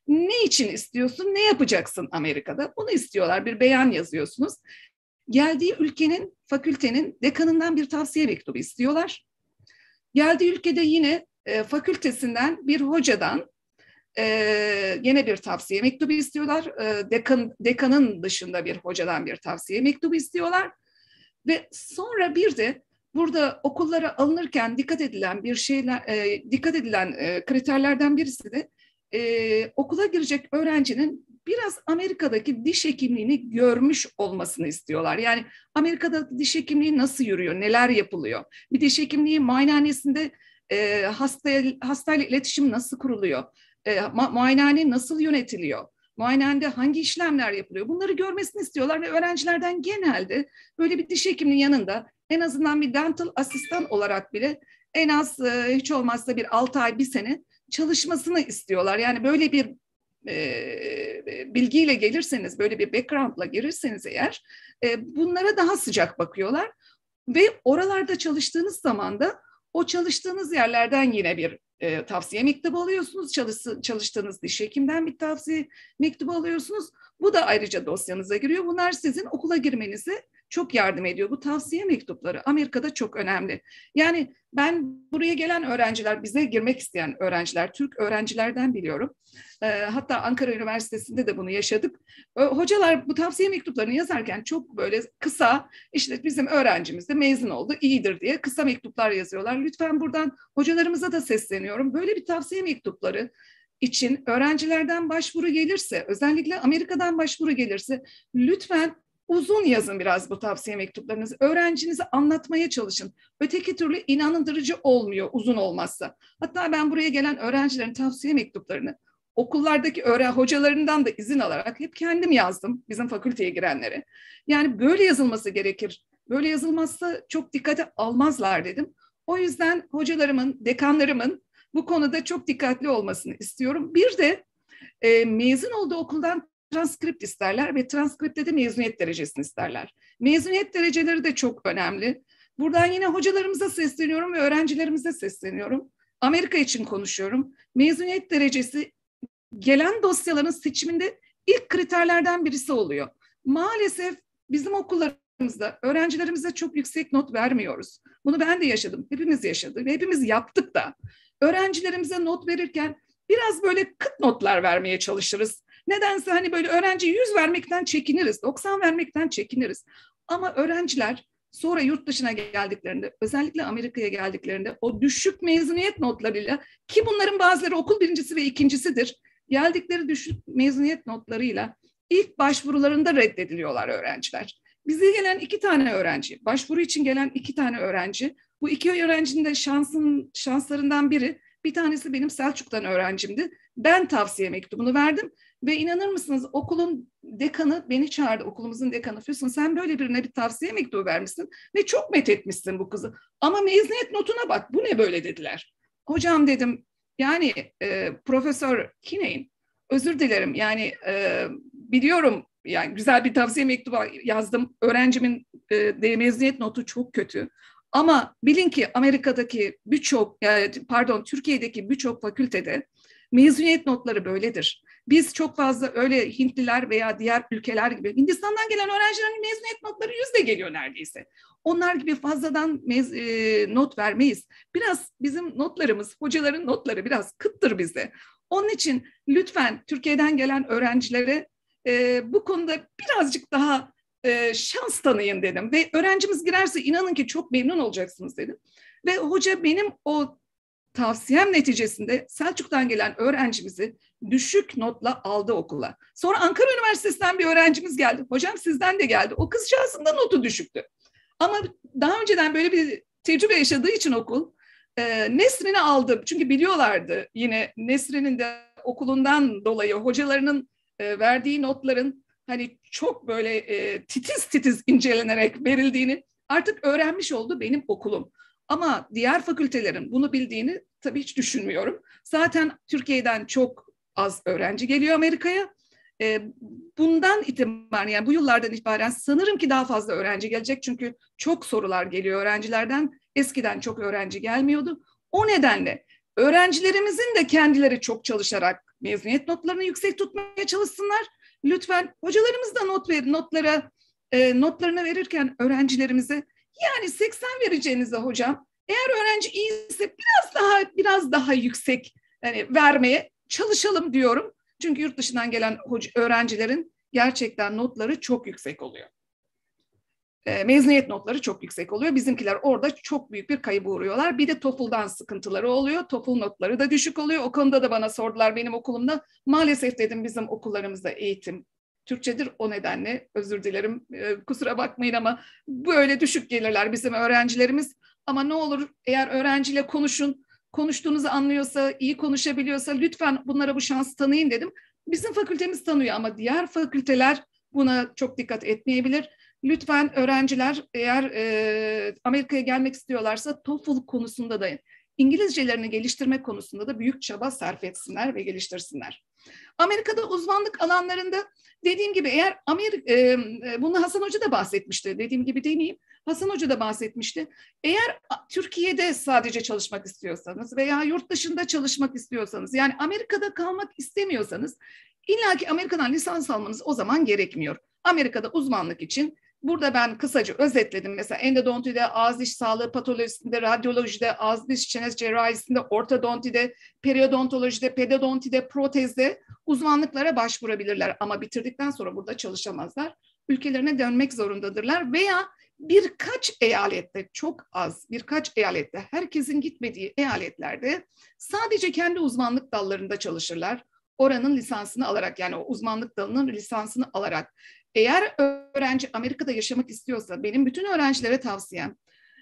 Speaker 3: Ne için istiyorsun, ne yapacaksın Amerika'da? Bunu istiyorlar, bir beyan yazıyorsunuz. Geldiği ülkenin, fakültenin dekanından bir tavsiye mektubu istiyorlar. Geldiği ülkede yine e, fakültesinden bir hocadan e, yine bir tavsiye mektubu istiyorlar. E, dekan, dekanın dışında bir hocadan bir tavsiye mektubu istiyorlar. Ve sonra bir de burada okullara alınırken dikkat edilen bir şeyler, e, dikkat edilen e, kriterlerden birisi de e, okula girecek öğrencinin biraz Amerika'daki diş hekimliğini görmüş olmasını istiyorlar. Yani Amerika'da diş hekimliği nasıl yürüyor, neler yapılıyor? Bir diş hekimliği muayenehanesinde e, hastaya, hastayla iletişim nasıl kuruluyor? E, ma- muayenehane nasıl yönetiliyor? Muayenehanede hangi işlemler yapılıyor? Bunları görmesini istiyorlar ve öğrencilerden genelde böyle bir diş hekiminin yanında en azından bir dental asistan olarak bile en az e, hiç olmazsa bir altı ay, bir sene çalışmasını istiyorlar. Yani böyle bir e, bilgiyle gelirseniz, böyle bir background'la gelirseniz eğer e, bunlara daha sıcak bakıyorlar. Ve oralarda çalıştığınız zaman da o çalıştığınız yerlerden yine bir e, tavsiye mektubu alıyorsunuz. Çalışsı, çalıştığınız diş hekimden bir tavsiye mektubu alıyorsunuz. Bu da ayrıca dosyanıza giriyor. Bunlar sizin okula girmenize çok yardım ediyor. Bu tavsiye mektupları Amerika'da çok önemli. Yani ben buraya gelen öğrenciler, bize girmek isteyen öğrenciler, Türk öğrencilerden biliyorum. E, hatta Ankara Üniversitesi'nde de bunu yaşadık. E, hocalar bu tavsiye mektuplarını yazarken çok böyle kısa, işte bizim öğrencimiz de mezun oldu, iyidir diye kısa mektuplar yazıyorlar. Lütfen buradan hocalarımıza da sesleniyorum. Böyle bir tavsiye mektupları için öğrencilerden başvuru gelirse, özellikle Amerika'dan başvuru gelirse lütfen uzun yazın biraz bu tavsiye mektuplarınızı. Öğrencinize anlatmaya çalışın. Öteki türlü inandırıcı olmuyor uzun olmazsa. Hatta ben buraya gelen öğrencilerin tavsiye mektuplarını okullardaki öğren hocalarından da izin alarak hep kendim yazdım bizim fakülteye girenlere. Yani böyle yazılması gerekir. Böyle yazılmazsa çok dikkate almazlar dedim. O yüzden hocalarımın, dekanlarımın bu konuda çok dikkatli olmasını istiyorum. Bir de e, mezun olduğu okuldan transkript isterler ve transkripte de mezuniyet derecesini isterler. Mezuniyet dereceleri de çok önemli. Buradan yine hocalarımıza sesleniyorum ve öğrencilerimize sesleniyorum. Amerika için konuşuyorum. Mezuniyet derecesi gelen dosyaların seçiminde ilk kriterlerden birisi oluyor. Maalesef bizim okullarımızda öğrencilerimize çok yüksek not vermiyoruz. Bunu ben de yaşadım, hepimiz yaşadık ve hepimiz yaptık da. Öğrencilerimize not verirken biraz böyle kıt notlar vermeye çalışırız. Nedense hani böyle öğrenciye yüz vermekten çekiniriz, doksan vermekten çekiniriz. Ama öğrenciler sonra yurt dışına geldiklerinde, özellikle Amerika'ya geldiklerinde o düşük mezuniyet notlarıyla, ki bunların bazıları okul birincisi ve ikincisidir, geldikleri düşük mezuniyet notlarıyla ilk başvurularında reddediliyorlar öğrenciler. Bize gelen iki tane öğrenci, başvuru için gelen iki tane öğrenci, bu iki öğrencinin de şansın, şanslarından biri, bir tanesi benim Selçuk'tan öğrencimdi. Ben tavsiye mektubunu verdim ve inanır mısınız okulun dekanı beni çağırdı, okulumuzun dekanı. Füsun, sen böyle birine bir tavsiye mektubu vermişsin ve çok methetmişsin bu kızı. Ama mezuniyet notuna bak, bu ne böyle dediler. Hocam dedim, yani e, Profesör Kinney, özür dilerim, yani e, biliyorum, yani güzel bir tavsiye mektubu yazdım. Öğrencimin e, de mezuniyet notu çok kötü. Ama bilin ki Amerika'daki birçok, pardon Türkiye'deki birçok fakültede mezuniyet notları böyledir. Biz çok fazla öyle Hintliler veya diğer ülkeler gibi, Hindistan'dan gelen öğrencilerin mezuniyet notları yüzde geliyor neredeyse. Onlar gibi fazladan mez, e, not vermeyiz. Biraz bizim notlarımız, hocaların notları biraz kıttır bize. Onun için lütfen Türkiye'den gelen öğrencilere e, bu konuda birazcık daha e, şans tanıyın dedim. Ve öğrencimiz girerse inanın ki çok memnun olacaksınız dedim. Ve hoca benim o tavsiyem neticesinde Selçuk'tan gelen öğrencimizi düşük notla aldı okula. Sonra Ankara Üniversitesi'nden bir öğrencimiz geldi. Hocam sizden de geldi. O kızcağızın da notu düşüktü. Ama daha önceden böyle bir tecrübe yaşadığı için okul e, Nesrin'i aldı. Çünkü biliyorlardı yine Nesrin'in de okulundan dolayı hocalarının e, verdiği notların hani çok böyle e, titiz titiz incelenerek verildiğini artık öğrenmiş oldu benim okulum. Ama diğer fakültelerin bunu bildiğini tabii hiç düşünmüyorum. Zaten Türkiye'den çok az öğrenci geliyor Amerika'ya. E, bundan itibaren, yani bu yıllardan itibaren sanırım ki daha fazla öğrenci gelecek. Çünkü çok sorular geliyor öğrencilerden. Eskiden çok öğrenci gelmiyordu. O nedenle Öğrencilerimizin de kendileri çok çalışarak mezuniyet notlarını yüksek tutmaya çalışsınlar. Lütfen hocalarımız da not ver, notlara e, notlarını verirken öğrencilerimize yani seksen vereceğinizde hocam eğer öğrenci iyiyse biraz daha biraz daha yüksek yani vermeye çalışalım diyorum. Çünkü yurt dışından gelen hoca, öğrencilerin gerçekten notları çok yüksek oluyor. E, mezuniyet notları çok yüksek oluyor. Bizimkiler orada çok büyük bir kayıba uğruyorlar. Bir de TOEFL'dan sıkıntıları oluyor. TOEFL notları da düşük oluyor. O konuda da bana sordular benim okulumda. Maalesef dedim bizim okullarımızda eğitim Türkçedir. O nedenle özür dilerim. E, kusura bakmayın ama böyle düşük gelirler bizim öğrencilerimiz. Ama ne olur eğer öğrenciyle konuşun. Konuştuğunuzu anlıyorsa, iyi konuşabiliyorsa lütfen bunlara bu şansı tanıyın dedim. Bizim fakültemiz tanıyor ama diğer fakülteler buna çok dikkat etmeyebilir. Lütfen öğrenciler eğer e, Amerika'ya gelmek istiyorlarsa TOEFL konusunda da İngilizcelerini geliştirme konusunda da büyük çaba sarf etsinler ve geliştirsinler. Amerika'da uzmanlık alanlarında dediğim gibi eğer Amerika, e, bunu Hasan Hoca da bahsetmişti. Dediğim gibi demeyeyim. Hasan Hoca da bahsetmişti. Eğer Türkiye'de sadece çalışmak istiyorsanız veya yurt dışında çalışmak istiyorsanız yani Amerika'da kalmak istemiyorsanız illaki Amerika'dan lisans almanız o zaman gerekmiyor. Amerika'da uzmanlık için burada ben kısaca özetledim. Mesela endodontide, ağız diş sağlığı patolojisinde, radyolojide, ağız diş çene cerrahisinde, ortodontide, periodontolojide, pedodontide, protezde uzmanlıklara başvurabilirler. Ama bitirdikten sonra burada çalışamazlar. Ülkelerine dönmek zorundadırlar veya birkaç eyalette, çok az birkaç eyalette, herkesin gitmediği eyaletlerde sadece kendi uzmanlık dallarında çalışırlar. Oranın lisansını alarak yani o uzmanlık dalının lisansını alarak. Eğer öğrenci Amerika'da yaşamak istiyorsa benim bütün öğrencilere tavsiyem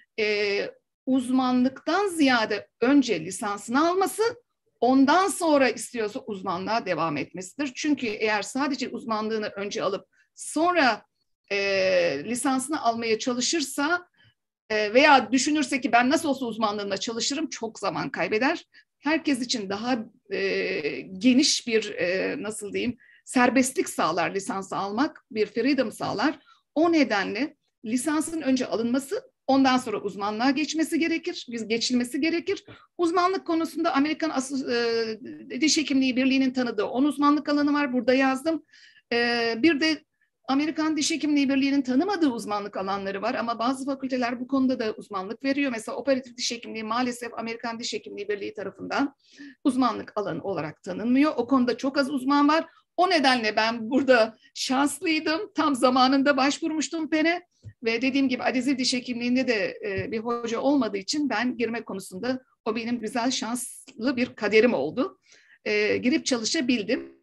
Speaker 3: e, uzmanlıktan ziyade önce lisansını alması, ondan sonra istiyorsa uzmanlığa devam etmesidir. Çünkü eğer sadece uzmanlığını önce alıp sonra e, lisansını almaya çalışırsa e, veya düşünürse ki ben nasıl olsa uzmanlığında çalışırım çok zaman kaybeder. Herkes için daha e, geniş bir e, nasıl diyeyim serbestlik sağlar lisansı almak, bir freedom sağlar. O nedenle lisansın önce alınması, ondan sonra uzmanlığa geçmesi gerekir, biz geçilmesi gerekir. Uzmanlık konusunda Amerikan As- e, Diş Hekimliği Birliği'nin tanıdığı on uzmanlık alanı var, burada yazdım. E, bir de Amerikan Diş Hekimliği Birliği'nin tanımadığı uzmanlık alanları var ama bazı fakülteler bu konuda da uzmanlık veriyor. Mesela operatif diş hekimliği maalesef Amerikan Diş Hekimliği Birliği tarafından uzmanlık alanı olarak tanınmıyor. O konuda çok az uzman var. O nedenle ben burada şanslıydım. Tam zamanında başvurmuştum Pen'e ve dediğim gibi adezif diş hekimliğinde de e, bir hoca olmadığı için ben girme konusunda o benim güzel şanslı bir kaderim oldu. E, girip çalışabildim.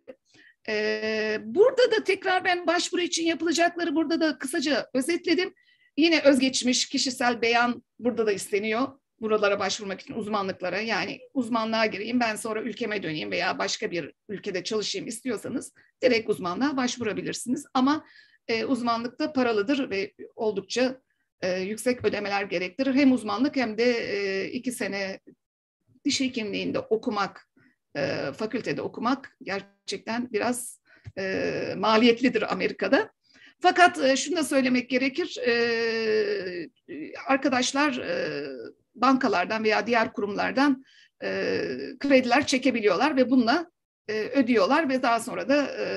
Speaker 3: E, burada da tekrar ben başvuru için yapılacakları burada da kısaca özetledim. Yine özgeçmiş kişisel beyan burada da isteniyor. Buralara başvurmak için uzmanlıklara yani uzmanlığa gireyim ben sonra ülkeme döneyim veya başka bir ülkede çalışayım istiyorsanız direkt uzmanlığa başvurabilirsiniz. Ama e, uzmanlık da paralıdır ve oldukça e, yüksek ödemeler gerektirir. Hem uzmanlık hem de e, iki sene diş hekimliğinde okumak, e, fakültede okumak gerçekten biraz e, maliyetlidir Amerika'da. Fakat e, şunu da söylemek gerekir, e, arkadaşlar e, bankalardan veya diğer kurumlardan e, krediler çekebiliyorlar ve bununla e, ödüyorlar ve daha sonra da e,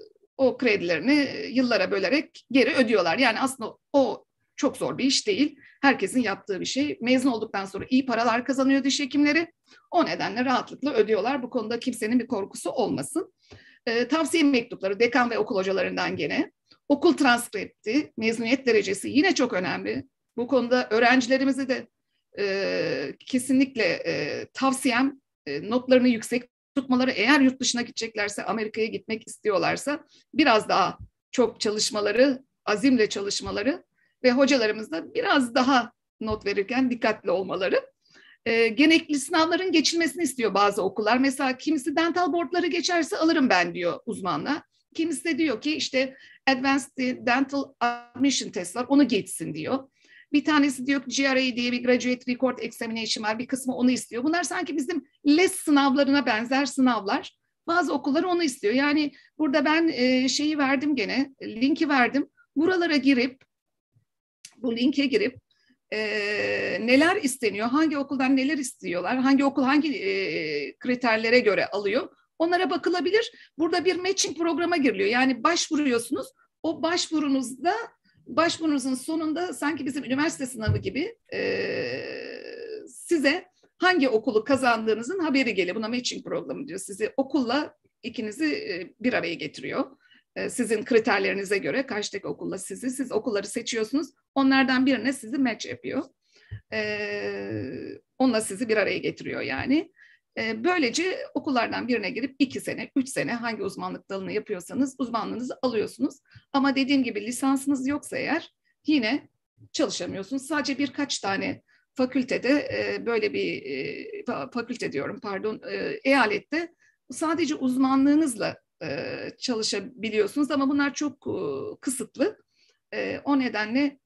Speaker 3: o kredilerini yıllara bölerek geri ödüyorlar. Yani aslında o çok zor bir iş değil. Herkesin yaptığı bir şey. Mezun olduktan sonra iyi paralar kazanıyor diş hekimleri. O nedenle rahatlıkla ödüyorlar. Bu konuda kimsenin bir korkusu olmasın. E, tavsiye mektupları dekan ve okul hocalarından gene. Okul transkripti, mezuniyet derecesi yine çok önemli. Bu konuda öğrencilerimize de e, kesinlikle e, tavsiyem e, notlarını yüksek tutmaları. Eğer yurt dışına gideceklerse, Amerika'ya gitmek istiyorlarsa biraz daha çok çalışmaları, azimle çalışmaları ve hocalarımız da biraz daha not verirken dikkatli olmaları. E, gerekli sınavların geçilmesini istiyor bazı okullar. Mesela kimisi dental boardları geçerse alırım ben diyor uzmanla. Kimisi de diyor ki işte Advanced Dental Admission Test var, onu geçsin diyor. Bir tanesi diyor ki G R A diye bir Graduate Record Examination var, bir kısmı onu istiyor. Bunlar sanki bizim L E S sınavlarına benzer sınavlar. Bazı okullar onu istiyor. Yani burada ben e, şeyi verdim gene, linki verdim. Buralara girip, bu linke girip e, neler isteniyor, hangi okuldan neler istiyorlar, hangi okul hangi e, kriterlere göre alıyor, onlara bakılabilir. Burada bir matching programa giriliyor. Yani başvuruyorsunuz, o başvurunuzda, başvurunuzun sonunda sanki bizim üniversite sınavı gibi e, size hangi okulu kazandığınızın haberi geliyor. Buna matching programı diyor. Sizi okulla ikinizi bir araya getiriyor. Sizin kriterlerinize göre karşıdaki okulla sizi, siz okulları seçiyorsunuz. Onlardan birine sizi match yapıyor. Onunla sizi bir araya getiriyor yani. Böylece okullardan birine girip iki sene, üç sene hangi uzmanlık dalını yapıyorsanız uzmanlığınızı alıyorsunuz. Ama dediğim gibi lisansınız yoksa eğer yine çalışamıyorsunuz. Sadece birkaç tane fakültede böyle bir fakülte diyorum pardon eyalette sadece uzmanlığınızla çalışabiliyorsunuz ama bunlar çok kısıtlı. O nedenle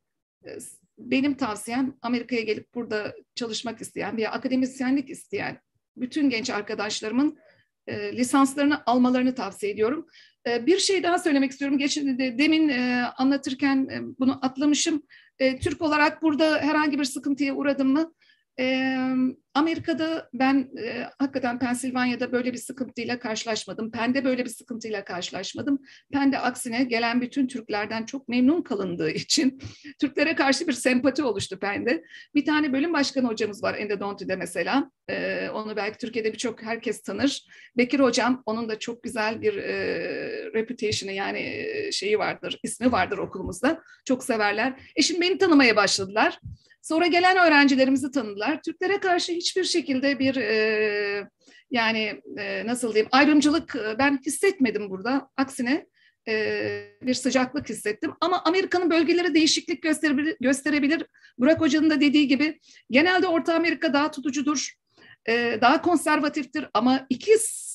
Speaker 3: benim tavsiyem Amerika'ya gelip burada çalışmak isteyen veya akademisyenlik isteyen bütün genç arkadaşlarımın lisanslarını almalarını tavsiye ediyorum. Bir şey daha söylemek istiyorum. Geçen de, demin anlatırken bunu atlamışım. Türk olarak burada herhangi bir sıkıntıya uğradım mı? E, Amerika'da ben e, hakikaten Pensilvanya'da böyle bir sıkıntıyla karşılaşmadım. Penn'de böyle bir sıkıntıyla karşılaşmadım. Penn'de aksine gelen bütün Türklerden çok memnun kalındığı için Türklere karşı bir sempati oluştu Penn'de. Bir tane bölüm başkanı hocamız var Endodonti'de mesela. E, onu belki Türkiye'de birçok herkes tanır. Bekir hocam, onun da çok güzel bir e, reputation'ı yani şeyi vardır, ismi vardır okulumuzda. Çok severler. E şimdi beni tanımaya başladılar. Sonra gelen öğrencilerimizi tanıdılar. Türklere karşı hiçbir şekilde bir e, yani e, nasıl diyeyim ayrımcılık ben hissetmedim burada. Aksine e, bir sıcaklık hissettim. Ama Amerika'nın bölgeleri değişiklik gösterebilir. gösterebilir. Burak Hoca'nın da dediği gibi genelde Orta Amerika daha tutucudur, e, daha konservatiftir. Ama iki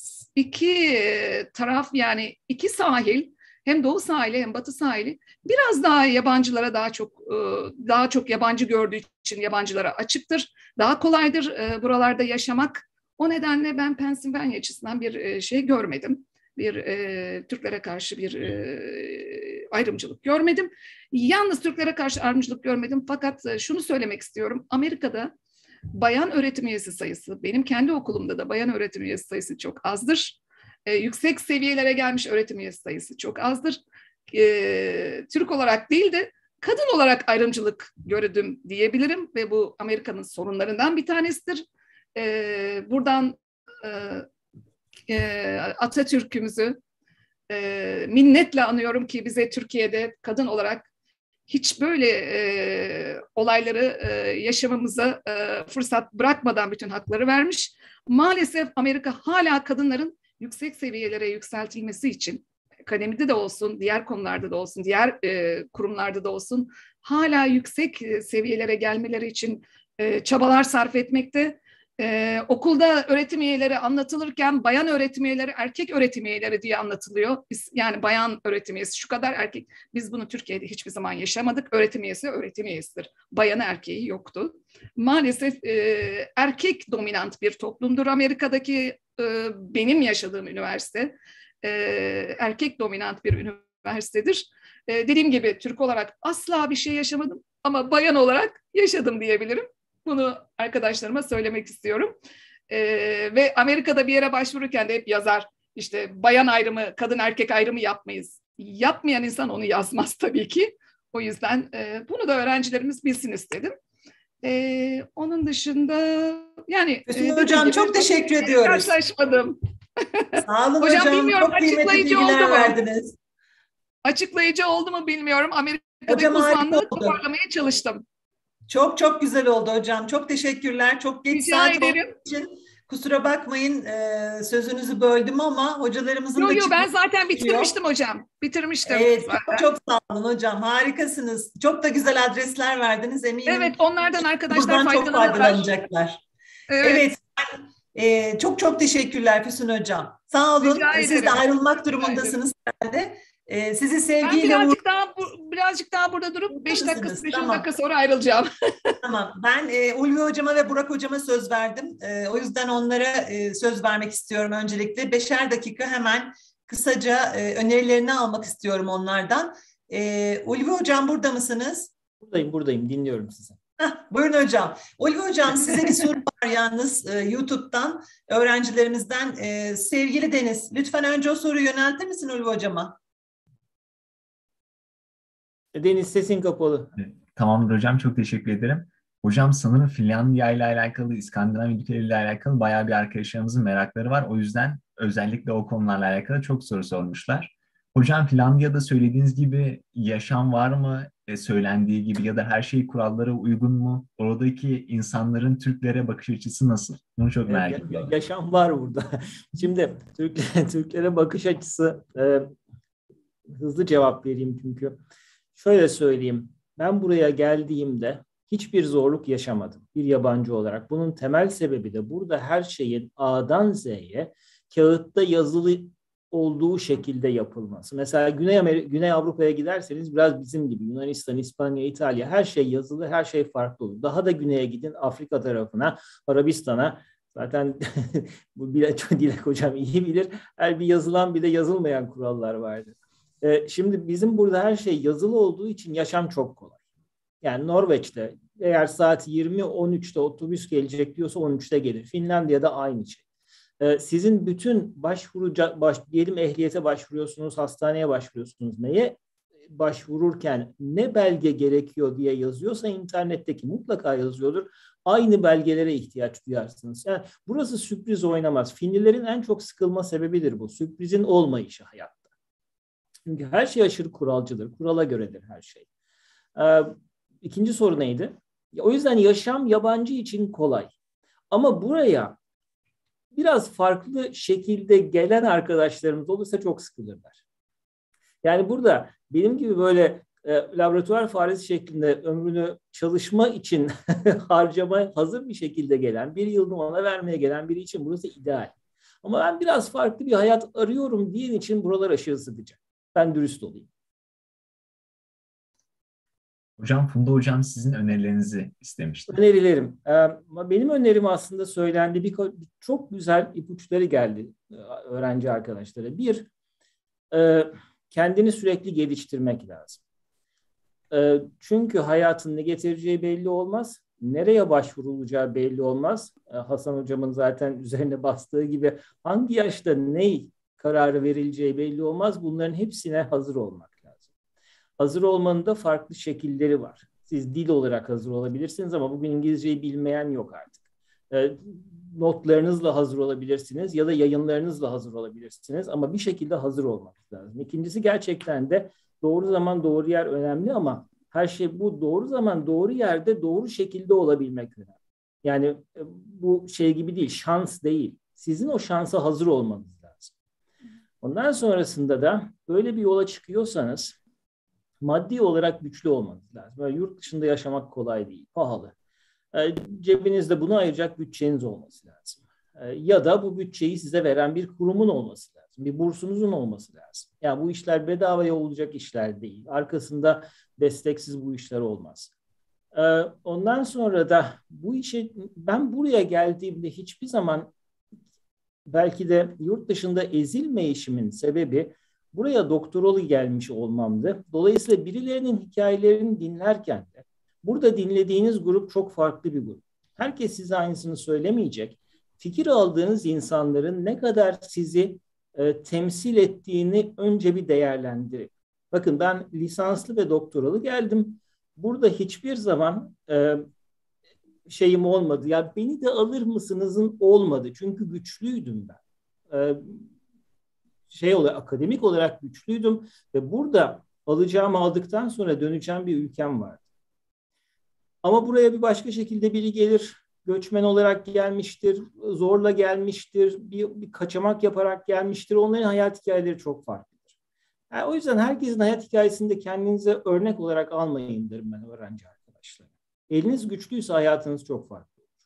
Speaker 3: iki taraf yani iki sahil, hem doğu sahili hem batı sahili biraz daha yabancılara daha çok daha çok yabancı gördüğü için yabancılara açıktır. Daha kolaydır buralarda yaşamak. O nedenle ben Pennsylvania açısından bir şey görmedim. Bir e, Türklere karşı bir e, ayrımcılık görmedim. Yalnız Türklere karşı ayrımcılık görmedim. Fakat e, şunu söylemek istiyorum. Amerika'da bayan öğretim üyesi sayısı, benim kendi okulumda da bayan öğretim üyesi sayısı çok azdır. E, yüksek seviyelere gelmiş öğretim üyesi sayısı çok azdır. E, Türk olarak değil de kadın olarak ayrımcılık gördüm diyebilirim ve bu Amerika'nın sorunlarından bir tanesidir. E, buradan e, e, Atatürk'ümüzü e, minnetle anıyorum ki bize Türkiye'de kadın olarak hiç böyle e, olayları e, yaşamamıza e, fırsat bırakmadan bütün hakları vermiş. Maalesef Amerika hala kadınların yüksek seviyelere yükseltilmesi için, akademide de olsun, diğer konularda da olsun, diğer e, kurumlarda da olsun, hala yüksek seviyelere gelmeleri için e, çabalar sarf etmekte. Ee, okulda öğretim üyeleri anlatılırken bayan öğretim üyeleri, erkek öğretim üyeleri diye anlatılıyor. Biz, yani bayan öğretim üyesi şu kadar, erkek. Biz bunu Türkiye'de hiçbir zaman yaşamadık. Öğretim üyesi öğretim üyesidir. Bayanı erkeği yoktu. Maalesef e, erkek dominant bir toplumdur. Amerika'daki e, benim yaşadığım üniversite e, erkek dominant bir üniversitedir. E, dediğim gibi Türk olarak asla bir şey yaşamadım ama bayan olarak yaşadım diyebilirim. Bunu arkadaşlarıma söylemek istiyorum. Ee, ve Amerika'da bir yere başvururken de hep yazar, işte bayan ayrımı, kadın erkek ayrımı yapmayız. Yapmayan insan onu yazmaz tabii ki. O yüzden e, bunu da öğrencilerimiz bilsin istedim. E, onun dışında yani...
Speaker 2: E, hocam gibi, çok teşekkür ediyoruz.
Speaker 3: Karşılaşmadım.
Speaker 2: Sağ olun hocam, hocam bilmiyorum, çok açıklayıcı oldu mu? Verdiniz.
Speaker 3: Açıklayıcı oldu mu bilmiyorum. Amerika'daki uzmanlığı toparlamaya çalıştım.
Speaker 2: Çok çok güzel oldu hocam. Çok teşekkürler. Çok geç
Speaker 3: Rica
Speaker 2: saat
Speaker 3: ederim.
Speaker 2: olduğu için kusura bakmayın e, sözünüzü böldüm ama hocalarımızın
Speaker 3: yo,
Speaker 2: da...
Speaker 3: Yok yok ben zaten bitirmiştim hocam. Bitirmiştim.
Speaker 2: Evet
Speaker 3: zaten.
Speaker 2: çok, çok sağ olun hocam. Harikasınız. Çok da güzel adresler verdiniz eminim.
Speaker 3: Evet onlardan arkadaşlar
Speaker 2: faydalanacaklar. Çok faydalanacaklar. Evet. evet e, çok çok teşekkürler Füsun hocam. Sağ olun. Siz de ayrılmak durumundasınız herhalde. Ee, sizi sevgiyle...
Speaker 3: Ben birazcık daha, birazcık daha burada durup beş dakika, beş tamam. dakika sonra ayrılacağım.
Speaker 2: Tamam. Ben e, Ulvi Hocama ve Burak Hocama söz verdim. E, o yüzden onlara e, söz vermek istiyorum öncelikle. Beşer dakika hemen kısaca e, önerilerini almak istiyorum onlardan. E, Ulvi Hocam burada mısınız?
Speaker 6: Buradayım, buradayım. Dinliyorum sizi.
Speaker 2: Heh, buyurun hocam. Ulvi hocam size bir soru var yalnız e, YouTube'dan, öğrencilerimizden. E, sevgili Deniz, lütfen önce o soruyu yöneltir misin Ulvi hocama?
Speaker 6: Deniz sesin kapalı.
Speaker 1: Tamamdır hocam, çok teşekkür ederim. Hocam sanırım Finlandiya ile alakalı, İskandinav ülkeleriyle alakalı bayağı bir arkadaşlarımızın merakları var. O yüzden özellikle o konularla alakalı çok soru sormuşlar. Hocam Finlandiya'da söylediğiniz gibi yaşam var mı? E, söylendiği gibi ya da her şey kurallara uygun mu? Oradaki insanların Türklere bakış açısı nasıl? Bunu çok merak
Speaker 6: Evet,
Speaker 1: ediyorum.
Speaker 6: yaşam var burada. Şimdi Türk, Türklere bakış açısı, e, hızlı cevap vereyim çünkü. Şöyle söyleyeyim, ben buraya geldiğimde hiçbir zorluk yaşamadım bir yabancı olarak. Bunun temel sebebi de burada her şeyin A'dan Z'ye kağıtta yazılı olduğu şekilde yapılması. Mesela Güney, Amerika, Güney Avrupa'ya giderseniz biraz bizim gibi Yunanistan, İspanya, İtalya her şey yazılı, her şey farklı olur. Daha da güneye gidin Afrika tarafına, Arabistan'a. Zaten bu Dilek hocam iyi bilir. Her bir yazılan bir de yazılmayan kurallar vardır. Ee, şimdi bizim burada her şey yazılı olduğu için yaşam çok kolay. Yani Norveç'te eğer saat yirmi on üçte otobüs gelecek diyorsa on üçte gelir. Finlandiya'da aynı şey. Ee, sizin bütün başvuru, baş, diyelim ehliyete başvuruyorsunuz, hastaneye başvuruyorsunuz. Neye başvururken ne belge gerekiyor diye yazıyorsa internetteki mutlaka yazıyordur. Aynı belgelere ihtiyaç duyarsınız. Yani burası sürpriz oynamaz. Finlilerin en çok sıkılma sebebidir bu. Sürprizin olmayışı hayatta. Çünkü her şey aşırı kuralcıdır. Kurala göredir her şey. Ee, ikinci soru neydi? O yüzden yaşam yabancı için kolay. Ama buraya biraz farklı şekilde gelen arkadaşlarımız olursa çok sıkılırlar. Yani burada benim gibi böyle e, laboratuvar faresi şeklinde ömrünü çalışma için harcamaya hazır bir şekilde gelen, bir yılını ona vermeye gelen biri için burası ideal. Ama ben biraz farklı bir hayat arıyorum diyen için buralar aşırı sıkıcı. Ben dürüst olayım.
Speaker 1: Hocam Funda hocam sizin önerilerinizi istemişti.
Speaker 6: Önerilerim. Benim önerim aslında söylendi. Bir, çok güzel ipuçları geldi öğrenci arkadaşlara. Bir, kendini sürekli geliştirmek lazım. Çünkü hayatın ne getireceği belli olmaz. Nereye başvurulacağı belli olmaz. Hasan hocamın zaten üzerine bastığı gibi hangi yaşta ne kararı verileceği belli olmaz. Bunların hepsine hazır olmak lazım. Hazır olmanın da farklı şekilleri var. Siz dil olarak hazır olabilirsiniz ama bugün İngilizceyi bilmeyen yok artık. E, notlarınızla hazır olabilirsiniz ya da yayınlarınızla hazır olabilirsiniz ama bir şekilde hazır olmak lazım. İkincisi gerçekten de doğru zaman doğru yer önemli ama her şey bu doğru zaman doğru yerde doğru şekilde olabilmek önemli. Yani e, bu şey gibi değil, şans değil. Sizin o şansa hazır olmanız lazım. Ondan sonrasında da böyle bir yola çıkıyorsanız maddi olarak güçlü olmanız lazım. Böyle yurt dışında yaşamak kolay değil, pahalı. E, cebinizde bunu ayıracak bütçeniz olması lazım. E, ya da bu bütçeyi size veren bir kurumun olması lazım. Bir bursunuzun olması lazım. Yani bu işler bedavaya olacak işler değil. Arkasında desteksiz bu işler olmaz. E, ondan sonra da bu işe ben buraya geldiğimde hiçbir zaman belki de yurt dışında ezilmeyişimin sebebi buraya doktoralı gelmiş olmamdı. Dolayısıyla birilerinin hikayelerini dinlerken de burada dinlediğiniz grup çok farklı bir grup. Herkes size aynısını söylemeyecek. Fikir aldığınız insanların ne kadar sizi e, temsil ettiğini önce bir değerlendirin. Bakın ben lisanslı ve doktoralı geldim. Burada hiçbir zaman e, şeyim olmadı. Ya beni de alır mısınızın olmadı. Çünkü güçlüydüm ben. E, şey olarak akademik olarak güçlüydüm ve burada alacağımı aldıktan sonra döneceğim bir ülkem vardı. Ama buraya bir başka şekilde biri gelir, göçmen olarak gelmiştir, zorla gelmiştir, bir, bir kaçamak yaparak gelmiştir. Onların hayat hikayeleri çok farklıdır. Yani o yüzden herkesin hayat hikayesinde kendinize örnek olarak almayın derim ben öğrenci arkadaşlara. Eliniz güçlüyse hayatınız çok farklı olur.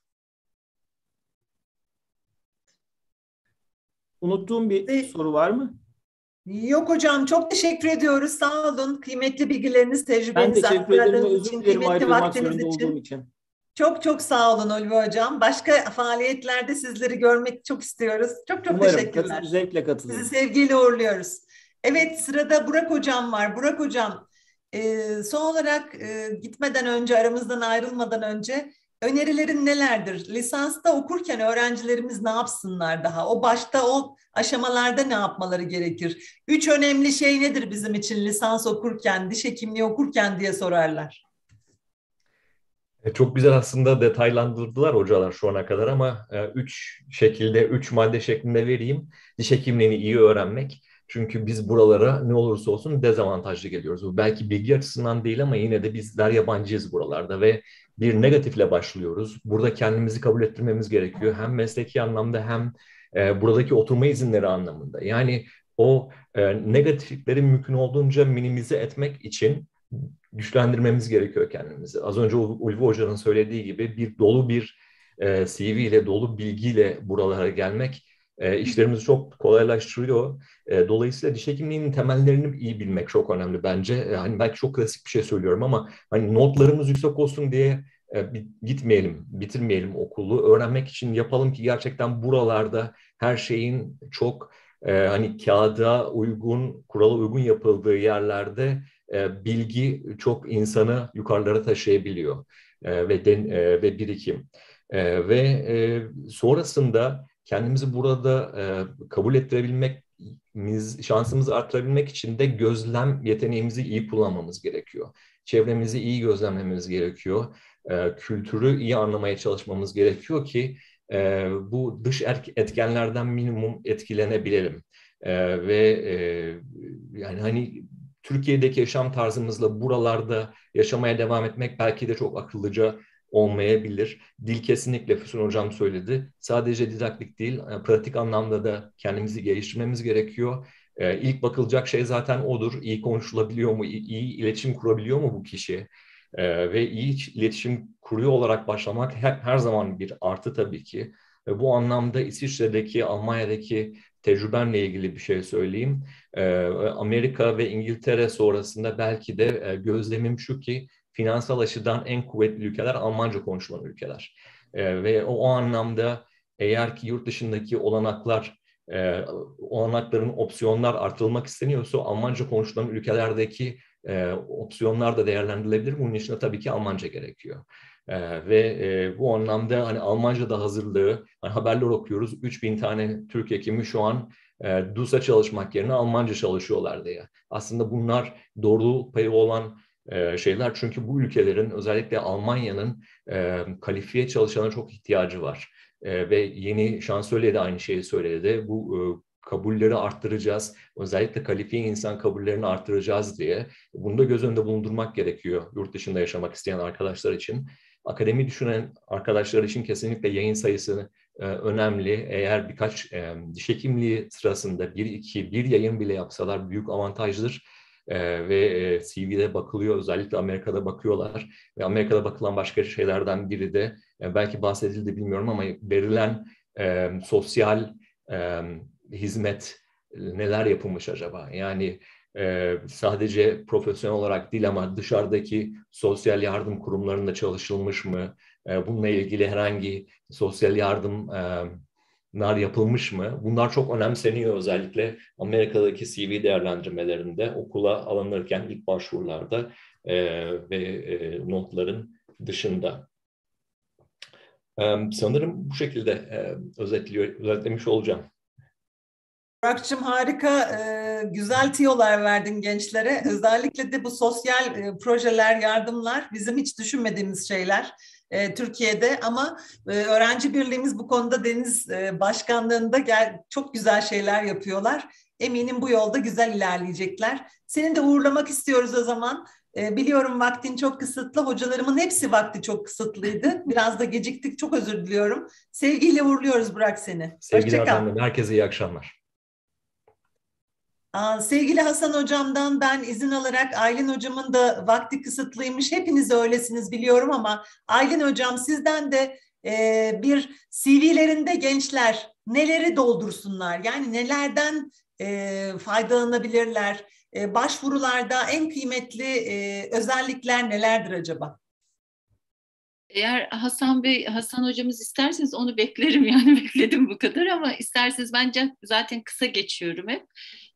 Speaker 6: Unuttuğum bir evet. soru var mı?
Speaker 2: Yok hocam, çok teşekkür ediyoruz. Sağ olun. Kıymetli bilgileriniz, tecrübeniz.
Speaker 6: Ben teşekkür ederim. Özür dilerim ayrılmak zorunda olduğum için.
Speaker 2: Çok çok sağ olun Ulvi hocam. Başka faaliyetlerde sizleri görmek çok istiyoruz. Çok çok
Speaker 6: Umarım,
Speaker 2: teşekkürler.
Speaker 6: Umarım. Zevkle katılırım.
Speaker 2: Sizi sevgiyle uğurluyoruz. Evet, sırada Burak hocam var. Burak hocam, Ee, son olarak e, gitmeden önce, aramızdan ayrılmadan önce önerilerin nelerdir? Lisansta okurken öğrencilerimiz ne yapsınlar daha? O başta, o aşamalarda ne yapmaları gerekir? Üç önemli şey nedir bizim için lisans okurken, diş hekimliği okurken diye sorarlar.
Speaker 7: Çok güzel aslında detaylandırdılar hocalar şu ana kadar ama üç şekilde, üç madde şeklinde vereyim. Diş hekimliğini iyi öğrenmek. Çünkü biz buralara ne olursa olsun dezavantajlı geliyoruz. Bu belki bilgi açısından değil ama yine de bizler yabancıyız buralarda ve bir negatifle başlıyoruz. Burada kendimizi kabul ettirmemiz gerekiyor. Hem mesleki anlamda hem e, buradaki oturma izinleri anlamında. Yani o e, negatiflikleri mümkün olduğunca minimize etmek için güçlendirmemiz gerekiyor kendimizi. Az önce Ulvi Hoca'nın söylediği gibi bir dolu bir e, C V ile, dolu bilgiyle buralara gelmek e, işlerimizi çok kolaylaştırıyor. E, dolayısıyla diş hekimliğinin temellerini iyi bilmek çok önemli bence. E, hani belki çok klasik bir şey söylüyorum ama hani notlarımız yüksek olsun diye e, gitmeyelim, bitirmeyelim okulu. Öğrenmek için yapalım ki gerçekten buralarda her şeyin çok e, hani kağıda uygun, kurala uygun yapıldığı yerlerde E, bilgi çok insanı yukarılara taşıyabiliyor e, ve den, e, ve birikim e, ve e, sonrasında kendimizi burada e, kabul ettirebilmemiz, şansımızı arttırabilmek için de gözlem yeteneğimizi iyi kullanmamız gerekiyor. Çevremizi iyi gözlemlememiz gerekiyor. E, kültürü iyi anlamaya çalışmamız gerekiyor ki e, bu dış etkenlerden minimum etkilenebilelim e, ve e, yani hani Türkiye'deki yaşam tarzımızla buralarda yaşamaya devam etmek belki de çok akıllıca olmayabilir. Dil kesinlikle Füsun Hocam söyledi. Sadece didaktik değil, pratik anlamda da kendimizi geliştirmemiz gerekiyor. Ee, ilk bakılacak şey zaten odur. İyi konuşulabiliyor mu, iyi, iyi iletişim kurabiliyor mu bu kişi? Ee, ve iyi iletişim kuruyor olarak başlamak her, her zaman bir artı tabii ki. Ve bu anlamda İsviçre'deki, Almanya'daki tecrübemle ilgili bir şey söyleyeyim. Amerika ve İngiltere sonrasında belki de gözlemim şu ki finansal açıdan en kuvvetli ülkeler Almanca konuşulan ülkeler. Ve o, o anlamda eğer ki yurt dışındaki olanaklar, olanakların opsiyonlar artırılmak isteniyorsa Almanca konuşulan ülkelerdeki opsiyonlar da değerlendirilebilir. Bunun için de tabii ki Almanca gerekiyor. Ee, ve e, bu anlamda hani Almanca'da hazırlığı, hani haberler okuyoruz. üç bin tane Türk hekimi şu an e, D U S''a çalışmak yerine Almanca çalışıyorlar diye. Aslında bunlar doğru payı olan e, şeyler. Çünkü bu ülkelerin, özellikle Almanya'nın e, kalifiye çalışana çok ihtiyacı var. E, ve yeni şansölye de aynı şeyi söyledi. Bu e, kabulleri arttıracağız. Özellikle kalifiye insan kabullerini arttıracağız diye. Bunu da göz önünde bulundurmak gerekiyor yurt dışında yaşamak isteyen arkadaşlar için. Akademi düşünen arkadaşlar için kesinlikle yayın sayısı e, önemli. Eğer birkaç e, diş hekimliği sırasında bir, iki, bir yayın bile yapsalar büyük avantajdır. E, ve e, C V'de bakılıyor, özellikle Amerika'da bakıyorlar. Ve Amerika'da bakılan başka şeylerden biri de, e, belki bahsedildi bilmiyorum ama verilen e, sosyal e, hizmet neler yapılmış acaba? Yani Ee, sadece profesyonel olarak değil ama dışarıdaki sosyal yardım kurumlarında çalışılmış mı? Ee, bununla ilgili herhangi sosyal yardımlar yapılmış mı? Bunlar çok önemseniyor özellikle Amerika'daki C V değerlendirmelerinde, okula alınırken ilk başvurularda e, ve e, notların dışında. Ee, sanırım bu şekilde e, özetliyor, özetlemiş olacağım.
Speaker 2: Burak'cığım harika, e, güzel tiyolar verdin gençlere. Özellikle de bu sosyal e, projeler, yardımlar bizim hiç düşünmediğimiz şeyler e, Türkiye'de. Ama e, öğrenci birliğimiz bu konuda Deniz e, Başkanlığı'nda gel, çok güzel şeyler yapıyorlar. Eminim bu yolda güzel ilerleyecekler. Seni de uğurlamak istiyoruz o zaman. E, biliyorum vaktin çok kısıtlı. Hocalarımın hepsi vakti çok kısıtlıydı. Biraz da geciktik, çok özür diliyorum. Sevgiyle uğurluyoruz Burak seni.
Speaker 7: Sevgiler benden. Herkese iyi akşamlar.
Speaker 2: Sevgili Hasan Hocam'dan ben izin alarak, Aylin Hocam'ın da vakti kısıtlıymış. Hepiniz öylesiniz biliyorum ama Aylin Hocam sizden de e, bir C V'lerinde gençler neleri doldursunlar? Yani nelerden e, faydalanabilirler? E, başvurularda en kıymetli e, özellikler nelerdir acaba?
Speaker 5: Eğer Hasan Bey, Hasan hocamız isterseniz onu beklerim, yani bekledim bu kadar ama isterseniz bence zaten kısa geçiyorum hep.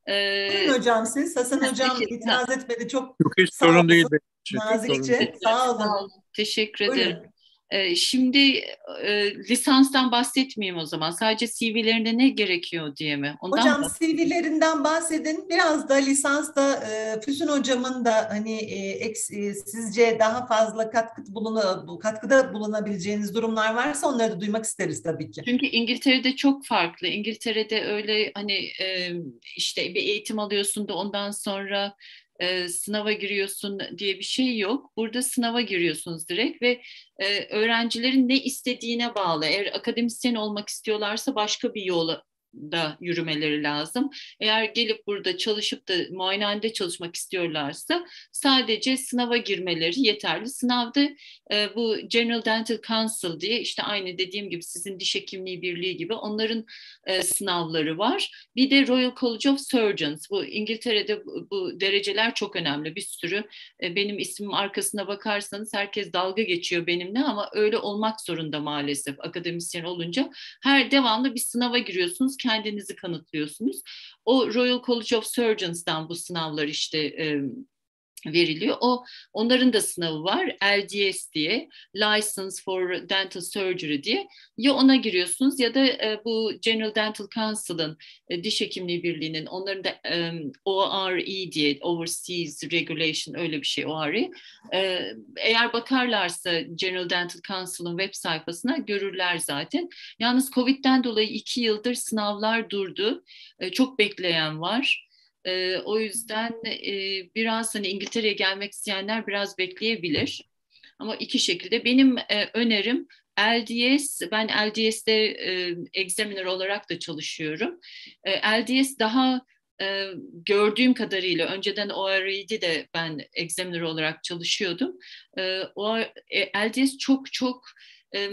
Speaker 5: Ee,
Speaker 2: Buyurun hocam siz. Hasan hocam itiraz etmedi. Çok
Speaker 4: Yok, hiç
Speaker 2: sağ
Speaker 4: sorun değil.
Speaker 2: olun. Nazikçe. Sağ olun.
Speaker 5: Sağ olun. Teşekkür
Speaker 2: Buyurun.
Speaker 5: ederim. Ee, şimdi e, lisanstan bahsetmeyeyim o zaman. Sadece C V'lerinde ne gerekiyor diye mi? Ondan
Speaker 2: Hocam
Speaker 5: mı?
Speaker 2: C V'lerinden bahsedin. Biraz da lisansta e, Füsun hocamın da hani e, eks, e, sizce daha fazla katkı buluna, katkıda bulunabileceğiniz durumlar varsa onları da duymak isteriz tabii ki.
Speaker 5: Çünkü İngiltere'de çok farklı. İngiltere'de öyle hani e, işte bir eğitim alıyorsun da ondan sonra e, sınava giriyorsun diye bir şey yok. Burada sınava giriyorsunuz direkt ve e, öğrencilerin ne istediğine bağlı. Eğer akademisyen olmak istiyorlarsa başka bir yola da yürümeleri lazım. Eğer gelip burada çalışıp da muayenehanede çalışmak istiyorlarsa sadece sınava girmeleri yeterli. Sınavda e, bu General Dental Council diye işte aynı dediğim gibi sizin diş hekimliği birliği gibi onların e, sınavları var. Bir de Royal College of Surgeons. Bu İngiltere'de bu, bu dereceler çok önemli. Bir sürü e, benim ismim arkasına bakarsanız herkes dalga geçiyor benimle ama öyle olmak zorunda maalesef akademisyen olunca. Her devamlı bir sınava giriyorsunuz, kendinizi kanıtlıyorsunuz. O Royal College of Surgeons'tan bu sınavlar işte e, veriliyor. O onların da sınavı var. L D S diye, License for Dental Surgery diye. Ya ona giriyorsunuz ya da e, bu General Dental Council'ın e, Diş Hekimliği Birliği'nin onların da e, O R E diye, Overseas Regulation öyle bir şey O R E. E, eğer bakarlarsa General Dental Council'ın web sayfasına görürler zaten. Yalnız Covid'den dolayı iki yıldır sınavlar durdu. E, çok bekleyen var. Ee, o yüzden e, biraz hani İngiltere'ye gelmek isteyenler biraz bekleyebilir. Ama iki şekilde. Benim e, önerim L D S, ben L D S'de e, examiner olarak da çalışıyorum. E, L D S daha e, gördüğüm kadarıyla önceden O R E'de de ben examiner olarak çalışıyordum. E, o, e, L D S çok çok e,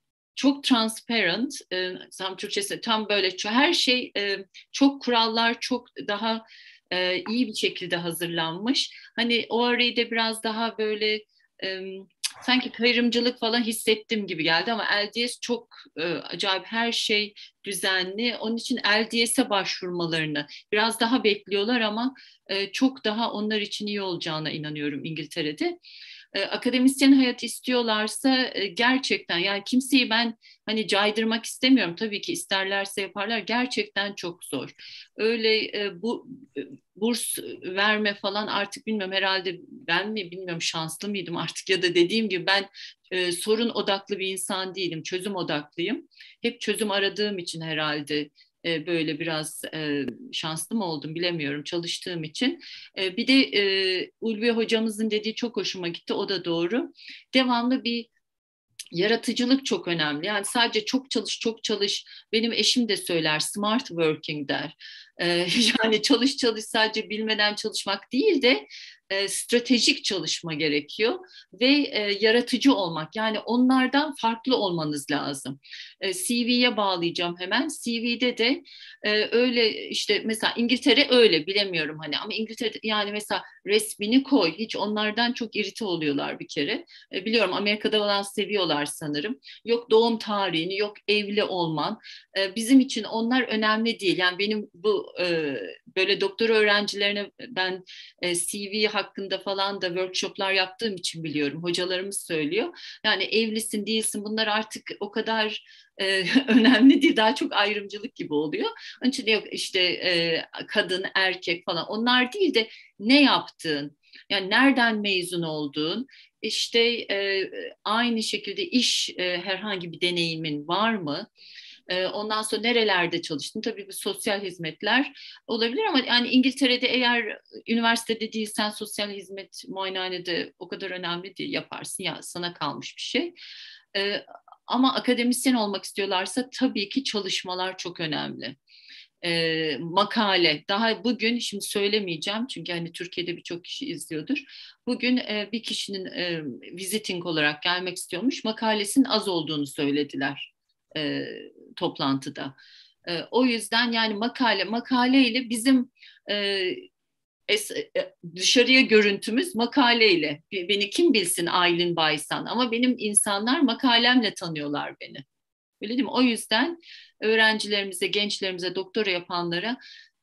Speaker 5: çok transparent, e, tam Türkçesi tam böyle her şey e, çok kurallar çok daha e, iyi bir şekilde hazırlanmış. Hani O R E'de biraz daha böyle e, sanki kıvrımcılık falan hissettim gibi geldi ama L D S çok e, acayip her şey düzenli. Onun için L D S'e başvurmalarını biraz daha bekliyorlar ama e, çok daha onlar için iyi olacağına inanıyorum İngiltere'de. E, akademisyen hayat istiyorlarsa e, gerçekten yani kimseyi ben hani caydırmak istemiyorum. Tabii ki isterlerse yaparlar. Gerçekten çok zor. Öyle e, bu e, burs verme falan artık bilmiyorum herhalde ben mi bilmiyorum şanslı mıydım artık ya da dediğim gibi ben e, sorun odaklı bir insan değilim. Çözüm odaklıyım. Hep çözüm aradığım için herhalde e, böyle biraz e, şanslı mı oldum bilemiyorum çalıştığım için. E, bir de e, Ulvi hocamızın dediği çok hoşuma gitti. O da doğru. Devamlı bir yaratıcılık çok önemli. Yani sadece çok çalış, çok çalış. Benim eşim de söyler, smart working der. Ee, yani çalış çalış sadece bilmeden çalışmak değil de e, stratejik çalışma gerekiyor ve e, yaratıcı olmak. Yani onlardan farklı olmanız lazım. E, C V'ye bağlayacağım hemen. C V'de de e, öyle işte mesela İngiltere öyle bilemiyorum hani ama İngiltere yani mesela resmini koy. Hiç onlardan çok irite oluyorlar bir kere. E, biliyorum Amerika'da olan seviyorlar sanırım. Yok doğum tarihini, yok evli olman. E, bizim için onlar önemli değil. Yani benim bu e, böyle doktora öğrencilerine ben e, C V hakkında falan da workshoplar yaptığım için biliyorum. Hocalarımız söylüyor. Yani evlisin değilsin bunlar artık o kadar e, önemli değil. Daha çok ayrımcılık gibi oluyor. Onun için yok işte e, kadın, erkek falan onlar değil de ne yaptığın, yani nereden mezun olduğun, işte e, aynı şekilde iş e, herhangi bir deneyimin var mı? E, ondan sonra nerelerde çalıştın? Tabii bu sosyal hizmetler olabilir ama yani İngiltere'de eğer üniversitede değilsen sosyal hizmet muayenehanede o kadar önemli değil yaparsın ya sana kalmış bir şey. E, ama akademisyen olmak istiyorlarsa tabii ki çalışmalar çok önemli. E, makale. Daha bugün şimdi söylemeyeceğim çünkü hani Türkiye'de birçok kişi izliyordur. Bugün e, bir kişinin e, visiting olarak gelmek istiyormuş. Makalesinin az olduğunu söylediler e, toplantıda. E, o yüzden yani makale makaleyle bizim e, es, e, dışarıya görüntümüz makaleyle. Beni kim bilsin Aylin Baysan ama benim insanlar makalemle tanıyorlar beni. Öyle değil mi? O yüzden öğrencilerimize, gençlerimize, doktora yapanlara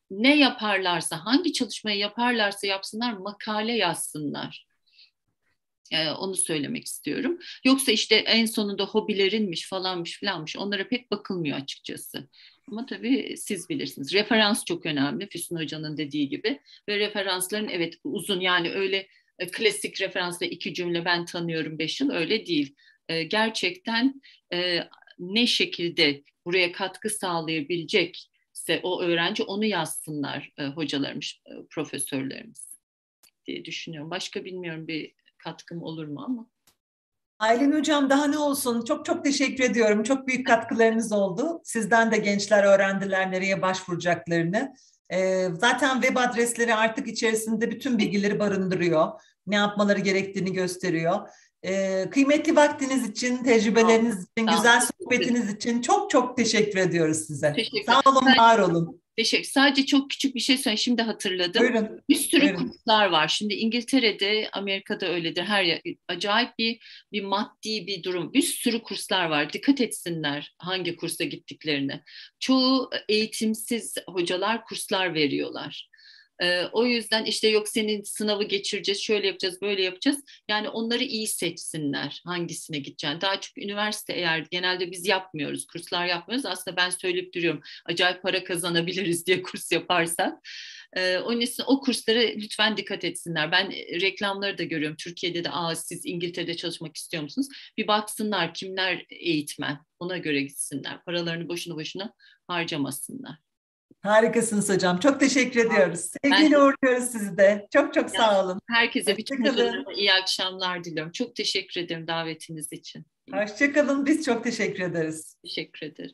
Speaker 5: ne yaparlarsa, hangi çalışmayı yaparlarsa yapsınlar, makale yazsınlar. Ee, onu söylemek istiyorum. Yoksa işte en sonunda hobilerinmiş falanmış filanmış, onlara pek bakılmıyor açıkçası. Ama tabii siz bilirsiniz. Referans çok önemli, Füsun Hoca'nın dediği gibi. Ve referansların evet uzun, yani öyle e, klasik referansla iki cümle ben tanıyorum beş yıl, öyle değil. E, gerçekten e, ne şekilde buraya katkı sağlayabilecekse o öğrenci onu yazsınlar e, hocalarımız, e, profesörlerimiz diye düşünüyorum. Başka bilmiyorum bir katkım olur mu ama.
Speaker 2: Aylin Hocam daha ne olsun, çok çok teşekkür ediyorum. Çok büyük katkılarınız oldu. Sizden de gençler öğrendiler nereye başvuracaklarını. Ee, zaten web adresleri artık içerisinde bütün bilgileri barındırıyor. Ne yapmaları gerektiğini gösteriyor. Ee, kıymetli vaktiniz için, tecrübeleriniz için,
Speaker 5: Sağ
Speaker 2: güzel sohbetiniz için çok çok teşekkür ediyoruz size.
Speaker 5: Teşekkür.
Speaker 2: Sağ olun, var olun.
Speaker 5: Teşekkür. Sadece çok küçük bir şey söyleyeyim. Şimdi hatırladım.
Speaker 2: Buyurun.
Speaker 5: Bir sürü
Speaker 2: Buyurun.
Speaker 5: kurslar var. Şimdi İngiltere'de, Amerika'da öyledir. Her yer acayip bir bir maddi bir durum. Bir sürü kurslar var. Dikkat etsinler hangi kursa gittiklerine. Çoğu eğitimsiz hocalar kurslar veriyorlar. Ee, o yüzden işte yok senin sınavı geçireceğiz, şöyle yapacağız, böyle yapacağız. Yani onları iyi seçsinler hangisine gideceğini. Daha çok üniversite, eğer genelde biz yapmıyoruz, kurslar yapmıyoruz. Aslında ben söyleyip duruyorum, acayip para kazanabiliriz diye kurs yaparsak. Ee, onun için o kurslara lütfen dikkat etsinler. Ben reklamları da görüyorum. Türkiye'de de aa siz İngiltere'de çalışmak istiyor musunuz? Bir baksınlar kimler eğitmen. Ona göre gitsinler. Paralarını boşuna boşuna harcamasınlar.
Speaker 2: Harikasınız hocam. Çok teşekkür ediyoruz. Sevgiyle uğurluyoruz sizi de. Çok çok sağ olun.
Speaker 5: Herkese, bütün hocalarıma iyi akşamlar diliyorum. Çok teşekkür ederim davetiniz için.
Speaker 2: Hoşçakalın. Biz çok teşekkür ederiz.
Speaker 5: Teşekkür ederim.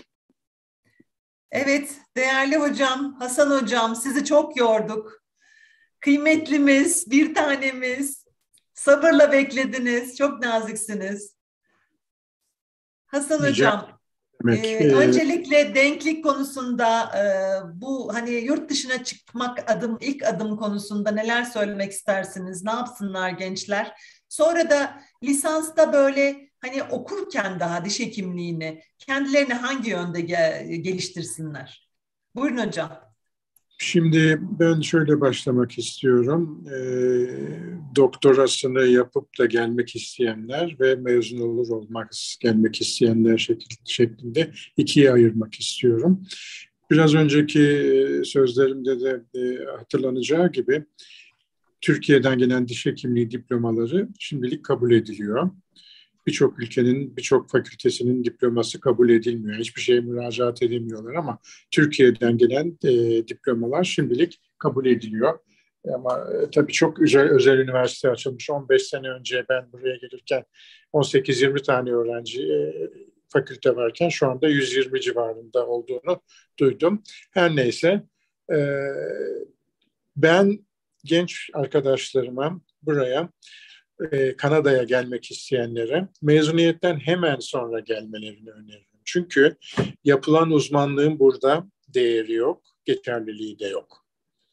Speaker 2: Evet, değerli hocam, Hasan hocam, sizi çok yorduk. Kıymetlimiz, bir tanemiz, sabırla beklediniz, çok naziksiniz. Hasan hocam, e, öncelikle denklik konusunda e, bu hani yurt dışına çıkmak adım, ilk adım konusunda neler söylemek istersiniz? Ne yapsınlar gençler? Sonra da lisansta böyle hani okurken daha diş hekimliğini kendilerini hangi yönde ge- geliştirsinler? Buyurun hocam.
Speaker 4: Şimdi ben şöyle başlamak istiyorum. E, doktorasını yapıp da gelmek isteyenler ve mezun olur olmak gelmek isteyenler şekil, şeklinde ikiye ayırmak istiyorum. Biraz önceki sözlerimde de e, hatırlanacağı gibi Türkiye'den gelen diş hekimliği diplomaları şimdilik kabul ediliyor. Birçok ülkenin, birçok fakültesinin diploması kabul edilmiyor. Hiçbir şeye müracaat edemiyorlar ama Türkiye'den gelen e, diplomalar şimdilik kabul ediliyor. Ama e, tabii çok özel, özel üniversite açılmış. on beş sene önce ben buraya gelirken on sekiz yirmi tane öğrenci e, fakülte varken şu anda yüz yirmi civarında olduğunu duydum. Her neyse e, ben genç arkadaşlarıma buraya Kanada'ya gelmek isteyenlere mezuniyetten hemen sonra gelmelerini öneririm. Çünkü yapılan uzmanlığın burada değeri yok, geçerliliği de yok.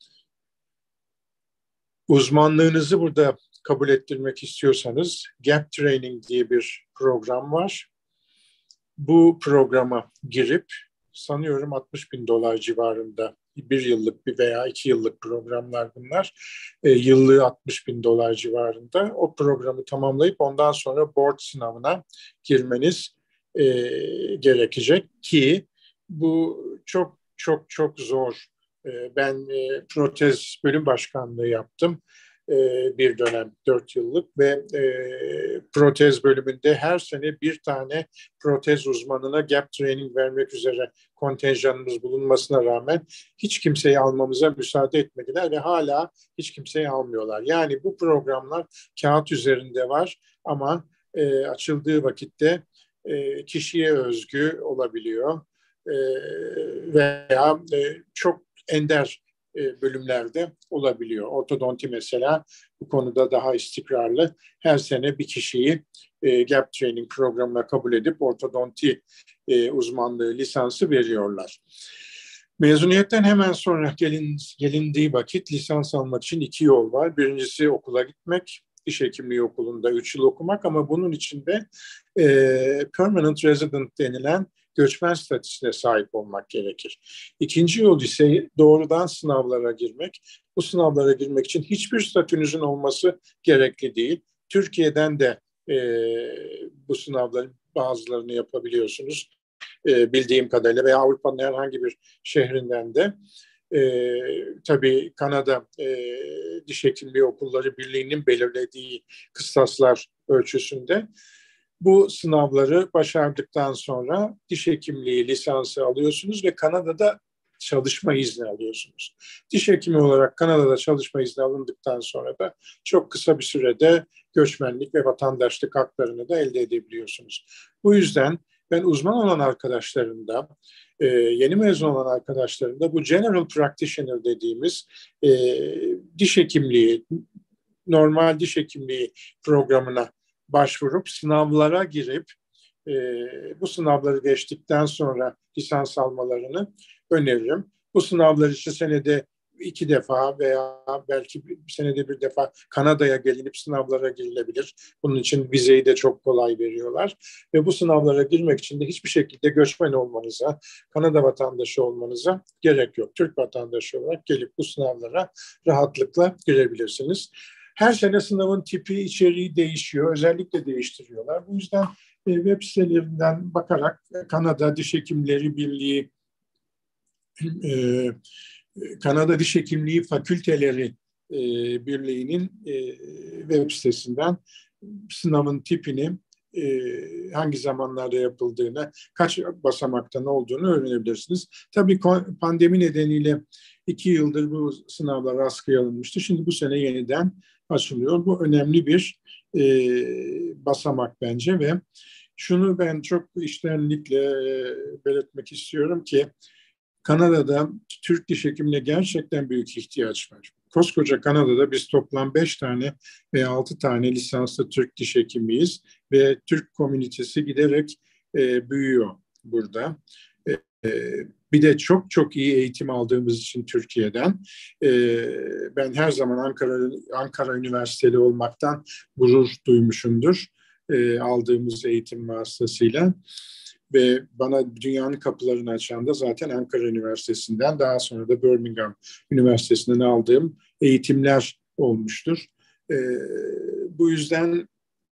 Speaker 4: Uzmanlığınızı burada kabul ettirmek istiyorsanız Gap Training diye bir program var. Bu programa girip sanıyorum altmış bin dolar civarında bir yıllık bir veya iki yıllık programlar bunlar. E, yıllığı altmış bin dolar civarında. O programı tamamlayıp ondan sonra board sınavına girmeniz e, gerekecek ki bu çok çok çok zor. E, ben e, protez bölüm başkanlığı yaptım. Bir dönem, dört yıllık ve e, protez bölümünde her sene bir tane protez uzmanına gap training vermek üzere kontenjanımız bulunmasına rağmen hiç kimseyi almamıza müsaade etmediler ve hala hiç kimseyi almıyorlar. Yani bu programlar kağıt üzerinde var ama e, açıldığı vakitte e, kişiye özgü olabiliyor e, veya e, çok ender bölümlerde olabiliyor. Ortodonti mesela bu konuda daha istikrarlı. Her sene bir kişiyi e, Gap Training programına kabul edip ortodonti e, uzmanlığı lisansı veriyorlar. Mezuniyetten hemen sonra gelin, gelindiği vakit lisans almak için iki yol var. Birincisi okula gitmek, diş hekimliği okulunda üç yıl okumak ama bunun içinde e, permanent resident denilen göçmen statüsüne sahip olmak gerekir. İkinci yol ise doğrudan sınavlara girmek. Bu sınavlara girmek için hiçbir statünüzün olması gerekli değil. Türkiye'den de e, bu sınavların bazılarını yapabiliyorsunuz e, bildiğim kadarıyla, veya Avrupa'nın herhangi bir şehrinden de. E, tabii Kanada e, Diş Hekimliği Okulları Birliği'nin belirlediği kıstaslar ölçüsünde bu sınavları başardıktan sonra diş hekimliği lisansı alıyorsunuz ve Kanada'da çalışma izni alıyorsunuz. Diş hekimi olarak Kanada'da çalışma izni alındıktan sonra da çok kısa bir sürede göçmenlik ve vatandaşlık haklarını da elde edebiliyorsunuz. Bu yüzden ben uzman olan arkadaşlarımda, e, yeni mezun olan arkadaşlarımda bu general practitioner dediğimiz e, diş hekimliği, normal diş hekimliği programına başvurup sınavlara girip e, bu sınavları geçtikten sonra lisans almalarını öneririm. Bu sınavlar için senede iki defa veya belki senede bir defa Kanada'ya gelinip sınavlara girilebilir. Bunun için vizeyi de çok kolay veriyorlar. Ve bu sınavlara girmek için de hiçbir şekilde göçmen olmanıza, Kanada vatandaşı olmanıza gerek yok. Türk vatandaşı olarak gelip bu sınavlara rahatlıkla girebilirsiniz. Her sene sınavın tipi, içeriği değişiyor. Özellikle değiştiriyorlar. Bu yüzden e, web sitelerinden bakarak Kanada Diş Hekimleri Birliği, e, Kanada Diş Hekimliği Fakülteleri e, Birliği'nin e, web sitesinden sınavın tipini, e, hangi zamanlarda yapıldığını, kaç basamaktan olduğunu öğrenebilirsiniz. Tabii pandemi nedeniyle iki yıldır bu sınavlar askıya alınmıştı. Şimdi bu sene yeniden açılıyor. Bu önemli bir e, basamak bence ve şunu ben çok içtenlikle e, belirtmek istiyorum ki Kanada'da Türk diş hekimine gerçekten büyük ihtiyaç var. Koskoca Kanada'da biz toplam beş tane veya altı tane lisanslı Türk diş hekimiyiz ve Türk komünitesi giderek e, büyüyor burada. E, bir de çok çok iyi eğitim aldığımız için Türkiye'den e, ben her zaman Ankara Ankara Üniversiteli olmaktan gurur duymuşumdur e, aldığımız eğitim vasıtasıyla. Ve bana dünyanın kapılarını açan da zaten Ankara Üniversitesi'nden, daha sonra da Birmingham Üniversitesi'nden aldığım eğitimler olmuştur. Ee, bu yüzden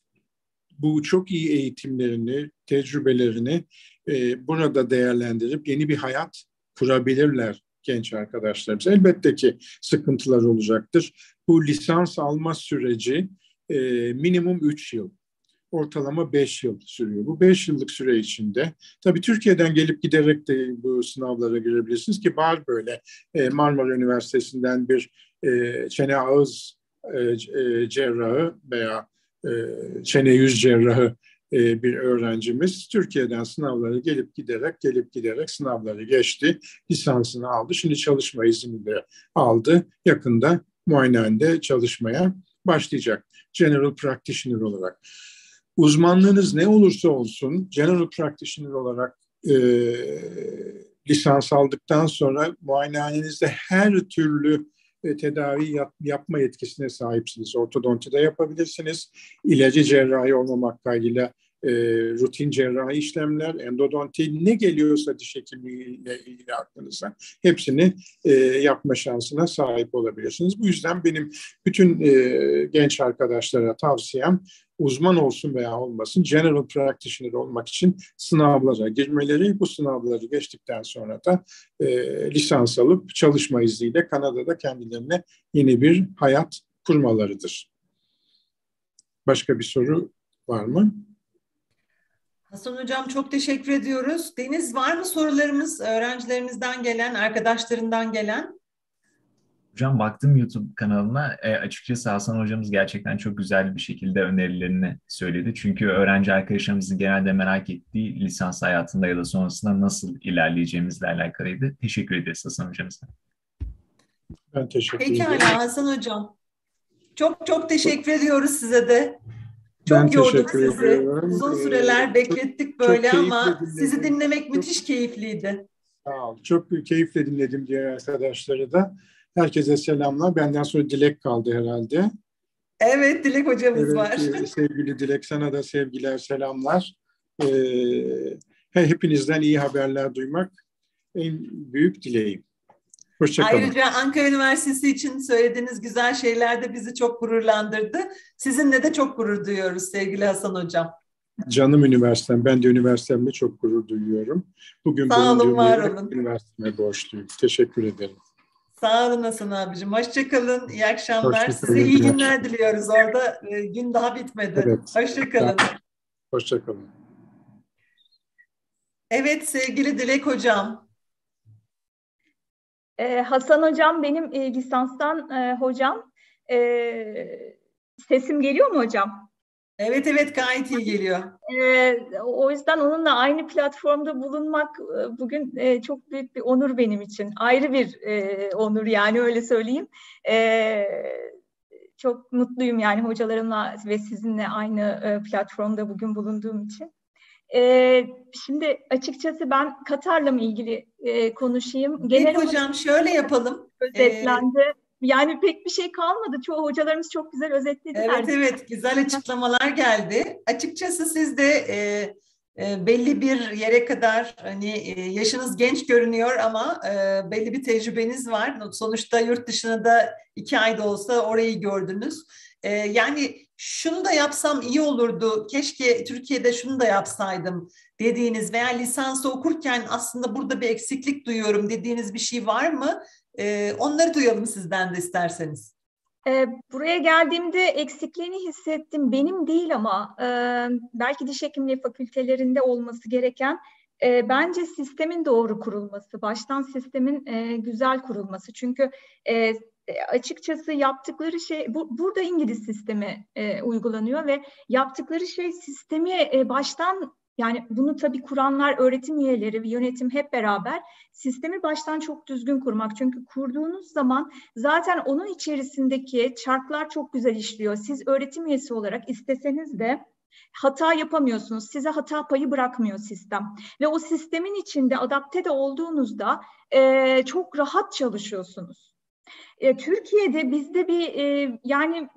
Speaker 4: bu çok iyi eğitimlerini, tecrübelerini e, burada değerlendirip yeni bir hayat kurabilirler genç arkadaşlarımız. Elbette ki sıkıntılar olacaktır. Bu lisans alma süreci e, minimum üç yıl. Ortalama beş yıl sürüyor. Bu beş yıllık süre içinde tabii Türkiye'den gelip giderek de bu sınavlara girebilirsiniz ki var böyle e, Marmara Üniversitesi'nden bir e, çene ağız e, e, cerrahı veya e, çene yüz cerrahı e, bir öğrencimiz Türkiye'den sınavlara gelip giderek gelip giderek sınavları geçti. Lisansını aldı. Şimdi çalışma izni de aldı. Yakında muayenehanede çalışmaya başlayacak. General practitioner olarak. Uzmanlığınız ne olursa olsun general practitioner olarak e, lisans aldıktan sonra muayenehanenizde her türlü e, tedavi yap, yapma yetkisine sahipsiniz. Ortodonti de yapabilirsiniz. İlacı cerrahi olmamak kaydıyla e, rutin cerrahi işlemler, endodonti, ne geliyorsa diş hekimliğiyle ilgili aklınıza hepsini e, yapma şansına sahip olabilirsiniz. Bu yüzden benim bütün e, genç arkadaşlara tavsiyem uzman olsun veya olmasın general practitioner olmak için sınavlara girmeleri, bu sınavları geçtikten sonra da e, lisans alıp çalışma izniyle Kanada'da kendilerine yeni bir hayat kurmalarıdır. Başka bir soru var mı?
Speaker 2: Hasan Hocam çok teşekkür ediyoruz. Deniz, var mı sorularımız öğrencilerimizden gelen, arkadaşlarından gelen?
Speaker 1: Hocam baktım YouTube kanalına, e, açıkçası Hasan hocamız gerçekten çok güzel bir şekilde önerilerini söyledi. Çünkü öğrenci arkadaşlarımızın genelde merak ettiği lisans hayatında ya da sonrasında nasıl ilerleyeceğimizle alakalıydı. Teşekkür ederiz Hasan hocamıza.
Speaker 4: Ben teşekkür
Speaker 2: Peki
Speaker 4: ederim.
Speaker 2: hala Hasan Hocam. Çok çok teşekkür ediyoruz size de. Çok
Speaker 4: Ben
Speaker 2: yorduk
Speaker 4: teşekkür
Speaker 2: sizi.
Speaker 4: ediyorum.
Speaker 2: Uzun
Speaker 4: Ee,
Speaker 2: süreler beklettik
Speaker 4: çok
Speaker 2: böyle
Speaker 4: keyifli
Speaker 2: ama
Speaker 4: dinledim.
Speaker 2: sizi dinlemek
Speaker 4: Çok-
Speaker 2: müthiş keyifliydi.
Speaker 4: Sağ ol. Çok keyifle dinledim diğer arkadaşları da. Herkese selamlar. Benden sonra Dilek kaldı herhalde.
Speaker 2: Evet, Dilek hocamız
Speaker 4: Evet,
Speaker 2: var.
Speaker 4: e, sevgili Dilek, sana da sevgiler, selamlar. Ee, Hepinizden iyi haberler duymak en büyük dileğim. Hoşçakalın.
Speaker 2: Ayrıca Ankara Üniversitesi için söylediğiniz güzel şeyler de bizi çok gururlandırdı. Sizinle de çok gurur duyuyoruz sevgili Hasan Hocam.
Speaker 4: Canım üniversitem. Ben de üniversitemle çok gurur duyuyorum. Bugün
Speaker 2: Sağ olun, var olun.
Speaker 4: Üniversiteme borçluyum. Teşekkür ederim.
Speaker 2: Sağ olun Hasan abicim. Hoşçakalın. İyi akşamlar.
Speaker 4: Hoşçakalın.
Speaker 2: Size iyi günler diliyoruz. Orada e, gün daha bitmedi.
Speaker 4: Evet.
Speaker 2: Hoşçakalın.
Speaker 4: Hoşçakalın.
Speaker 2: Evet sevgili Dilek Hocam.
Speaker 8: Ee, Hasan Hocam benim e, lisanstan e, hocam. E, sesim geliyor mu hocam?
Speaker 2: Evet evet gayet iyi geliyor.
Speaker 8: Ee, o yüzden onunla aynı platformda bulunmak e, bugün e, çok büyük bir onur benim için. Ayrı bir e, onur yani öyle söyleyeyim. E, çok mutluyum yani hocalarımla ve sizinle aynı e, platformda bugün bulunduğum için. E, şimdi açıkçası ben Katar'la mı ilgili e, konuşayım.
Speaker 2: Genel hocam şöyle yapalım.
Speaker 8: Özetlendi. Ee, Yani pek bir şey kalmadı. Çoğu hocalarımız çok güzel özetlediler.
Speaker 2: Evet evet güzel açıklamalar geldi. Açıkçası siz de e, e, belli bir yere kadar hani e, yaşınız genç görünüyor ama e, belli bir tecrübeniz var. Sonuçta yurt dışına da iki ayda olsa orayı gördünüz. E, yani şunu da yapsam iyi olurdu. Keşke Türkiye'de şunu da yapsaydım dediğiniz veya lisansı okurken aslında burada bir eksiklik duyuyorum dediğiniz bir şey var mı? Ee, onları duyalım sizden de isterseniz.
Speaker 8: Ee, buraya geldiğimde eksikliğini hissettim. Benim değil ama e, belki diş hekimliği fakültelerinde olması gereken e, bence sistemin doğru kurulması, baştan sistemin e, güzel kurulması. Çünkü e, açıkçası yaptıkları şey, bu, burada İngiliz sistemi e, uygulanıyor ve yaptıkları şey sistemi e, baştan, yani bunu tabii kuranlar, öğretim üyeleri ve yönetim hep beraber sistemi baştan çok düzgün kurmak. Çünkü kurduğunuz zaman zaten onun içerisindeki çarklar çok güzel işliyor. Siz öğretim üyesi olarak isteseniz de hata yapamıyorsunuz. Size hata payı bırakmıyor sistem. Ve o sistemin içinde adapte de olduğunuzda e, çok rahat çalışıyorsunuz. E, Türkiye'de bizde bir e, yani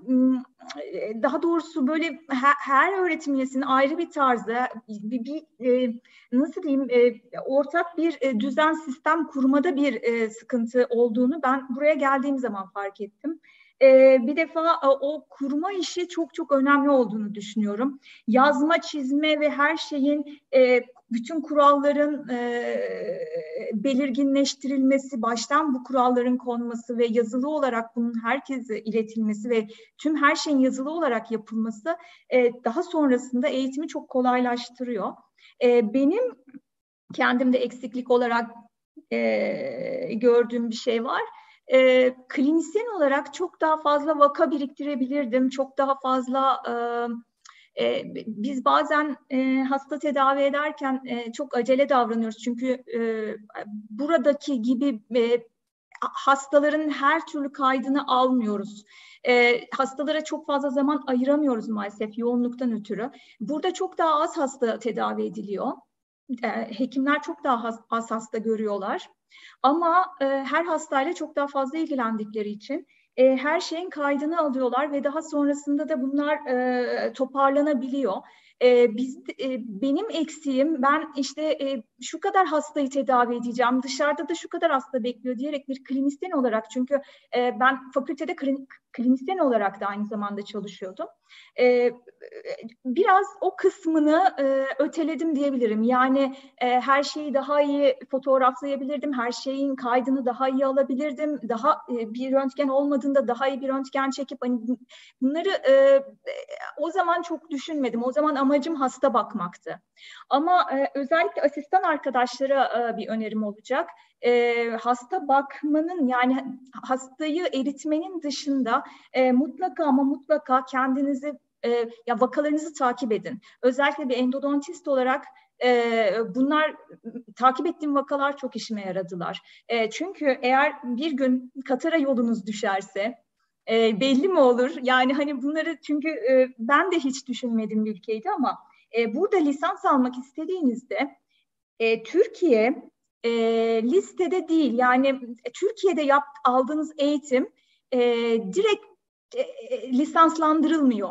Speaker 8: e, daha doğrusu böyle her, her öğretim üyesinin ayrı bir tarzı, bir, bir e, nasıl diyeyim e, ortak bir e, düzen sistem kurmada bir e, sıkıntı olduğunu ben buraya geldiğim zaman fark ettim. Ee, bir defa o kurma işi çok çok önemli olduğunu düşünüyorum. Yazma, çizme ve her şeyin, e, bütün kuralların e, belirginleştirilmesi, baştan bu kuralların konması ve yazılı olarak bunun herkese iletilmesi ve tüm her şeyin yazılı olarak yapılması e, daha sonrasında eğitimi çok kolaylaştırıyor. E, benim kendimde eksiklik olarak e, gördüğüm bir şey var. E, klinisyen olarak çok daha fazla vaka biriktirebilirdim. Çok daha fazla e, e, biz bazen e, hasta tedavi ederken e, çok acele davranıyoruz. Çünkü e, buradaki gibi e, hastaların her türlü kaydını almıyoruz. E, hastalara çok fazla zaman ayıramıyoruz maalesef yoğunluktan ötürü. Burada çok daha az hasta tedavi ediliyor. E, hekimler çok daha az, az hasta görüyorlar. Ama e, her hastayla çok daha fazla ilgilendikleri için e, her şeyin kaydını alıyorlar ve daha sonrasında da bunlar e, toparlanabiliyor. E, biz, e, benim eksiğim, ben işte e, şu kadar hastayı tedavi edeceğim, dışarıda da şu kadar hasta bekliyor diyerek bir klinisyen olarak, çünkü e, ben fakültede klinik, klinisyen olarak da aynı zamanda çalışıyordum. E, biraz o kısmını e, öteledim diyebilirim. Yani e, her şeyi daha iyi fotoğraflayabilirdim, her şeyin kaydını daha iyi alabilirdim, daha e, bir röntgen olmadığında daha iyi bir röntgen çekip hani bunları e, o zaman çok düşünmedim. O zaman amacım hasta bakmaktı. Ama e, özellikle asistan arkadaşlara e, bir önerim olacak. E, hasta bakmanın, yani hastayı eritmenin dışında e, mutlaka ama mutlaka kendinizi, e, ya vakalarınızı takip edin. Özellikle bir endodontist olarak e, bunlar, takip ettiğim vakalar çok işime yaradılar. E, çünkü eğer bir gün Katar'a yolunuz düşerse e, belli mi olur? Yani hani bunları, çünkü e, ben de hiç düşünmediğim bir ülkeydi ama e, burada lisans almak istediğinizde e, Türkiye e, listede değil. Yani e, Türkiye'de yap, aldığınız eğitim e, direkt e, lisanslandırılmıyor.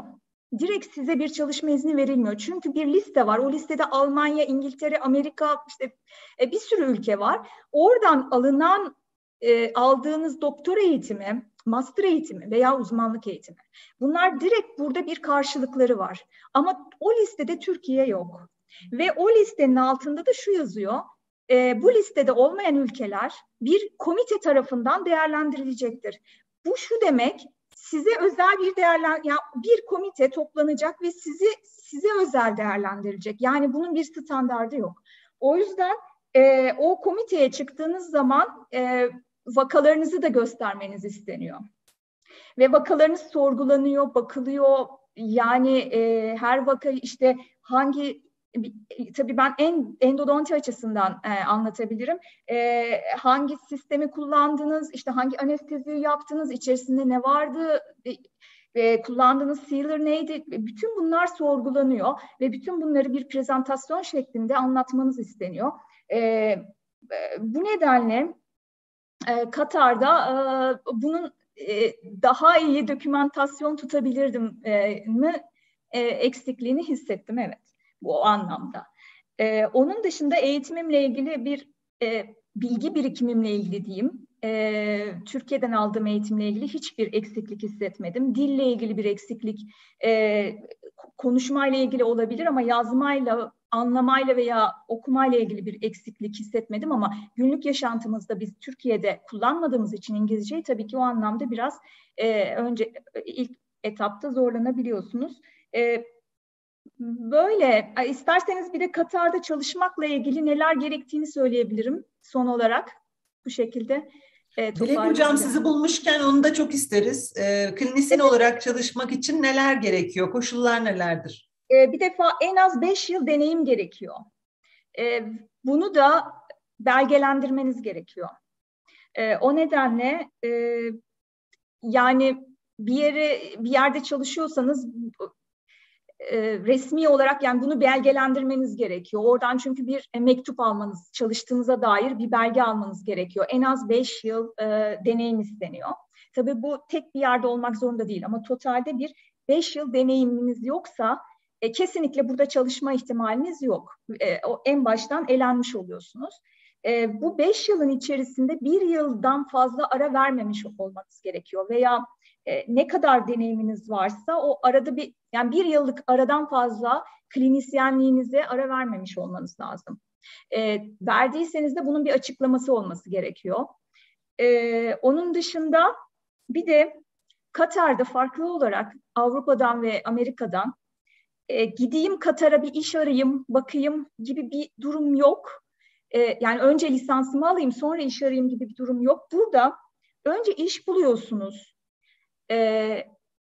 Speaker 8: direkt size bir çalışma izni verilmiyor. Çünkü bir liste var. O listede Almanya, İngiltere, Amerika, işte bir sürü ülke var. Oradan alınan, e, aldığınız doktora eğitimi, master eğitimi veya uzmanlık eğitimi, bunlar direkt burada bir karşılıkları var. Ama o listede Türkiye yok. Ve o listenin altında da şu yazıyor: e, bu listede olmayan ülkeler bir komite tarafından değerlendirilecektir. Bu şu demek: size özel bir değerlen, ya bir komite toplanacak ve sizi size özel değerlendirecek. Yani bunun bir standardı yok. O yüzden e, o komiteye çıktığınız zaman e, vakalarınızı da göstermeniz isteniyor. Ve vakalarınız sorgulanıyor, bakılıyor. Yani e, her vaka işte hangi, tabii ben en endodonti açısından e, anlatabilirim. E, hangi sistemi kullandınız, işte hangi anesteziyi yaptınız, içerisinde ne vardı, e, e, kullandığınız sealer neydi? Bütün bunlar sorgulanıyor ve bütün bunları bir prezentasyon şeklinde anlatmanız isteniyor. E, e, bu nedenle e, Katar'da e, bunun e, daha iyi dokümantasyon tutabilirdim e, mi e, eksikliğini hissettim, evet. Bu anlamda. Ee, onun dışında eğitimimle ilgili bir e, bilgi birikimimle ilgili diyeyim. E, Türkiye'den aldığım eğitimle ilgili hiçbir eksiklik hissetmedim. Dille ilgili bir eksiklik, e, konuşmayla ilgili olabilir ama yazmayla, anlamayla veya okumayla ilgili bir eksiklik hissetmedim. Ama günlük yaşantımızda biz Türkiye'de kullanmadığımız için İngilizceyi tabii ki o anlamda biraz e, önce ilk etapta zorlanabiliyorsunuz. E, Böyle. İsterseniz bir de Katar'da çalışmakla ilgili neler gerektiğini söyleyebilirim son olarak bu şekilde. E,
Speaker 2: Dilek Hocam, sizi bulmuşken onu da çok isteriz. E, klinisyen evet. olarak çalışmak için neler gerekiyor? Koşullar nelerdir?
Speaker 8: E, bir defa en az beş yıl deneyim gerekiyor. E, bunu da belgelendirmeniz gerekiyor. E, o nedenle e, yani bir yere bir yerde çalışıyorsanız resmi olarak yani bunu belgelendirmeniz gerekiyor. Oradan çünkü bir mektup almanız, çalıştığınıza dair bir belge almanız gerekiyor. En az beş yıl e, deneyim isteniyor. Tabii bu tek bir yerde olmak zorunda değil ama totalde bir beş yıl deneyiminiz yoksa e, kesinlikle burada çalışma ihtimaliniz yok. E, o en baştan elenmiş oluyorsunuz. E, bu beş yılın içerisinde bir yıldan fazla ara vermemiş olmanız gerekiyor veya e, ne kadar deneyiminiz varsa o arada bir, yani bir yıllık aradan fazla klinisyenliğinize ara vermemiş olmanız lazım. E, verdiyseniz de bunun bir açıklaması olması gerekiyor. E, onun dışında bir de Katar'da farklı olarak Avrupa'dan ve Amerika'dan e, gideyim Katar'a bir iş arayayım, bakayım gibi bir durum yok. E, yani önce lisansımı alayım, sonra iş arayayım gibi bir durum yok. Burada önce iş buluyorsunuz. E,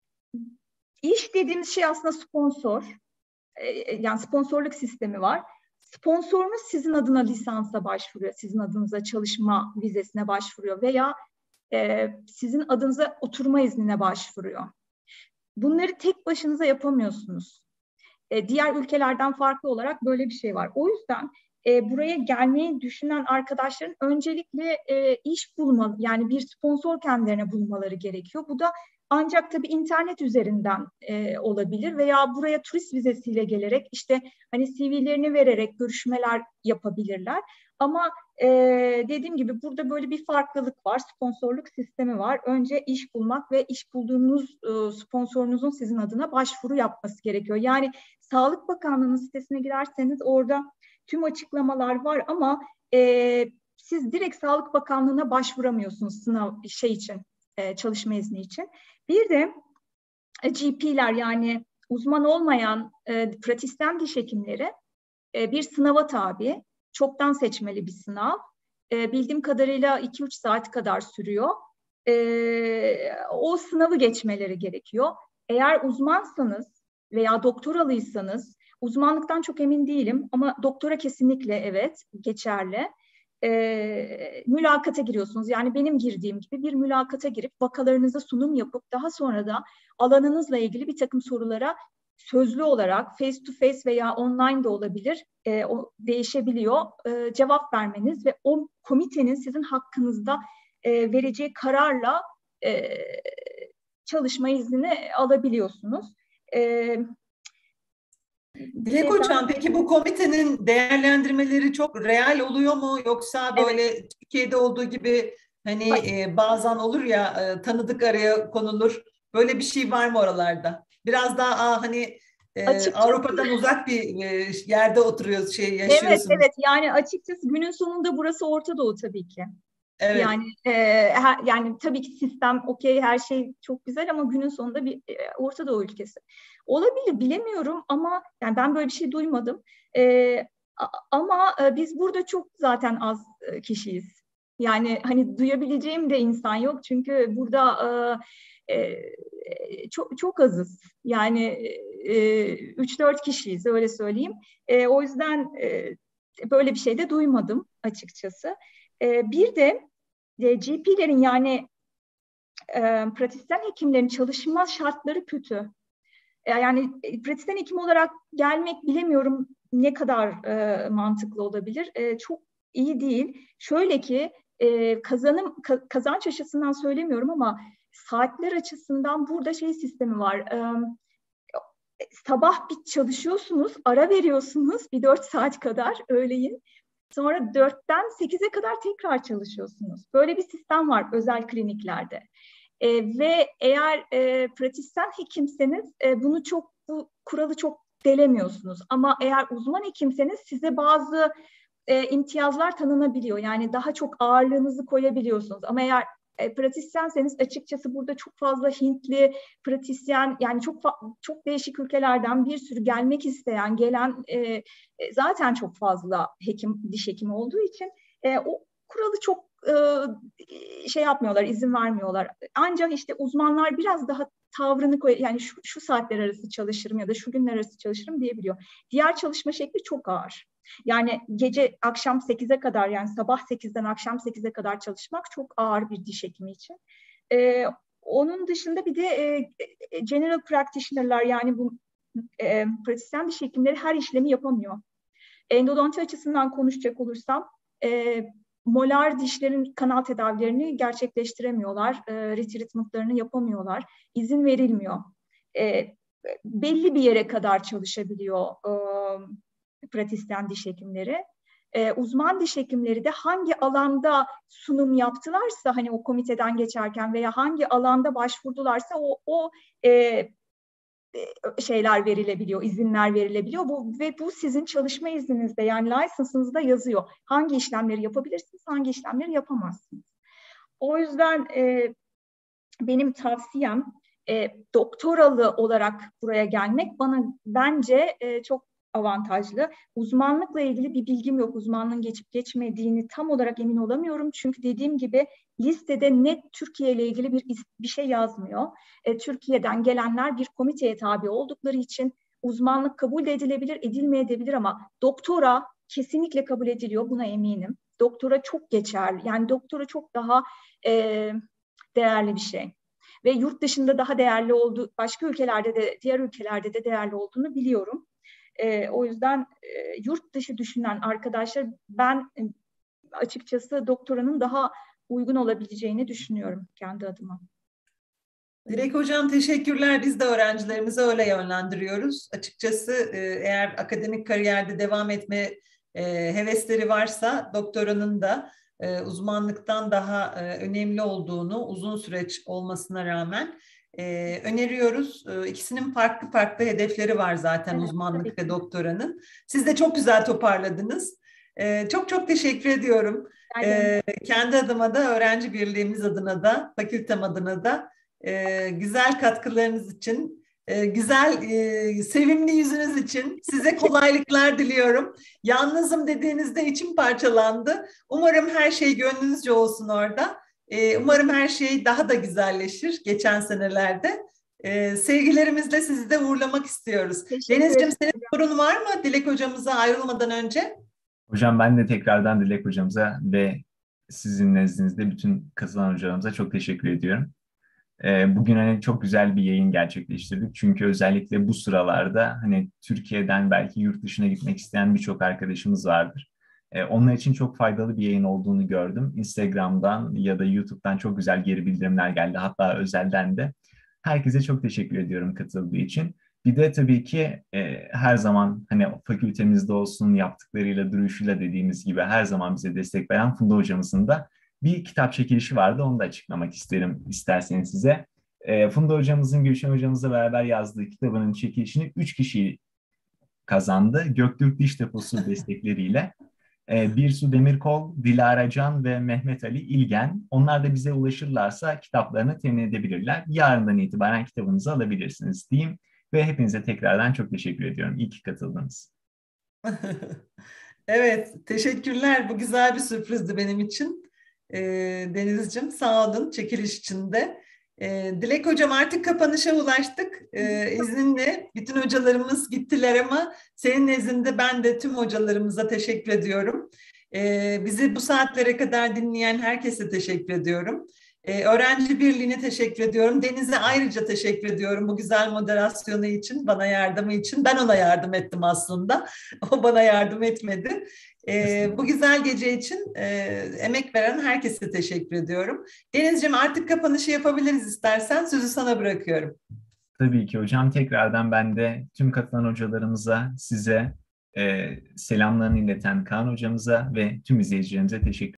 Speaker 8: iş dediğimiz şey aslında sponsor. E, yani sponsorluk sistemi var. Sponsorunuz sizin adına lisansa başvuruyor, sizin adınıza çalışma vizesine başvuruyor veya e, sizin adınıza oturma iznine başvuruyor. Bunları tek başınıza yapamıyorsunuz. E, diğer ülkelerden farklı olarak böyle bir şey var. O yüzden e, buraya gelmeyi düşünen arkadaşların öncelikle e, iş bulmalı, yani bir sponsor kendilerine bulmaları gerekiyor. Bu da ancak tabii internet üzerinden e, olabilir veya buraya turist vizesiyle gelerek işte hani C V'lerini vererek görüşmeler yapabilirler. Ama e, dediğim gibi burada böyle bir farklılık var, sponsorluk sistemi var. Önce iş bulmak ve iş bulduğunuz e, sponsorunuzun sizin adına başvuru yapması gerekiyor. Yani Sağlık Bakanlığı'nın sitesine girerseniz orada tüm açıklamalar var ama e, siz direkt Sağlık Bakanlığı'na başvuramıyorsunuz sınav şey için, e, çalışma izni için. Bir de e, G P'ler, yani uzman olmayan e, pratisyen diş hekimleri e, bir sınava tabi. Çoktan seçmeli bir sınav. E, bildiğim kadarıyla iki üç saat kadar sürüyor. E, o sınavı geçmeleri gerekiyor. Eğer uzmansanız veya doktoralıysanız, uzmanlıktan çok emin değilim ama doktora kesinlikle evet geçerli. E, mülakata giriyorsunuz. Yani benim girdiğim gibi bir mülakata girip vakalarınıza sunum yapıp daha sonra da alanınızla ilgili bir takım sorulara sözlü olarak face to face veya online de olabilir, e, o değişebiliyor, e, cevap vermeniz ve o komitenin sizin hakkınızda e, vereceği kararla e, çalışma iznini alabiliyorsunuz. E,
Speaker 2: Dilek Hocam, peki bu komitenin değerlendirmeleri çok real oluyor mu? Yoksa böyle evet. Türkiye'de olduğu gibi hani e, bazen olur ya e, tanıdık araya konulur. Böyle bir şey var mı oralarda? Biraz daha aa, hani e, Avrupa'dan uzak bir e, yerde oturuyoruz, şey yaşıyorsunuz.
Speaker 8: Evet, evet. Yani açıkçası günün sonunda burası Orta Doğu tabii ki.
Speaker 2: Evet.
Speaker 8: Yani e, her, yani tabii ki sistem okey, her şey çok güzel ama günün sonunda bir e, Orta Doğu ülkesi. Olabilir, bilemiyorum ama yani ben böyle bir şey duymadım. E, ama e, biz burada çok zaten az e, kişiyiz. Yani hani duyabileceğim de insan yok çünkü burada e, e, çok çok azız. Yani e, üç dört kişiyiz, öyle söyleyeyim. E, o yüzden e, böyle bir şey de duymadım açıkçası. E, bir de e, G P'lerin yani e, pratisyen hekimlerin çalışma şartları kötü. E, yani e, pratisyen hekim olarak gelmek bilemiyorum ne kadar e, mantıklı olabilir. E, çok iyi değil. Şöyle ki e, kazanım ka, kazanç açısından söylemiyorum ama saatler açısından burada şey sistemi var. E, sabah bir çalışıyorsunuz, ara veriyorsunuz bir dört saat kadar öğleyin. Sonra dörtten sekize kadar tekrar çalışıyorsunuz. Böyle bir sistem var özel kliniklerde. E, ve eğer e, pratisyen hekimseniz e, bunu çok, bu kuralı çok delemiyorsunuz. Ama eğer uzman hekimseniz size bazı e, imtiyazlar tanınabiliyor. Yani daha çok ağırlığınızı koyabiliyorsunuz. Ama eğer e, pratisyenseniz açıkçası burada çok fazla Hintli pratisyen, yani çok çok değişik ülkelerden bir sürü gelmek isteyen, gelen e, e, zaten çok fazla hekim, diş hekimi olduğu için e, o kuralı çok e, şey yapmıyorlar, izin vermiyorlar. Ancak işte uzmanlar biraz daha tavrını koy, yani şu, şu saatler arası çalışırım ya da şu günler arası çalışırım diyebiliyor. Diğer çalışma şekli çok ağır. Yani gece akşam sekize kadar, yani sabah sekizden akşam sekize kadar çalışmak çok ağır bir diş hekimi için. Ee, onun dışında bir de e, general practitioner'lar, yani bu e, pratisyen diş hekimleri her işlemi yapamıyor. Endodonti açısından konuşacak olursam e, molar dişlerin kanal tedavilerini gerçekleştiremiyorlar. E, retreatment'larını yapamıyorlar. İzin verilmiyor. E, belli bir yere kadar çalışabiliyor e, pratisyen diş hekimleri. Ee, uzman diş hekimleri de hangi alanda sunum yaptılarsa, hani o komiteden geçerken veya hangi alanda başvurdularsa o, o e, şeyler verilebiliyor, izinler verilebiliyor. Bu, ve bu sizin çalışma izninizde, yani license'ınızda yazıyor. Hangi işlemleri yapabilirsiniz, hangi işlemleri yapamazsınız. O yüzden e, benim tavsiyem e, doktoralı olarak buraya gelmek bana bence e, çok avantajlı. Uzmanlıkla ilgili bir bilgim yok. Uzmanlığın geçip geçmediğini tam olarak emin olamıyorum. Çünkü dediğim gibi listede net Türkiye ile ilgili bir bir şey yazmıyor. E, Türkiye'den gelenler bir komiteye tabi oldukları için uzmanlık kabul edilebilir, edilmeyebilir ama doktora kesinlikle kabul ediliyor. Buna eminim. Doktora çok geçerli. Yani doktora çok daha e, değerli bir şey. Ve yurt dışında daha değerli olduğu, başka ülkelerde de, diğer ülkelerde de değerli olduğunu biliyorum. E, o yüzden e, yurt dışı düşünen arkadaşlar, ben e, açıkçası doktoranın daha uygun olabileceğini düşünüyorum kendi adıma.
Speaker 2: Dilek Hocam, teşekkürler. Biz de öğrencilerimizi öyle yönlendiriyoruz. Açıkçası e, eğer akademik kariyerde devam etme e, hevesleri varsa doktoranın da e, uzmanlıktan daha e, önemli olduğunu, uzun süreç olmasına rağmen Ee, öneriyoruz. Ee, ikisinin farklı farklı hedefleri var zaten, evet, uzmanlık ve doktoranın. Siz de çok güzel toparladınız. Ee, çok çok teşekkür ediyorum. Ee, kendi adıma da, öğrenci birliğimiz adına da, fakültem adına da e, güzel katkılarınız için, e, güzel, e, sevimli yüzünüz için size kolaylıklar diliyorum. Yalnızım dediğinizde içim parçalandı. Umarım her şey gönlünüzce olsun orada. Umarım her şey daha da güzelleşir geçen senelerde. Ee, sevgilerimizle sizi de uğurlamak istiyoruz. Denizciğim, senin sorun var mı Dilek hocamıza ayrılmadan önce?
Speaker 1: Hocam, ben de tekrardan Dilek hocamıza ve sizin nezdinizde bütün katılan hocalarımıza çok teşekkür ediyorum. Ee, bugün hani çok güzel bir yayın gerçekleştirdik. Çünkü özellikle bu sıralarda hani Türkiye'den belki yurt dışına gitmek isteyen birçok arkadaşımız vardır. Onlar için çok faydalı bir yayın olduğunu gördüm. Instagram'dan ya da YouTube'dan çok güzel geri bildirimler geldi. Hatta özelden de. Herkese çok teşekkür ediyorum katıldığı için. Bir de tabii ki e, her zaman hani fakültemizde olsun yaptıklarıyla, duruşuyla dediğimiz gibi her zaman bize destek veren Funda hocamızın da bir kitap çekilişi vardı. Onu da açıklamak isterim isterseniz size. E, Funda hocamızın Gülşen hocamızla beraber yazdığı kitabının çekilişini üç kişi kazandı. Göktürk Diş Deposu destekleriyle. E, Birsu Demirkol, Dilara Can ve Mehmet Ali İlgen. Onlar da bize ulaşırlarsa kitaplarını temin edebilirler. Yarından itibaren kitabınızı alabilirsiniz diyeyim. Ve hepinize tekrardan çok teşekkür ediyorum. İyi ki katıldınız.
Speaker 2: Evet, teşekkürler. Bu güzel bir sürprizdi benim için. E, Denizciğim, sağ olun çekiliş için de. E, Dilek Hocam, artık kapanışa ulaştık. E, izninle bütün hocalarımız gittiler ama senin nezdinde ben de tüm hocalarımıza teşekkür ediyorum. E, bizi bu saatlere kadar dinleyen herkese teşekkür ediyorum. E, Öğrenci Birliği'ne teşekkür ediyorum. Deniz'e ayrıca teşekkür ediyorum bu güzel moderasyonu için, bana yardımı için. Ben ona yardım ettim aslında. O bana yardım etmedi. E, bu güzel gece için e, emek veren herkese teşekkür ediyorum. Denizciğim, artık kapanışı yapabiliriz istersen. Sözü sana bırakıyorum.
Speaker 1: Tabii ki hocam. Tekrardan ben de tüm katılan hocalarımıza, size, e, selamlarını ileten Kaan hocamıza ve tüm izleyicilerimize teşekkür ederim.